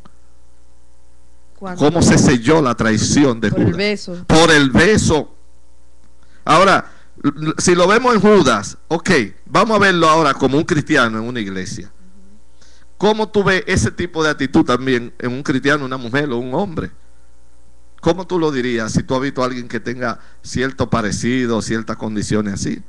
¿Cómo se selló la traición de Judas? Por el beso. Por el beso. Ahora, si lo vemos en Judas, ok, vamos a verlo ahora como un cristiano en una iglesia. ¿Cómo tú ves ese tipo de actitud también en un cristiano, una mujer o un hombre? ¿Cómo tú lo dirías si tú has visto a alguien que tenga cierto parecido, ciertas condiciones así?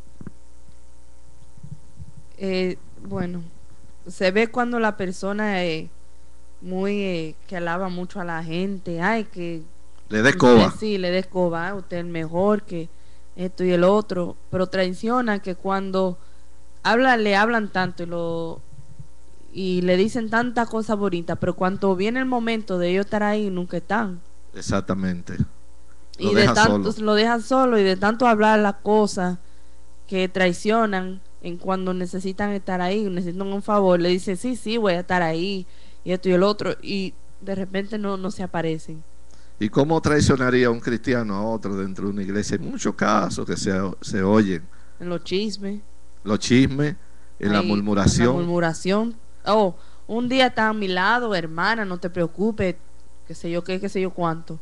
Bueno, se ve cuando la persona muy que alaba mucho a la gente, ay, que le dé escoba. Sí, le dé escoba, usted es el mejor, que esto y el otro, pero traiciona que cuando le hablan tanto y le dicen tantas cosas bonitas, pero cuando viene el momento de ellos estar ahí, nunca están. Exactamente. Y de tanto lo dejan solo, y de tanto hablar las cosas que traicionan en cuando necesitan estar ahí, necesitan un favor, le dicen sí, voy a estar ahí, y esto y el otro, y de repente no se aparecen. ¿Y cómo traicionaría un cristiano a otro dentro de una iglesia? Hay muchos casos que se oyen. En los chismes. Los chismes, en la murmuración. La murmuración. Oh, un día está a mi lado, hermana, no te preocupes, qué sé yo qué sé yo cuánto.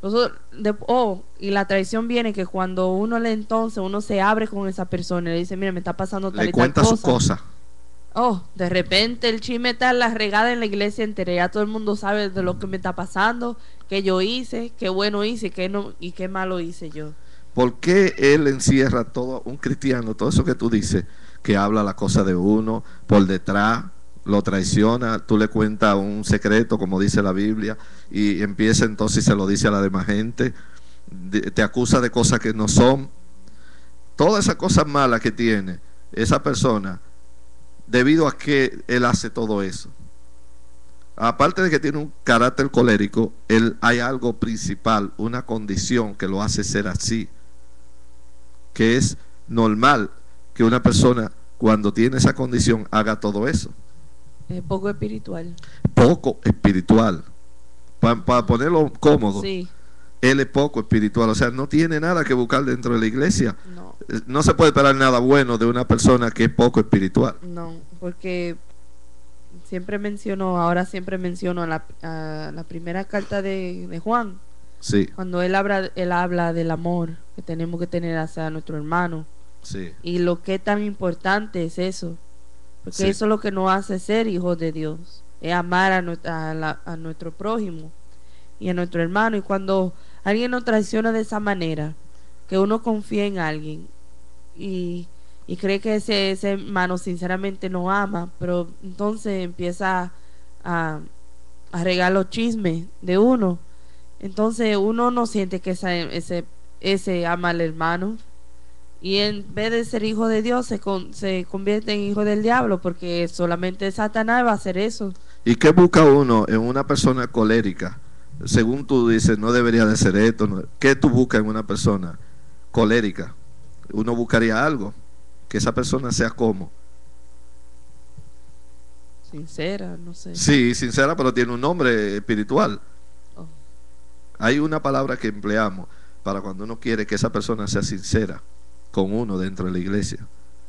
Y la traición viene que cuando uno se abre con esa persona y le dice, mira, me está pasando tal y tal cosa. Le cuenta su cosa. Oh, de repente el chisme está la regada en la iglesia entera. Ya todo el mundo sabe de lo que me está pasando, qué yo hice, qué bueno hice, qué no y qué malo hice yo. ¿Por qué él encierra todo un cristiano, todo eso que tú dices, que habla la cosa de uno por detrás, lo traiciona, tú le cuentas un secreto, como dice la Biblia, y empieza entonces y se lo dice a la demás gente, te acusa de cosas que no son? Todas esas cosas malas que tiene esa persona, debido a que él hace todo eso. Aparte de que tiene un carácter colérico, hay algo principal, una condición que lo hace ser así, que es normal que una persona cuando tiene esa condición haga todo eso. Poco espiritual. Poco espiritual. Para ponerlo cómodo, Sí. él es poco espiritual, o sea, no tiene nada que buscar dentro de la iglesia. No, No se puede esperar nada bueno de una persona que es poco espiritual. no, porque siempre menciono a la primera carta de Juan, Sí, cuando él habla del amor que tenemos que tener hacia nuestro hermano. sí, Y lo que tan importante es eso, porque Sí. eso es lo que nos hace ser hijos de Dios, es amar a nuestro prójimo y a nuestro hermano. Y cuando alguien nos traiciona de esa manera, que uno confía en alguien y cree que ese hermano sinceramente nos ama, pero entonces empieza a regar los chismes de uno, entonces uno no siente que ese ama al hermano, y en vez de ser hijo de Dios se convierte en hijo del diablo, porque solamente Satanás va a hacer eso. ¿Y qué busca uno en una persona colérica? Según tú dices, no debería de ser esto. ¿Qué tú buscas en una persona colérica? Uno buscaría algo, que esa persona sea como. Sincera, no sé. Sí, sincera, pero tiene un nombre espiritual. Oh. Hay una palabra que empleamos para cuando uno quiere que esa persona sea sincera con uno dentro de la iglesia.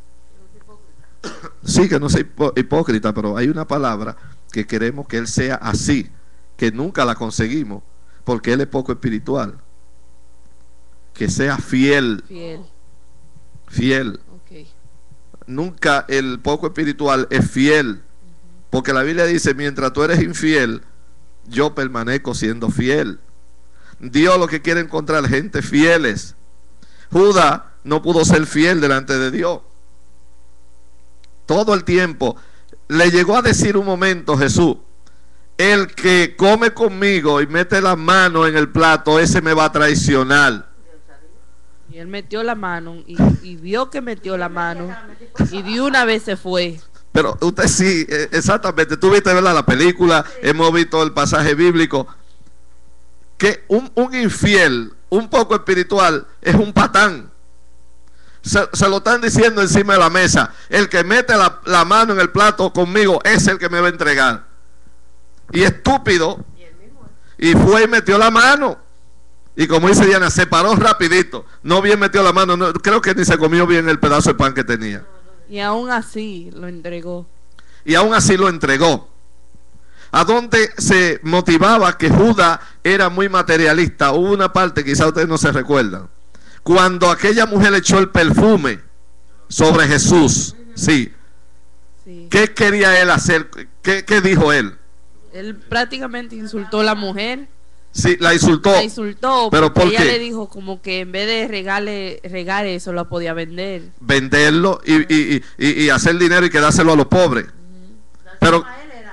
Sí, que no sea hipócrita, pero hay una palabra que queremos que él sea así, que nunca la conseguimos, porque él es poco espiritual. Que sea fiel, Fiel. fiel. Okay. Nunca el poco espiritual es fiel, porque la Biblia dice, mientras tú eres infiel, yo permanezco siendo fiel. Dios lo que quiere encontrar gente fieles. Judas no pudo ser fiel delante de Dios. Todo el tiempo le llegó a decir un momento Jesús, el que come conmigo y mete la mano en el plato, ese me va a traicionar. Y él metió la mano y vio que metió la mano y de una vez se fue. Pero usted sí, exactamente, tú viste, ¿verdad?, la película, hemos visto el pasaje bíblico, que un infiel, un poco espiritual, es un patán. Se lo están diciendo encima de la mesa. El que mete la mano en el plato conmigo es el que me va a entregar. Y estúpido, y fue y metió la mano. Y como dice Diana, se paró rapidito. No bien metió la mano, no, creo que ni se comió bien el pedazo de pan que tenía. Y aún así lo entregó. Y aún así lo entregó. A donde se motivaba que Judas era muy materialista. Hubo una parte, quizá ustedes no se recuerdan, cuando aquella mujer echó el perfume sobre Jesús. Sí. Sí. ¿Qué quería él hacer? ¿Qué dijo él? Él prácticamente insultó a la mujer. Sí, la insultó. La insultó, ¿Pero porque por ella qué? le dijo como que en vez de regar eso, lo podía vender. Venderlo y hacer dinero y quedárselo a los pobres. Pero,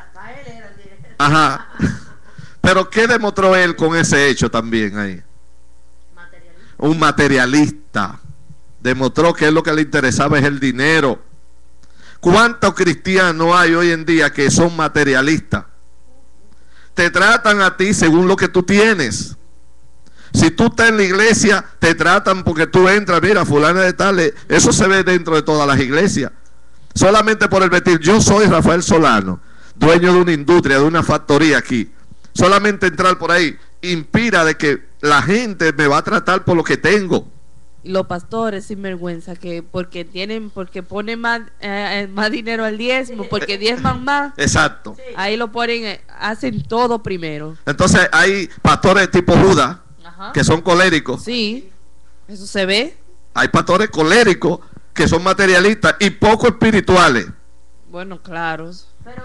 ajá. Pero ¿qué demostró él con ese hecho también ahí? Un materialista. Demostró que él lo que le interesaba es el dinero. ¿Cuántos cristianos hay hoy en día que son materialistas? Te tratan a ti según lo que tú tienes. Si tú estás en la iglesia, te tratan porque tú entras, mira, fulana de tal. Eso se ve dentro de todas las iglesias. Solamente por el vestir. Yo soy Rafael Solano, dueño de una industria, de una factoría aquí. Solamente entrar por ahí inspira de que la gente me va a tratar por lo que tengo. Y los pastores sin vergüenza que porque ponen más dinero al diezmo, porque diezman más, Exacto. ahí lo ponen, hacen todo primero. Entonces hay pastores tipo Judas Ajá. que son coléricos. Sí, eso se ve. Hay pastores coléricos que son materialistas y poco espirituales. Bueno, claro. Pero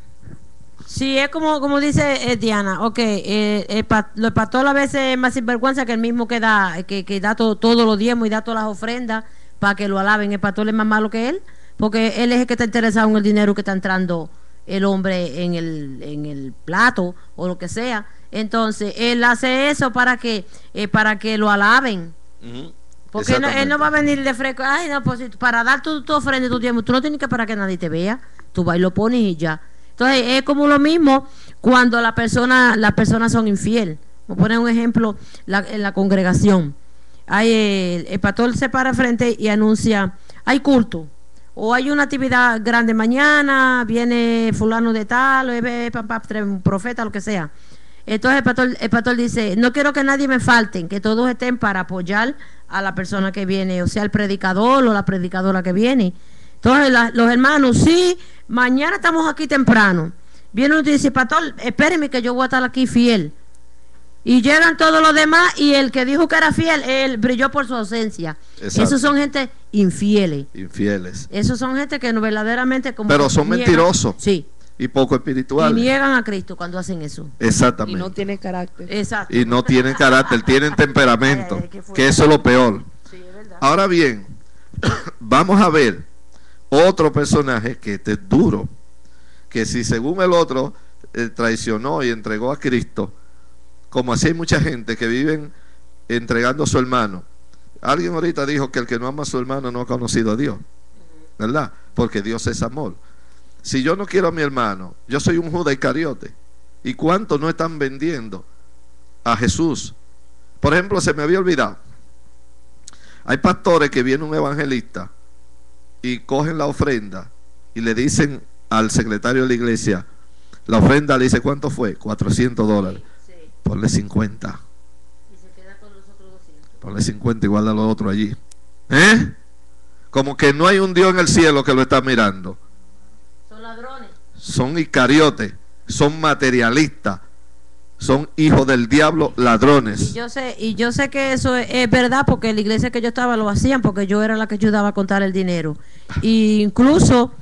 sí, es como dice Diana, ok, el pastor a veces es más sinvergüenza que el mismo que da, que da todos los diezmos y da todas las ofrendas para que lo alaben. El pastor es más malo que él, porque él es el que está interesado en el dinero que está entrando el hombre en el plato o lo que sea. Entonces, él hace eso para que lo alaben. Porque él no va a venir de fresco, ay, no, pues para dar tu ofrenda y tu diezmo, tú no tienes que esperar que nadie te vea, tú vas y lo pones y ya. Entonces, es como lo mismo cuando las personas son infiel. Voy a poner un ejemplo en la congregación. El pastor se para frente y anuncia, hay culto, o hay una actividad grande mañana, viene fulano de tal, o un profeta, lo que sea. Entonces el pastor dice, no quiero que nadie me falten, que todos estén para apoyar a la persona que viene, o sea, el predicador o la predicadora que viene. Entonces los hermanos, sí, mañana estamos aquí temprano. Viene uno y dice, pastor, espéreme que yo voy a estar aquí fiel. Y llegan todos los demás y el que dijo que era fiel, él brilló por su ausencia. Exacto. Esos son gente infieles. Esos son gente que no verdaderamente... Pero son mentirosos. Sí. Y poco espirituales. Y niegan a Cristo cuando hacen eso. Exactamente. Y no tienen carácter. Exacto. Y no tienen carácter, tienen temperamento. Que eso es lo peor. Sí, es verdad. Ahora bien, vamos a ver otro personaje que este es duro. Que si según el otro traicionó y entregó a Cristo, como así hay mucha gente que viven entregando a su hermano. Alguien ahorita dijo que el que no ama a su hermano no ha conocido a Dios, ¿verdad? Porque Dios es amor. Si yo no quiero a mi hermano, yo soy un Judas Iscariote. ¿Y cuántos no están vendiendo a Jesús? Por ejemplo, se me había olvidado. Hay pastores que viene un evangelista y cogen la ofrenda y le dicen al secretario de la iglesia, la ofrenda le dice, ¿cuánto fue? $400. Sí. Ponle 50. Y se queda con los otros 200. Ponle 50 igual a los otros allí. Como que no hay un Dios en el cielo que lo está mirando. Son ladrones. Son iscariotes, son materialistas, son hijos del diablo, ladrones. Y yo sé que eso es verdad, porque en la iglesia que yo estaba lo hacían, porque yo era la que ayudaba a contar el dinero. Y incluso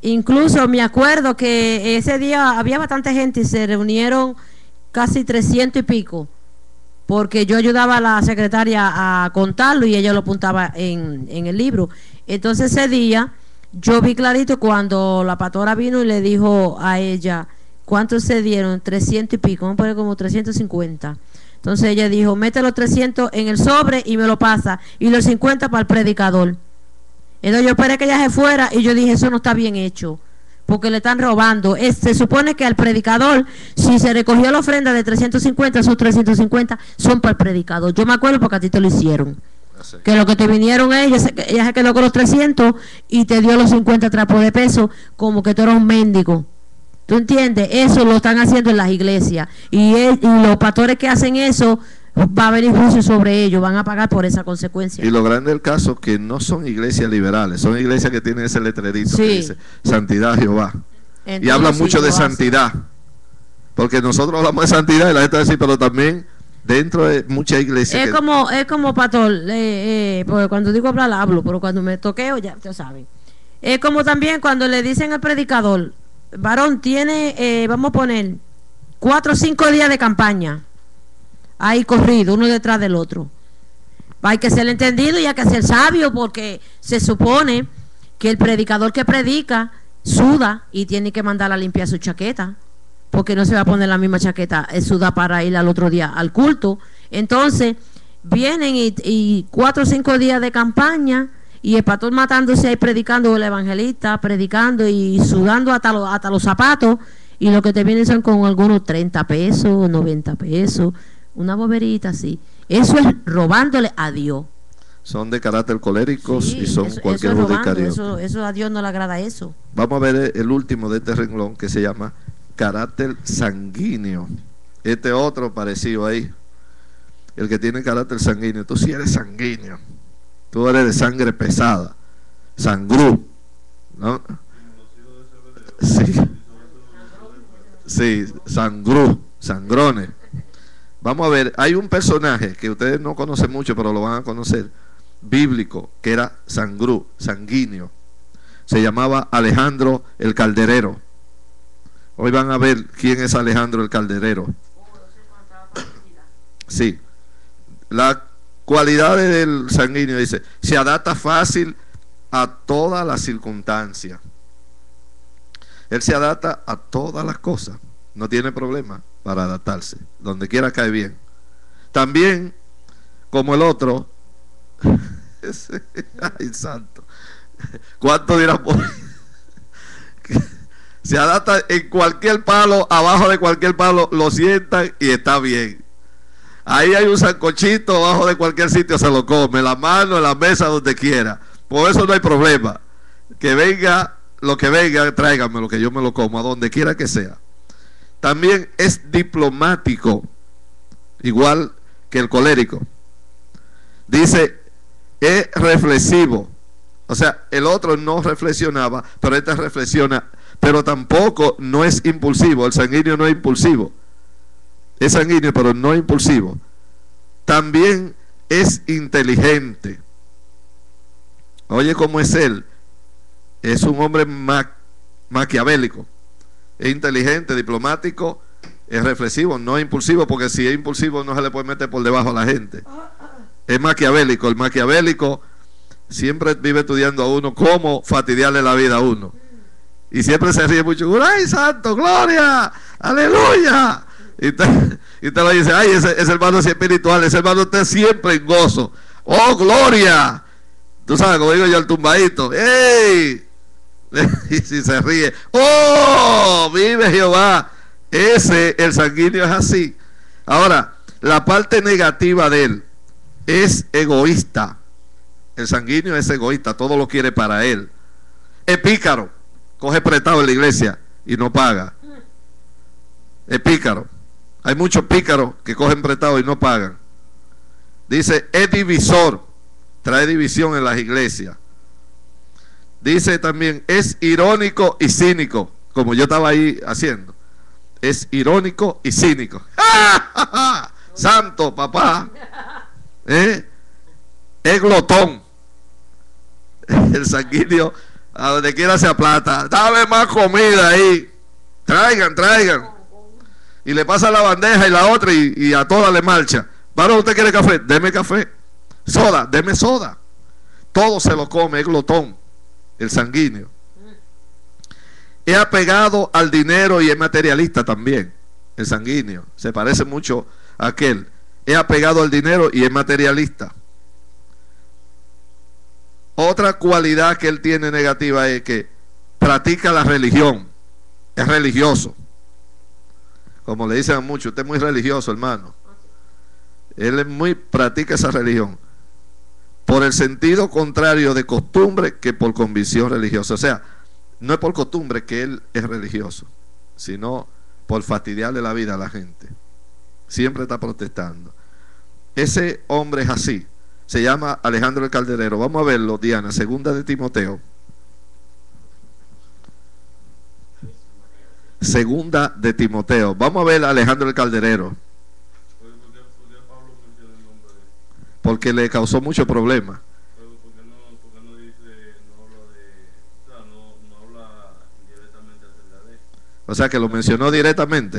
me acuerdo que ese día había bastante gente y se reunieron casi 300 y pico, porque yo ayudaba a la secretaria a contarlo y ella lo apuntaba en el libro. Entonces ese día yo vi clarito cuando la pastora vino y le dijo a ella, ¿cuántos se dieron? 300 y pico, vamos a poner como 350. Entonces ella dijo, mete los 300 en el sobre y me lo pasa, y los 50 para el predicador. Entonces yo esperé que ella se fuera y yo dije, eso no está bien hecho, porque le están robando. Se supone que al predicador, si se recogió la ofrenda de 350, esos 350 son para el predicador. Yo me acuerdo porque a ti te lo hicieron. Que lo que te vinieron ella se quedó con los 300 y te dio los 50 trapos de peso, como que tú eras un mendigo. ¿Tú entiendes? Eso lo están haciendo en las iglesias. Y los pastores que hacen eso, va a haber juicio sobre ellos, van a pagar por esa consecuencia. Y lo grande del caso que no son iglesias liberales, son iglesias que tienen ese letrerito que dice Santidad Jehová. Entonces, y hablan mucho de santidad. Porque nosotros hablamos de santidad y la gente va a decir, pero también dentro de muchas iglesias. Es como pastor, porque cuando digo hablar hablo, pero cuando me toqueo ya saben. Es como también cuando le dicen al predicador, varón, tiene, vamos a poner 4 o 5 días de campaña ahí corrido, uno detrás del otro. Hay que ser entendido y hay que ser sabio, porque se supone que el predicador que predica suda y tiene que mandar a limpiar su chaqueta, porque no se va a poner la misma chaqueta suda para ir al otro día al culto. Entonces vienen y 4 o 5 días de campaña y el pastor matándose ahí predicando, el evangelista predicando y sudando hasta los zapatos, y lo que te vienen son con algunos 30 pesos, 90 pesos, una boberita así. Eso es robándole a Dios. Son de carácter coléricos, sí, y son cualquier eso judicario. Eso a Dios no le agrada eso. Vamos a ver el último de este renglón, que se llama carácter sanguíneo. Este otro parecido ahí, el que tiene carácter sanguíneo. Tú sí eres sanguíneo, tú eres de sangre pesada, sangrú, ¿no? Sí, sangrú, sangrones. Vamos a ver, hay un personaje que ustedes no conocen mucho, pero lo van a conocer, bíblico, que era sangrú, sanguíneo. se llamaba Alejandro el Calderero. Hoy van a ver quién es Alejandro el Calderero. Sí. Las cualidades del sanguíneo, dice, se adapta fácil a todas las circunstancias. Él se adapta a todas las cosas. No tiene problema para adaptarse. Donde quiera cae bien. También, como el otro, ay santo, ¿cuánto dirán por ahí? Se adapta en cualquier palo, abajo de cualquier palo, lo sientan y está bien. Ahí hay un sancochito, abajo de cualquier sitio se lo come, la mano, en la mesa, donde quiera. Por eso no hay problema. Que venga, lo que venga, tráigame lo que yo me lo como, a donde quiera que sea. También es diplomático, igual que el colérico. Dice, es reflexivo. O sea, el otro no reflexionaba, pero este reflexiona. Pero tampoco no es impulsivo. El sanguíneo no es impulsivo. Es sanguíneo, pero no impulsivo. También es inteligente. Oye, ¿cómo es él? Es un hombre maquiavélico. Es inteligente, diplomático, es reflexivo, no es impulsivo, porque si es impulsivo no se le puede meter por debajo a la gente. Es maquiavélico. El maquiavélico siempre vive estudiando a uno cómo fastidiarle la vida a uno. Y siempre se ríe mucho. ¡Ay, santo, gloria! ¡Aleluya! Y te lo dice, ay, ese hermano es espiritual, ese hermano está siempre en gozo. ¡Oh, gloria! Tú sabes, como digo yo, el tumbadito. ¡Ey! Y si se ríe, ¡oh! ¡Vive Jehová! El sanguíneo es así. Ahora, la parte negativa de él es egoísta. El sanguíneo es egoísta, todo lo quiere para él. Es pícaro, coge prestado en la iglesia y no paga. Es pícaro. Hay muchos pícaros que cogen prestado y no pagan. Dice, es divisor, trae división en las iglesias. Dice también, es irónico y cínico, como yo estaba ahí haciendo. Es irónico y cínico. ¡Ah! Santo papá. Es glotón. El sanguíneo, a donde quiera se aplata. Dame más comida ahí. Traigan. Y le pasa la bandeja y la otra y a todas le marcha. ¿Varón, usted quiere café? Deme café. Soda, deme soda. Todo se lo come, es glotón. El sanguíneo. Es apegado al dinero y es materialista también. El sanguíneo. Se parece mucho a aquel. Es apegado al dinero y es materialista. Otra cualidad que él tiene negativa es que practica la religión. Es religioso. Como le dicen a muchos, usted es muy religioso, hermano. Él es practica esa religión por el sentido contrario de costumbre que por convicción religiosa. O sea, no es por costumbre que él es religioso, sino por fastidiarle la vida a la gente. Siempre está protestando. Ese hombre es así. Se llama Alejandro el Calderero. Vamos a verlo, Diana, segunda de Timoteo. Segunda de Timoteo. Vamos a ver a Alejandro el Calderero. Porque le causó mucho problema. O sea que lo mencionó directamente.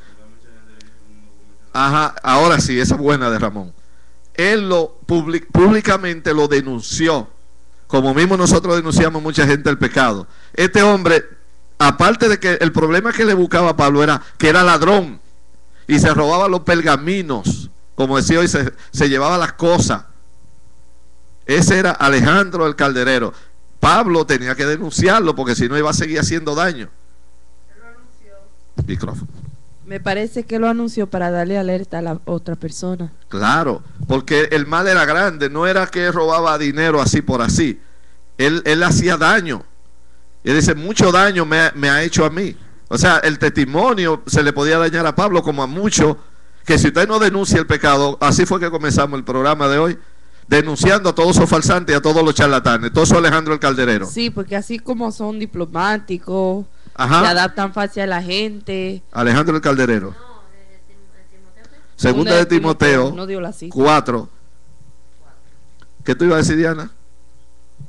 Ajá, ahora sí, esa es buena de Ramón. Él públicamente lo denunció, como mismo nosotros denunciamos mucha gente el pecado. Este hombre, aparte de que el problema que le buscaba a Pablo era que era ladrón y se robaba los pergaminos, como decía hoy, se llevaba las cosas. Ese era Alejandro el Calderero. Pablo tenía que denunciarlo porque si no iba a seguir haciendo daño. Él lo anunció. Micrófono. Me parece que lo anunció para darle alerta a la otra persona. Claro, porque el mal era grande, no era que robaba dinero así por así. Él hacía daño. Él dice, mucho daño me ha hecho a mí. O sea, el testimonio se le podía dañar a Pablo como a muchos, que si usted no denuncia el pecado, así fue que comenzamos el programa de hoy, denunciando a todos esos falsantes y a todos los charlatanes. Todo eso Alejandro el Calderero. Sí, porque así como son diplomáticos, ajá, se adaptan fácil a la gente. Alejandro el Calderero. Segunda de Timoteo, no dio la cita. 4. ¿Qué tú ibas a decir, Diana?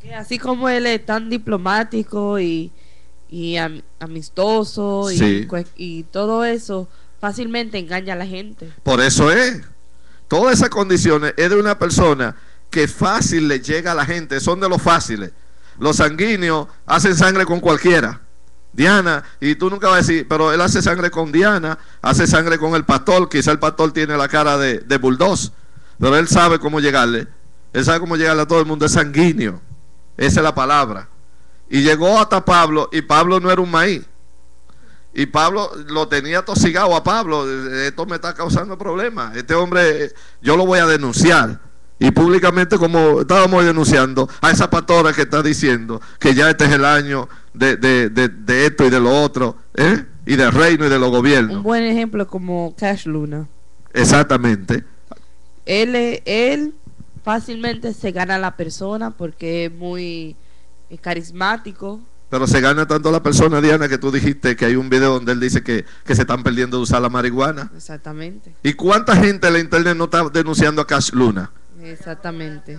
Así como él es tan diplomático y amistoso Sí. y todo eso, fácilmente engaña a la gente. Por eso es. Todas esas condiciones es de una persona que fácil le llega a la gente, son de los fáciles. Los sanguíneos hacen sangre con cualquiera. Diana, y tú nunca vas a decir, pero él hace sangre con Diana, hace sangre con el pastor, quizá el pastor tiene la cara de bulldog, pero él sabe cómo llegarle. Él sabe cómo llegarle a todo el mundo, es sanguíneo. Esa es la palabra. Y llegó hasta Pablo, y Pablo no era un maíz. Y Pablo lo tenía tosigado a Pablo. Esto me está causando problemas. Este hombre, yo lo voy a denunciar. Y públicamente, como estábamos denunciando a esa pastora que está diciendo que ya este es el año de esto y de lo otro, ¿eh? Y del reino y de los gobiernos. Un buen ejemplo como Cash Luna. Exactamente. Él fácilmente se gana a la persona porque es muy carismático. Pero se gana tanto la persona, Diana, que tú dijiste que hay un video donde él dice que se están perdiendo de usar la marihuana. Exactamente. ¿Y cuánta gente en la internet no está denunciando a Cash Luna? Exactamente.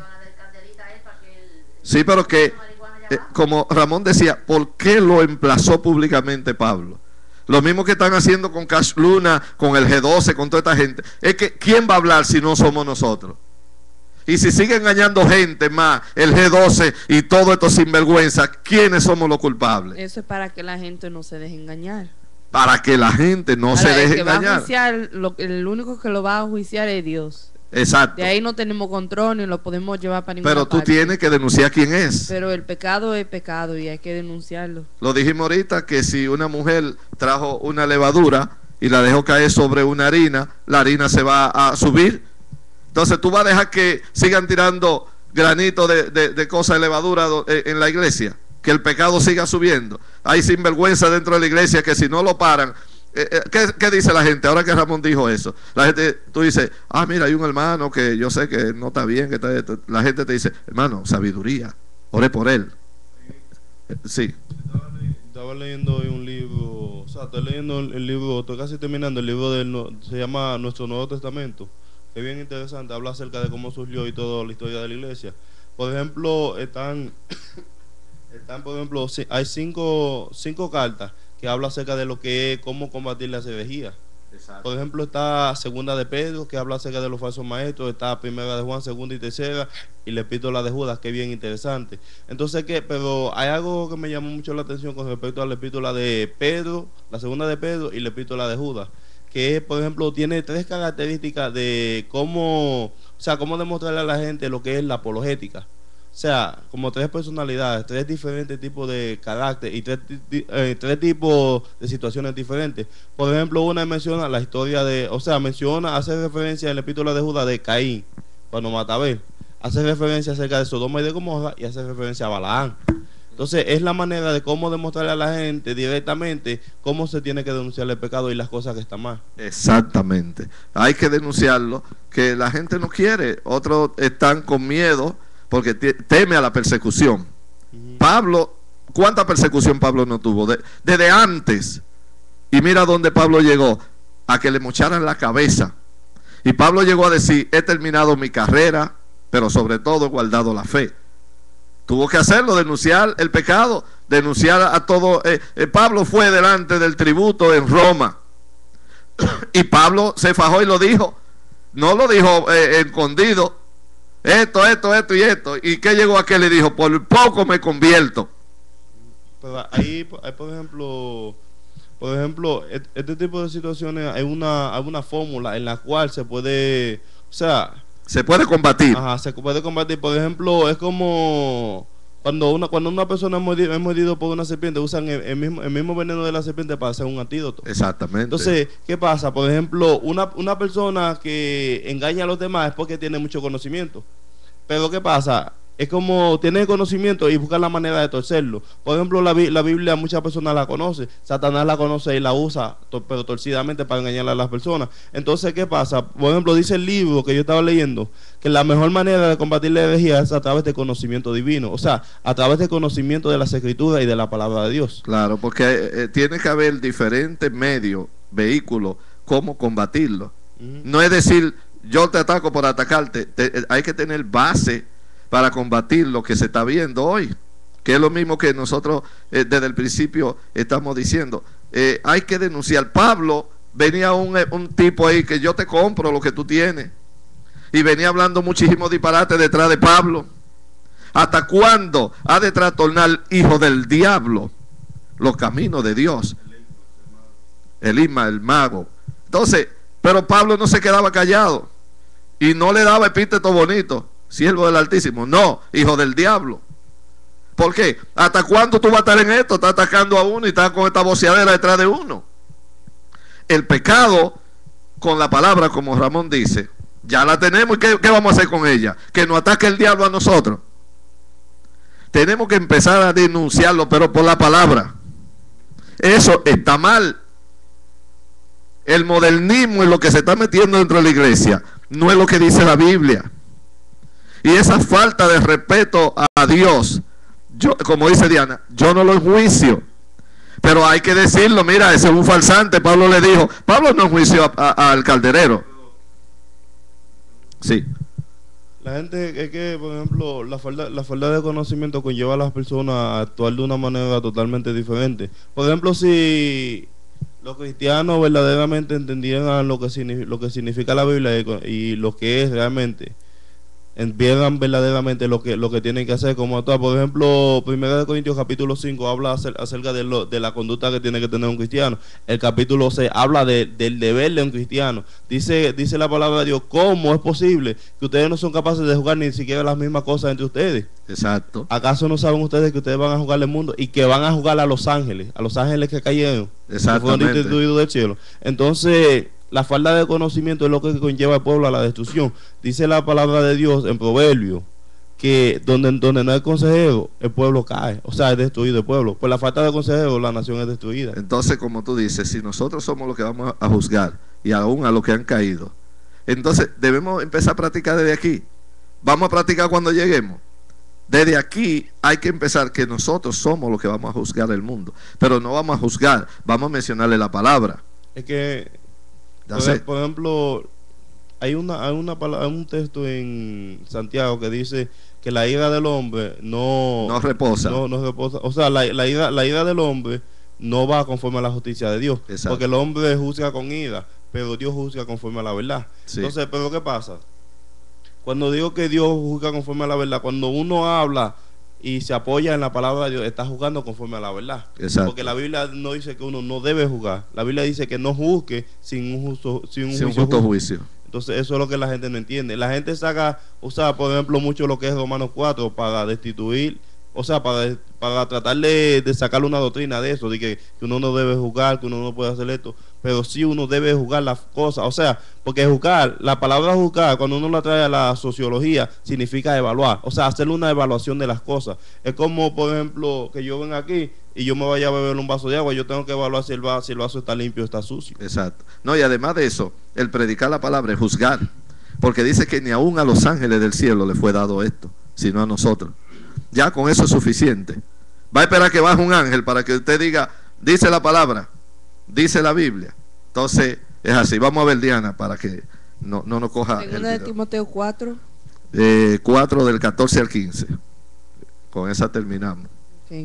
Sí, pero que, como Ramón decía, ¿por qué lo emplazó públicamente Pablo? Lo mismo que están haciendo con Cash Luna, con el G12, con toda esta gente. Es que, ¿quién va a hablar si no somos nosotros? Y si sigue engañando gente más, el G12 y todo esto sinvergüenza, ¿quiénes somos los culpables? Eso es para que la gente no se deje engañar. Para que la gente no se deje el que va a engañar. juiciar, el único que lo va a juiciar es Dios. Exacto. De ahí no tenemos control ni lo podemos llevar para ninguna Pero tú parte. tienes que denunciar quién es. Pero el pecado es pecado y hay que denunciarlo. Lo dijimos ahorita que si una mujer trajo una levadura y la dejó caer sobre una harina, la harina se va a subir. Entonces tú vas a dejar que sigan tirando granitos de cosas de levadura en la iglesia, que el pecado siga subiendo. Hay sinvergüenza dentro de la iglesia que si no lo paran, ¿qué dice la gente? Ahora que Ramón dijo eso, la gente, tú dices, mira, hay un hermano que yo sé que no está bien, la gente te dice, hermano, sabiduría, oré por él. Sí. Estaba leyendo hoy un libro, o sea, estoy leyendo el libro, estoy casi terminando el libro se llama Nuestro Nuevo Testamento. Es bien interesante, habla acerca de cómo surgió y toda la historia de la iglesia. Por ejemplo, por ejemplo, hay cinco cartas que habla acerca de lo que es cómo combatir la herejía. Por ejemplo, está Segunda de Pedro, que habla acerca de los falsos maestros, está Primera de Juan, Segunda y Tercera, y la Epístola de Judas, que es bien interesante. Entonces, pero hay algo que me llamó mucho la atención con respecto a la Epístola de Pedro, la Segunda de Pedro y la Epístola de Judas, que por ejemplo tiene tres características de cómo, o sea, cómo demostrarle a la gente lo que es la apologética. O sea, como tres personalidades, tres diferentes tipos de carácter y tres tipos de situaciones diferentes. Por ejemplo, una menciona la historia hace referencia en la Epístola de Judas de Caín, cuando mata a Abel. Hace referencia acerca de Sodoma y de Gomorra y hace referencia a Balaam. Entonces es la manera de cómo demostrarle a la gente directamente cómo se tiene que denunciar el pecado y las cosas que están mal. Exactamente. Hay que denunciarlo, que la gente no quiere. Otros están con miedo porque teme a la persecución. Pablo, ¿cuánta persecución Pablo no tuvo? Desde antes. Y mira dónde Pablo llegó, a que le mocharan la cabeza. Y Pablo llegó a decir, he terminado mi carrera, pero sobre todo he guardado la fe. Tuvo que hacerlo, denunciar el pecado, denunciar a todo. Pablo fue delante del tributo en Roma. Y Pablo se fajó y lo dijo. No lo dijo escondido. Esto y esto. ¿Y qué llegó aquel y dijo? Por poco me convierto. Pero ahí, por ejemplo, este tipo de situaciones hay una fórmula en la cual se puede, o sea, se puede combatir. Ajá, se puede combatir. Por ejemplo, es como cuando una persona es mordido por una serpiente, usan el mismo veneno de la serpiente para hacer un antídoto. Exactamente. Entonces, ¿qué pasa? Por ejemplo, una persona que engaña a los demás es porque tiene mucho conocimiento. Pero ¿qué pasa? Es como tener conocimiento y buscar la manera de torcerlo. Por ejemplo, la Biblia muchas personas la conocen. Satanás la conoce y la usa, pero torcidamente para engañar a las personas. Entonces, ¿qué pasa? Por ejemplo, dice el libro que yo estaba leyendo que la mejor manera de combatir la herejía es a través del conocimiento divino. O sea, a través del conocimiento de las Escrituras y de la palabra de Dios. Claro, porque tiene que haber diferentes medios, vehículos, cómo combatirlo. No es decir, yo te ataco por atacarte. Hay que tener base para combatir lo que se está viendo hoy, que es lo mismo que nosotros desde el principio estamos diciendo. Hay que denunciar. Pablo venía un tipo ahí que yo te compro lo que tú tienes, y venía hablando muchísimos disparates detrás de Pablo. ¿Hasta cuándo ha de trastornar hijo del diablo los caminos de Dios? Elisma, el mago. Entonces, pero Pablo no se quedaba callado y no le daba epíteto bonito, siervo del Altísimo. No, hijo del diablo. ¿Por qué? ¿Hasta cuándo tú vas a estar en esto? Estás atacando a uno y estás con esta voceadera detrás de uno. El pecado con la palabra, como Ramón dice, ya la tenemos. ¿Y qué vamos a hacer con ella? Que nos ataque el diablo a nosotros. Tenemos que empezar a denunciarlo, pero por la palabra. Eso está mal. El modernismo es lo que se está metiendo dentro de la iglesia, no es lo que dice la Biblia. Y esa falta de respeto a Dios, yo, como dice Diana, yo no lo enjuicio, pero hay que decirlo. Mira, ese es un farsante. Pablo le dijo, Pablo no enjuició al calderero. Sí. La gente es que, por ejemplo, la falta de conocimiento conlleva a las personas a actuar de una manera totalmente diferente. Por ejemplo, si los cristianos verdaderamente entendieran lo que significa la Biblia y lo que es realmente, vieran verdaderamente lo que tienen que hacer, como actuar. Por ejemplo, 1 Corintios capítulo 5 habla acerca de la conducta que tiene que tener un cristiano. El capítulo 6 habla del deber de un cristiano. Dice la palabra de Dios, ¿cómo es posible que ustedes no son capaces de jugar ni siquiera las mismas cosas entre ustedes? Exacto. ¿Acaso no saben ustedes que ustedes van a jugar el mundo y que van a jugar a los ángeles que cayeron, que fueron destituidos del cielo? Entonces, la falta de conocimiento es lo que conlleva al pueblo a la destrucción. Dice la palabra de Dios en Proverbios que donde no hay consejero, el pueblo cae. O sea, es destruido el pueblo. Por la falta de consejero, la nación es destruida. Entonces, como tú dices, si nosotros somos los que vamos a juzgar, y aún a los que han caído, entonces debemos empezar a practicar desde aquí. Vamos a practicar cuando lleguemos. Desde aquí hay que empezar, que nosotros somos los que vamos a juzgar el mundo. Pero no vamos a juzgar, vamos a mencionarle la palabra. Es que por ejemplo, hay un texto en Santiago que dice que la ira del hombre no reposa. No reposa. O sea, la ira del hombre no va conforme a la justicia de Dios. Exacto. Porque el hombre juzga con ira, pero Dios juzga conforme a la verdad. Sí. Entonces, ¿pero qué pasa? Cuando digo que Dios juzga conforme a la verdad, cuando uno habla y se apoya en la palabra de Dios, está juzgando conforme a la verdad. Exacto. Porque la Biblia no dice que uno no debe juzgar. La Biblia dice que no juzgue sin un justo juicio. Entonces eso es lo que la gente no entiende. La gente usa, por ejemplo, mucho lo que es Romanos 4 para destituir, o sea, para tratar de sacarle una doctrina de eso, de que uno no debe juzgar, que uno no puede hacer esto, pero sí uno debe juzgar las cosas. O sea, porque juzgar, la palabra juzgar, cuando uno la trae a la sociología, significa evaluar, o sea, hacer una evaluación de las cosas. Es como, por ejemplo, que yo venga aquí y yo me vaya a beber un vaso de agua, yo tengo que evaluar si el vaso está limpio o está sucio. Exacto. No, y además de eso, el predicar la palabra es juzgar, porque dice que ni aún a los ángeles del cielo le fue dado esto, sino a nosotros. Ya con eso es suficiente. Va a esperar que baje un ángel para que usted diga, dice la palabra, dice la Biblia. Entonces es así. Vamos a ver, Diana, para que no nos coja. Segunda de Timoteo 4. 4 del 14 al 15. Con esa terminamos. Okay.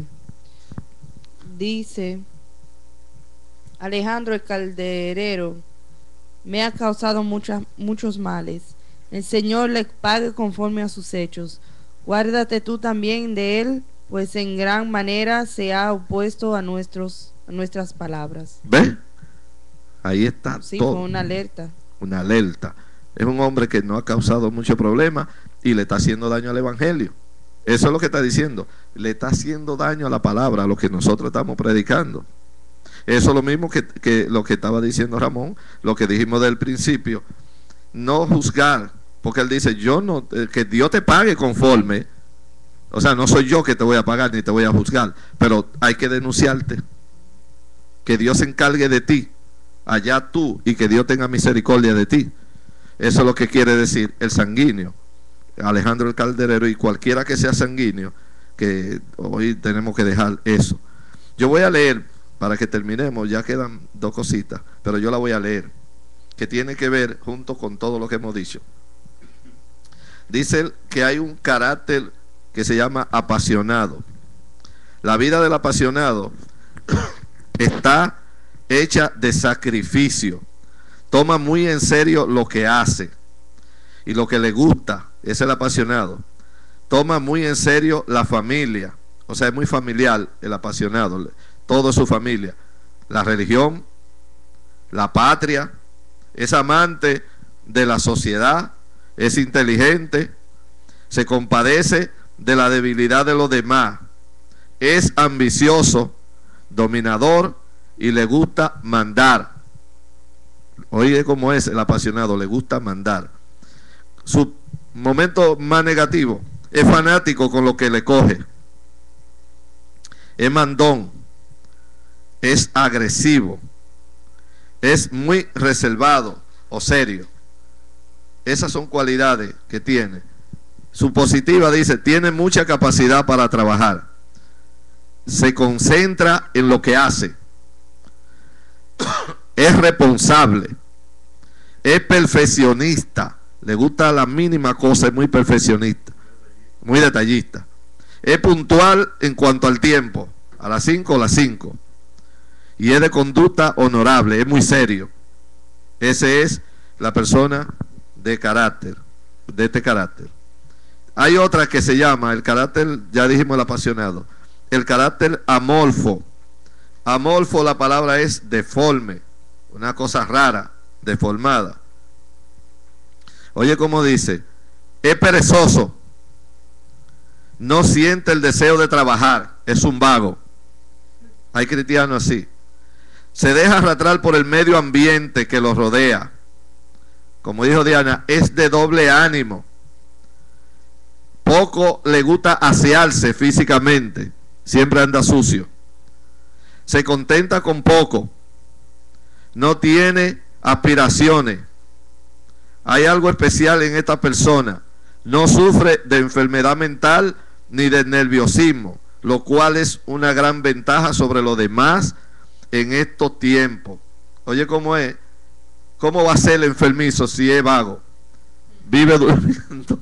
Dice: Alejandro el calderero me ha causado muchos males. El Señor le pague conforme a sus hechos. Guárdate tú también de él, pues en gran manera se ha opuesto a nuestras palabras. ¿Ve? Ahí está. Sí, todo. Fue una alerta. Una alerta. Es un hombre que no ha causado mucho problema y le está haciendo daño al evangelio. Eso es lo que está diciendo. Le está haciendo daño a la palabra, a lo que nosotros estamos predicando. Eso es lo mismo que lo que estaba diciendo Ramón, lo que dijimos del principio. No juzgar. Porque él dice, que Dios te pague conforme. O sea, no soy yo que te voy a pagar ni te voy a juzgar, pero hay que denunciarte. Que Dios se encargue de ti, allá tú, y que Dios tenga misericordia de ti. Eso es lo que quiere decir el sanguíneo. Alejandro el calderero y cualquiera que sea sanguíneo, que hoy tenemos que dejar eso. Yo voy a leer, para que terminemos, ya quedan 2 cositas, pero yo la voy a leer, que tiene que ver junto con todo lo que hemos dicho. Dice que hay un carácter que se llama apasionado. La vida del apasionado está hecha de sacrificio. Toma muy en serio lo que hace y lo que le gusta. Es el apasionado. Toma muy en serio la familia. O sea, es muy familiar el apasionado. Todo es su familia. La religión, la patria. Es amante de la sociedad. Es inteligente. Se compadece de la debilidad de los demás. Es ambicioso, dominador y le gusta mandar. Oye cómo es el apasionado, le gusta mandar. Su momento más negativo, es fanático con lo que le coge. Es mandón, es agresivo, es muy reservado o serio. Esas son cualidades que tiene. Su positiva dice, tiene mucha capacidad para trabajar. Se concentra en lo que hace. Es responsable. Es perfeccionista. Le gusta la mínima cosa, es muy perfeccionista. Muy detallista. Es puntual en cuanto al tiempo. A las 5 las 5. Y es de conducta honorable, es muy serio. Ese es la persona de carácter, de este carácter. Hay otra que se llama el carácter, ya dijimos el apasionado, el carácter amorfo. Amorfo, la palabra es deforme, una cosa rara, deformada. Oye cómo dice, es perezoso, no siente el deseo de trabajar, es un vago. Hay cristianos así. Se deja arrastrar por el medio ambiente que lo rodea. Como dijo Diana, es de doble ánimo. Poco le gusta asearse físicamente, siempre anda sucio. Se contenta con poco, no tiene aspiraciones. Hay algo especial en esta persona, no sufre de enfermedad mental ni de nerviosismo, lo cual es una gran ventaja sobre los demás en estos tiempos. Oye cómo es, cómo va a ser el enfermizo si es vago, vive durmiendo.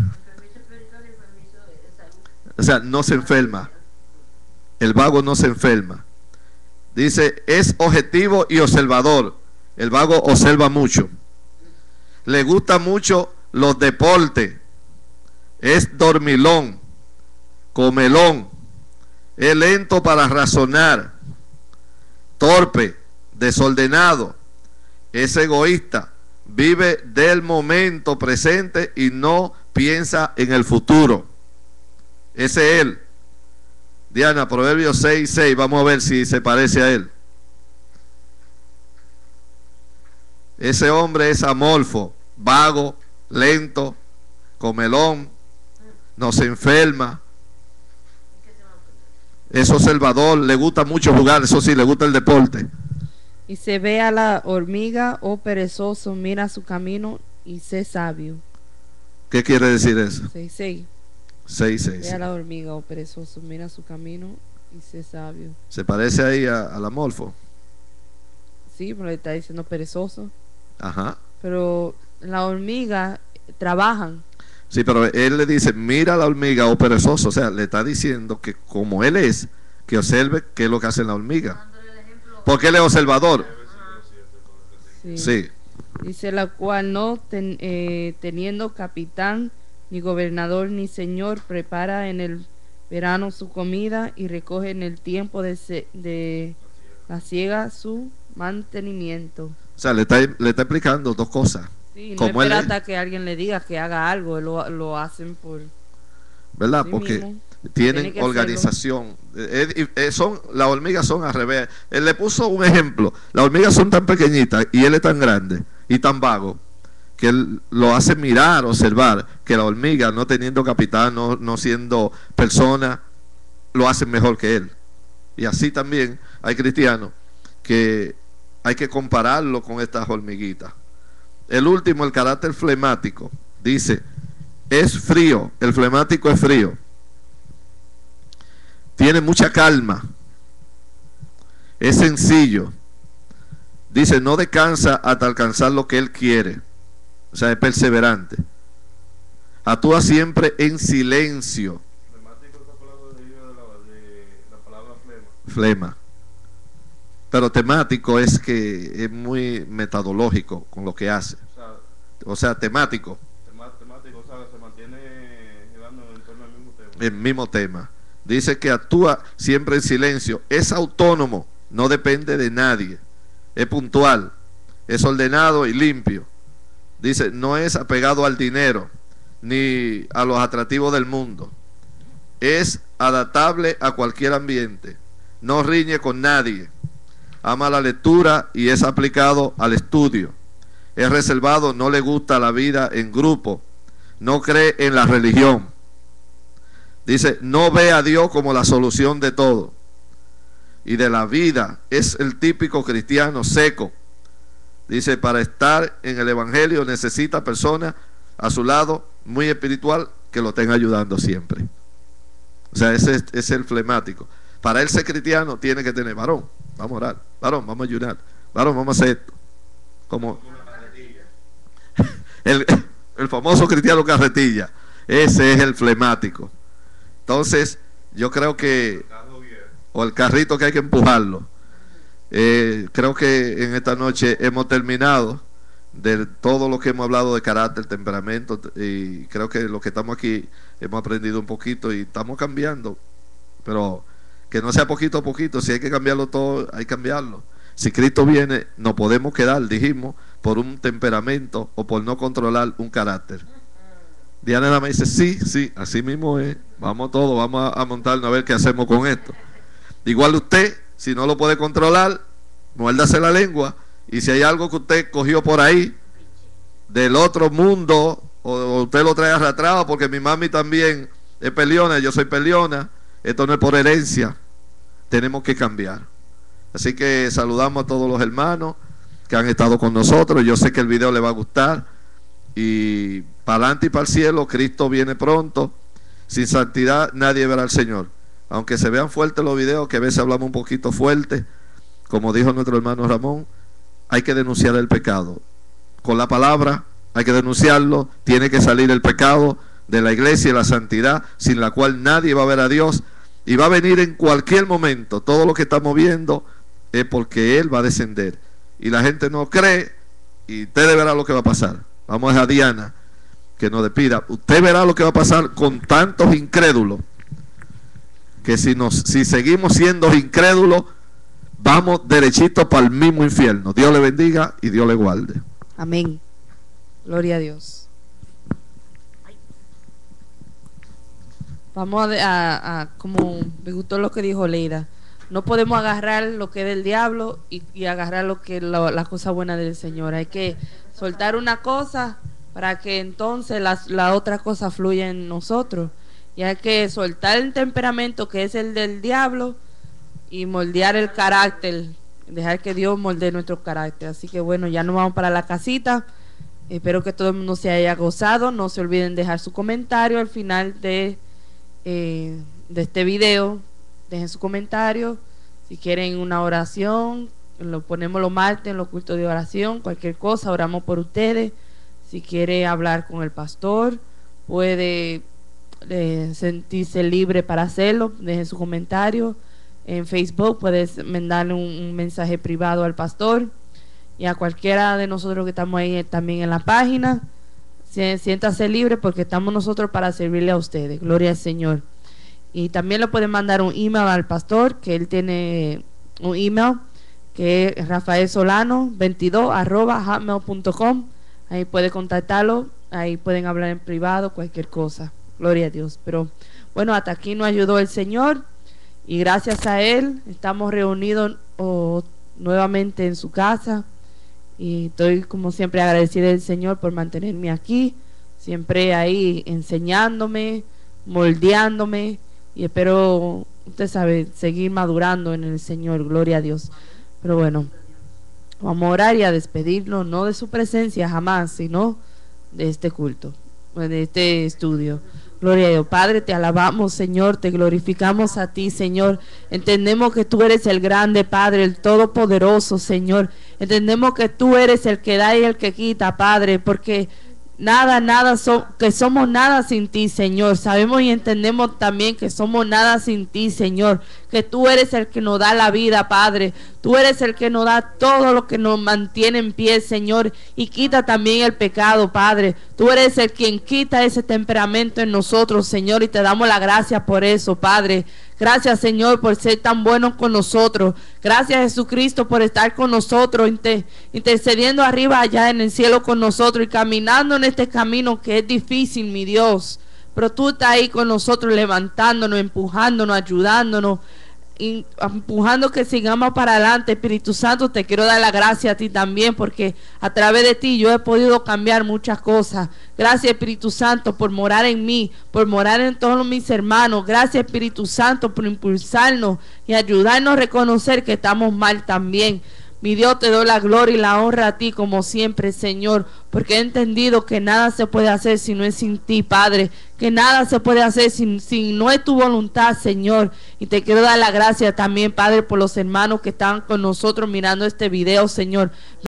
O sea, no se enferma. El vago no se enferma. Dice, es objetivo y observador. El vago observa mucho. Le gusta mucho los deportes. Es dormilón, comelón. Es lento para razonar. Torpe, desordenado. Es egoísta. Vive del momento presente y no piensa en el futuro. Ese es él. Diana, Proverbios 6:6, vamos a ver si se parece a él. Ese hombre es amorfo, vago, lento, comelón, no se enferma, es observador, le gusta mucho jugar, eso sí, le gusta el deporte. Y se ve a la hormiga, oh perezoso, mira su camino y sé sabio. ¿Qué quiere decir eso? 6:6. 6:6. Ve a la hormiga, oh perezoso, mira su camino y sé sabio. ¿Se parece ahí al amorfo? Sí, pero le está diciendo perezoso. Ajá. Pero la hormiga trabajan. Sí, pero él le dice, mira a la hormiga, oh perezoso. O sea, le está diciendo que como él es, que observe qué es lo que hace la hormiga. Porque él es observador. Sí. Sí. Dice la cual no teniendo capitán, ni gobernador, ni señor, prepara en el verano su comida y recoge en el tiempo de la siega su mantenimiento. O sea, le está explicando dos cosas. Sí, no como espera él es, hasta que alguien le diga que haga algo, lo hacen por... ¿verdad? sí Porque mismo. tienen Tiene que organización. Las hormigas son al revés. Él le puso un ejemplo. Las hormigas son tan pequeñitas y él es tan grande y tan vago que él lo hace mirar, observar que la hormiga, no teniendo capitán, no siendo persona, lo hacen mejor que él. Y así también hay cristianos que hay que compararlo con estas hormiguitas. El último, el carácter flemático, dice, es frío, el flemático es frío, tiene mucha calma, es sencillo, dice, no descansa hasta alcanzar lo que él quiere, o sea, es perseverante, Actúa siempre en silencio. Flemático, esa palabra deriva de la palabra flema. Flema. Pero temático es que es muy metodológico con lo que hace. O sea, temático. Temático, o sea, se mantiene girando en torno al mismo tema. El mismo tema. Dice que actúa siempre en silencio. Es autónomo, no depende de nadie. Es puntual, es ordenado y limpio. Dice, no es apegado al dinero ni a los atractivos del mundo. Es adaptable a cualquier ambiente. No riñe con nadie. Ama la lectura y es aplicado al estudio. Es reservado, no le gusta la vida en grupo. No cree en la religión. Dice, no ve a Dios como la solución de todo. Y de la vida, es el típico cristiano seco. Dice, para estar en el evangelio necesita personas a su lado, muy espiritual, que lo estén ayudando siempre. O sea, ese es el flemático. Para él ser cristiano tiene que tener varón. Vamos a orar, varón, vamos a ayunar, varón, vamos a hacer esto. Como el famoso cristiano carretilla. Ese es el flemático. Entonces, yo creo que, o el carrito que hay que empujarlo. Creo que en esta noche hemos terminado de todo lo que hemos hablado de carácter, temperamento, y creo que los que estamos aquí hemos aprendido un poquito y estamos cambiando, pero que no sea poquito a poquito. Si hay que cambiarlo todo, hay que cambiarlo. Si Cristo viene, no podemos quedar, dijimos, por un temperamento o por no controlar un carácter. Diana nada más dice, sí, así mismo es. Vamos todos, vamos a montarnos a ver qué hacemos con esto. Igual usted, si no lo puede controlar, muérdase la lengua. Y si hay algo que usted cogió por ahí del otro mundo, o usted lo trae arrastrado, porque mi mami también es peleona, yo soy peleona, esto no es por herencia, tenemos que cambiar. Así que saludamos a todos los hermanos que han estado con nosotros. Yo sé que el video le va a gustar, y para adelante y para el cielo. Cristo viene pronto. Sin santidad nadie verá al Señor. Aunque se vean fuertes los videos, que a veces hablamos un poquito fuerte, como dijo nuestro hermano Ramón, hay que denunciar el pecado con la palabra, hay que denunciarlo. Tiene que salir el pecado de la iglesia y la santidad, sin la cual nadie va a ver a Dios, y va a venir en cualquier momento. Todo lo que estamos viendo es porque Él va a descender, y la gente no cree, y usted verá lo que va a pasar. Vamos a Diana que nos despida. Usted verá lo que va a pasar con tantos incrédulos, que si seguimos siendo incrédulos, vamos derechito para el mismo infierno. Dios le bendiga y Dios le guarde. Amén. Gloria a Dios. Vamos a como me gustó lo que dijo Leida. No podemos agarrar lo que es del diablo y agarrar lo que es la cosa buena del Señor. Hay que soltar una cosa para que entonces la otra cosa fluya en nosotros. Y hay que soltar el temperamento que es el del diablo y moldear el carácter, dejar que Dios moldee nuestro carácter. Así que bueno, ya nos vamos para la casita. Espero que todo el mundo se haya gozado. No se olviden dejar su comentario al final de este video. Dejen su comentario. Si quieren una oración, lo ponemos los martes en los cultos de oración. Cualquier cosa, oramos por ustedes. Si quiere hablar con el pastor, puede sentirse libre para hacerlo. Dejen su comentario en Facebook. Puedes mandarle un mensaje privado al pastor y a cualquiera de nosotros que estamos ahí también en la página. Siéntase libre, porque estamos nosotros para servirle a ustedes. Gloria al Señor. Y también le pueden mandar un email al pastor, que él tiene un email que es rafaelsolano22@hotmail.com. Ahí puede contactarlo, ahí pueden hablar en privado, cualquier cosa. Gloria a Dios. Pero bueno, hasta aquí nos ayudó el Señor, y gracias a Él estamos reunidos nuevamente en su casa. Y estoy como siempre agradecida del Señor por mantenerme aquí, siempre ahí enseñándome, moldeándome, y espero, usted sabe, seguir madurando en el Señor. Gloria a Dios. Pero bueno, vamos a orar y a despedirnos, no de su presencia jamás, sino de este culto, de este estudio. Gloria a Dios. Padre, te alabamos, Señor, te glorificamos a ti, Señor. Entendemos que tú eres el grande Padre, el todopoderoso, Señor. Entendemos que tú eres el que da y el que quita, Padre, porque que somos nada sin ti, Señor. Sabemos y entendemos también que somos nada sin ti, Señor, que tú eres el que nos da la vida, Padre. Tú eres el que nos da todo lo que nos mantiene en pie, Señor, y quita también el pecado, Padre. Tú eres el quien quita ese temperamento en nosotros, Señor, y te damos la gracia por eso, Padre. Gracias, Señor, por ser tan bueno con nosotros. Gracias, Jesucristo, por estar con nosotros, intercediendo arriba allá en el cielo con nosotros y caminando en este camino que es difícil, mi Dios. Pero tú estás ahí con nosotros, levantándonos, empujándonos, ayudándonos, empujando que sigamos para adelante. Espíritu Santo, te quiero dar la gracia a ti también, porque a través de ti yo he podido cambiar muchas cosas. Gracias, Espíritu Santo, por morar en mí, por morar en todos mis hermanos. Gracias, Espíritu Santo, por impulsarnos y ayudarnos a reconocer que estamos mal también. Mi Dios, te doy la gloria y la honra a ti como siempre, Señor, porque he entendido que nada se puede hacer si no es sin ti, Padre, que nada se puede hacer si no es tu voluntad, Señor. Y te quiero dar la gracia también, Padre, por los hermanos que están con nosotros mirando este video, Señor.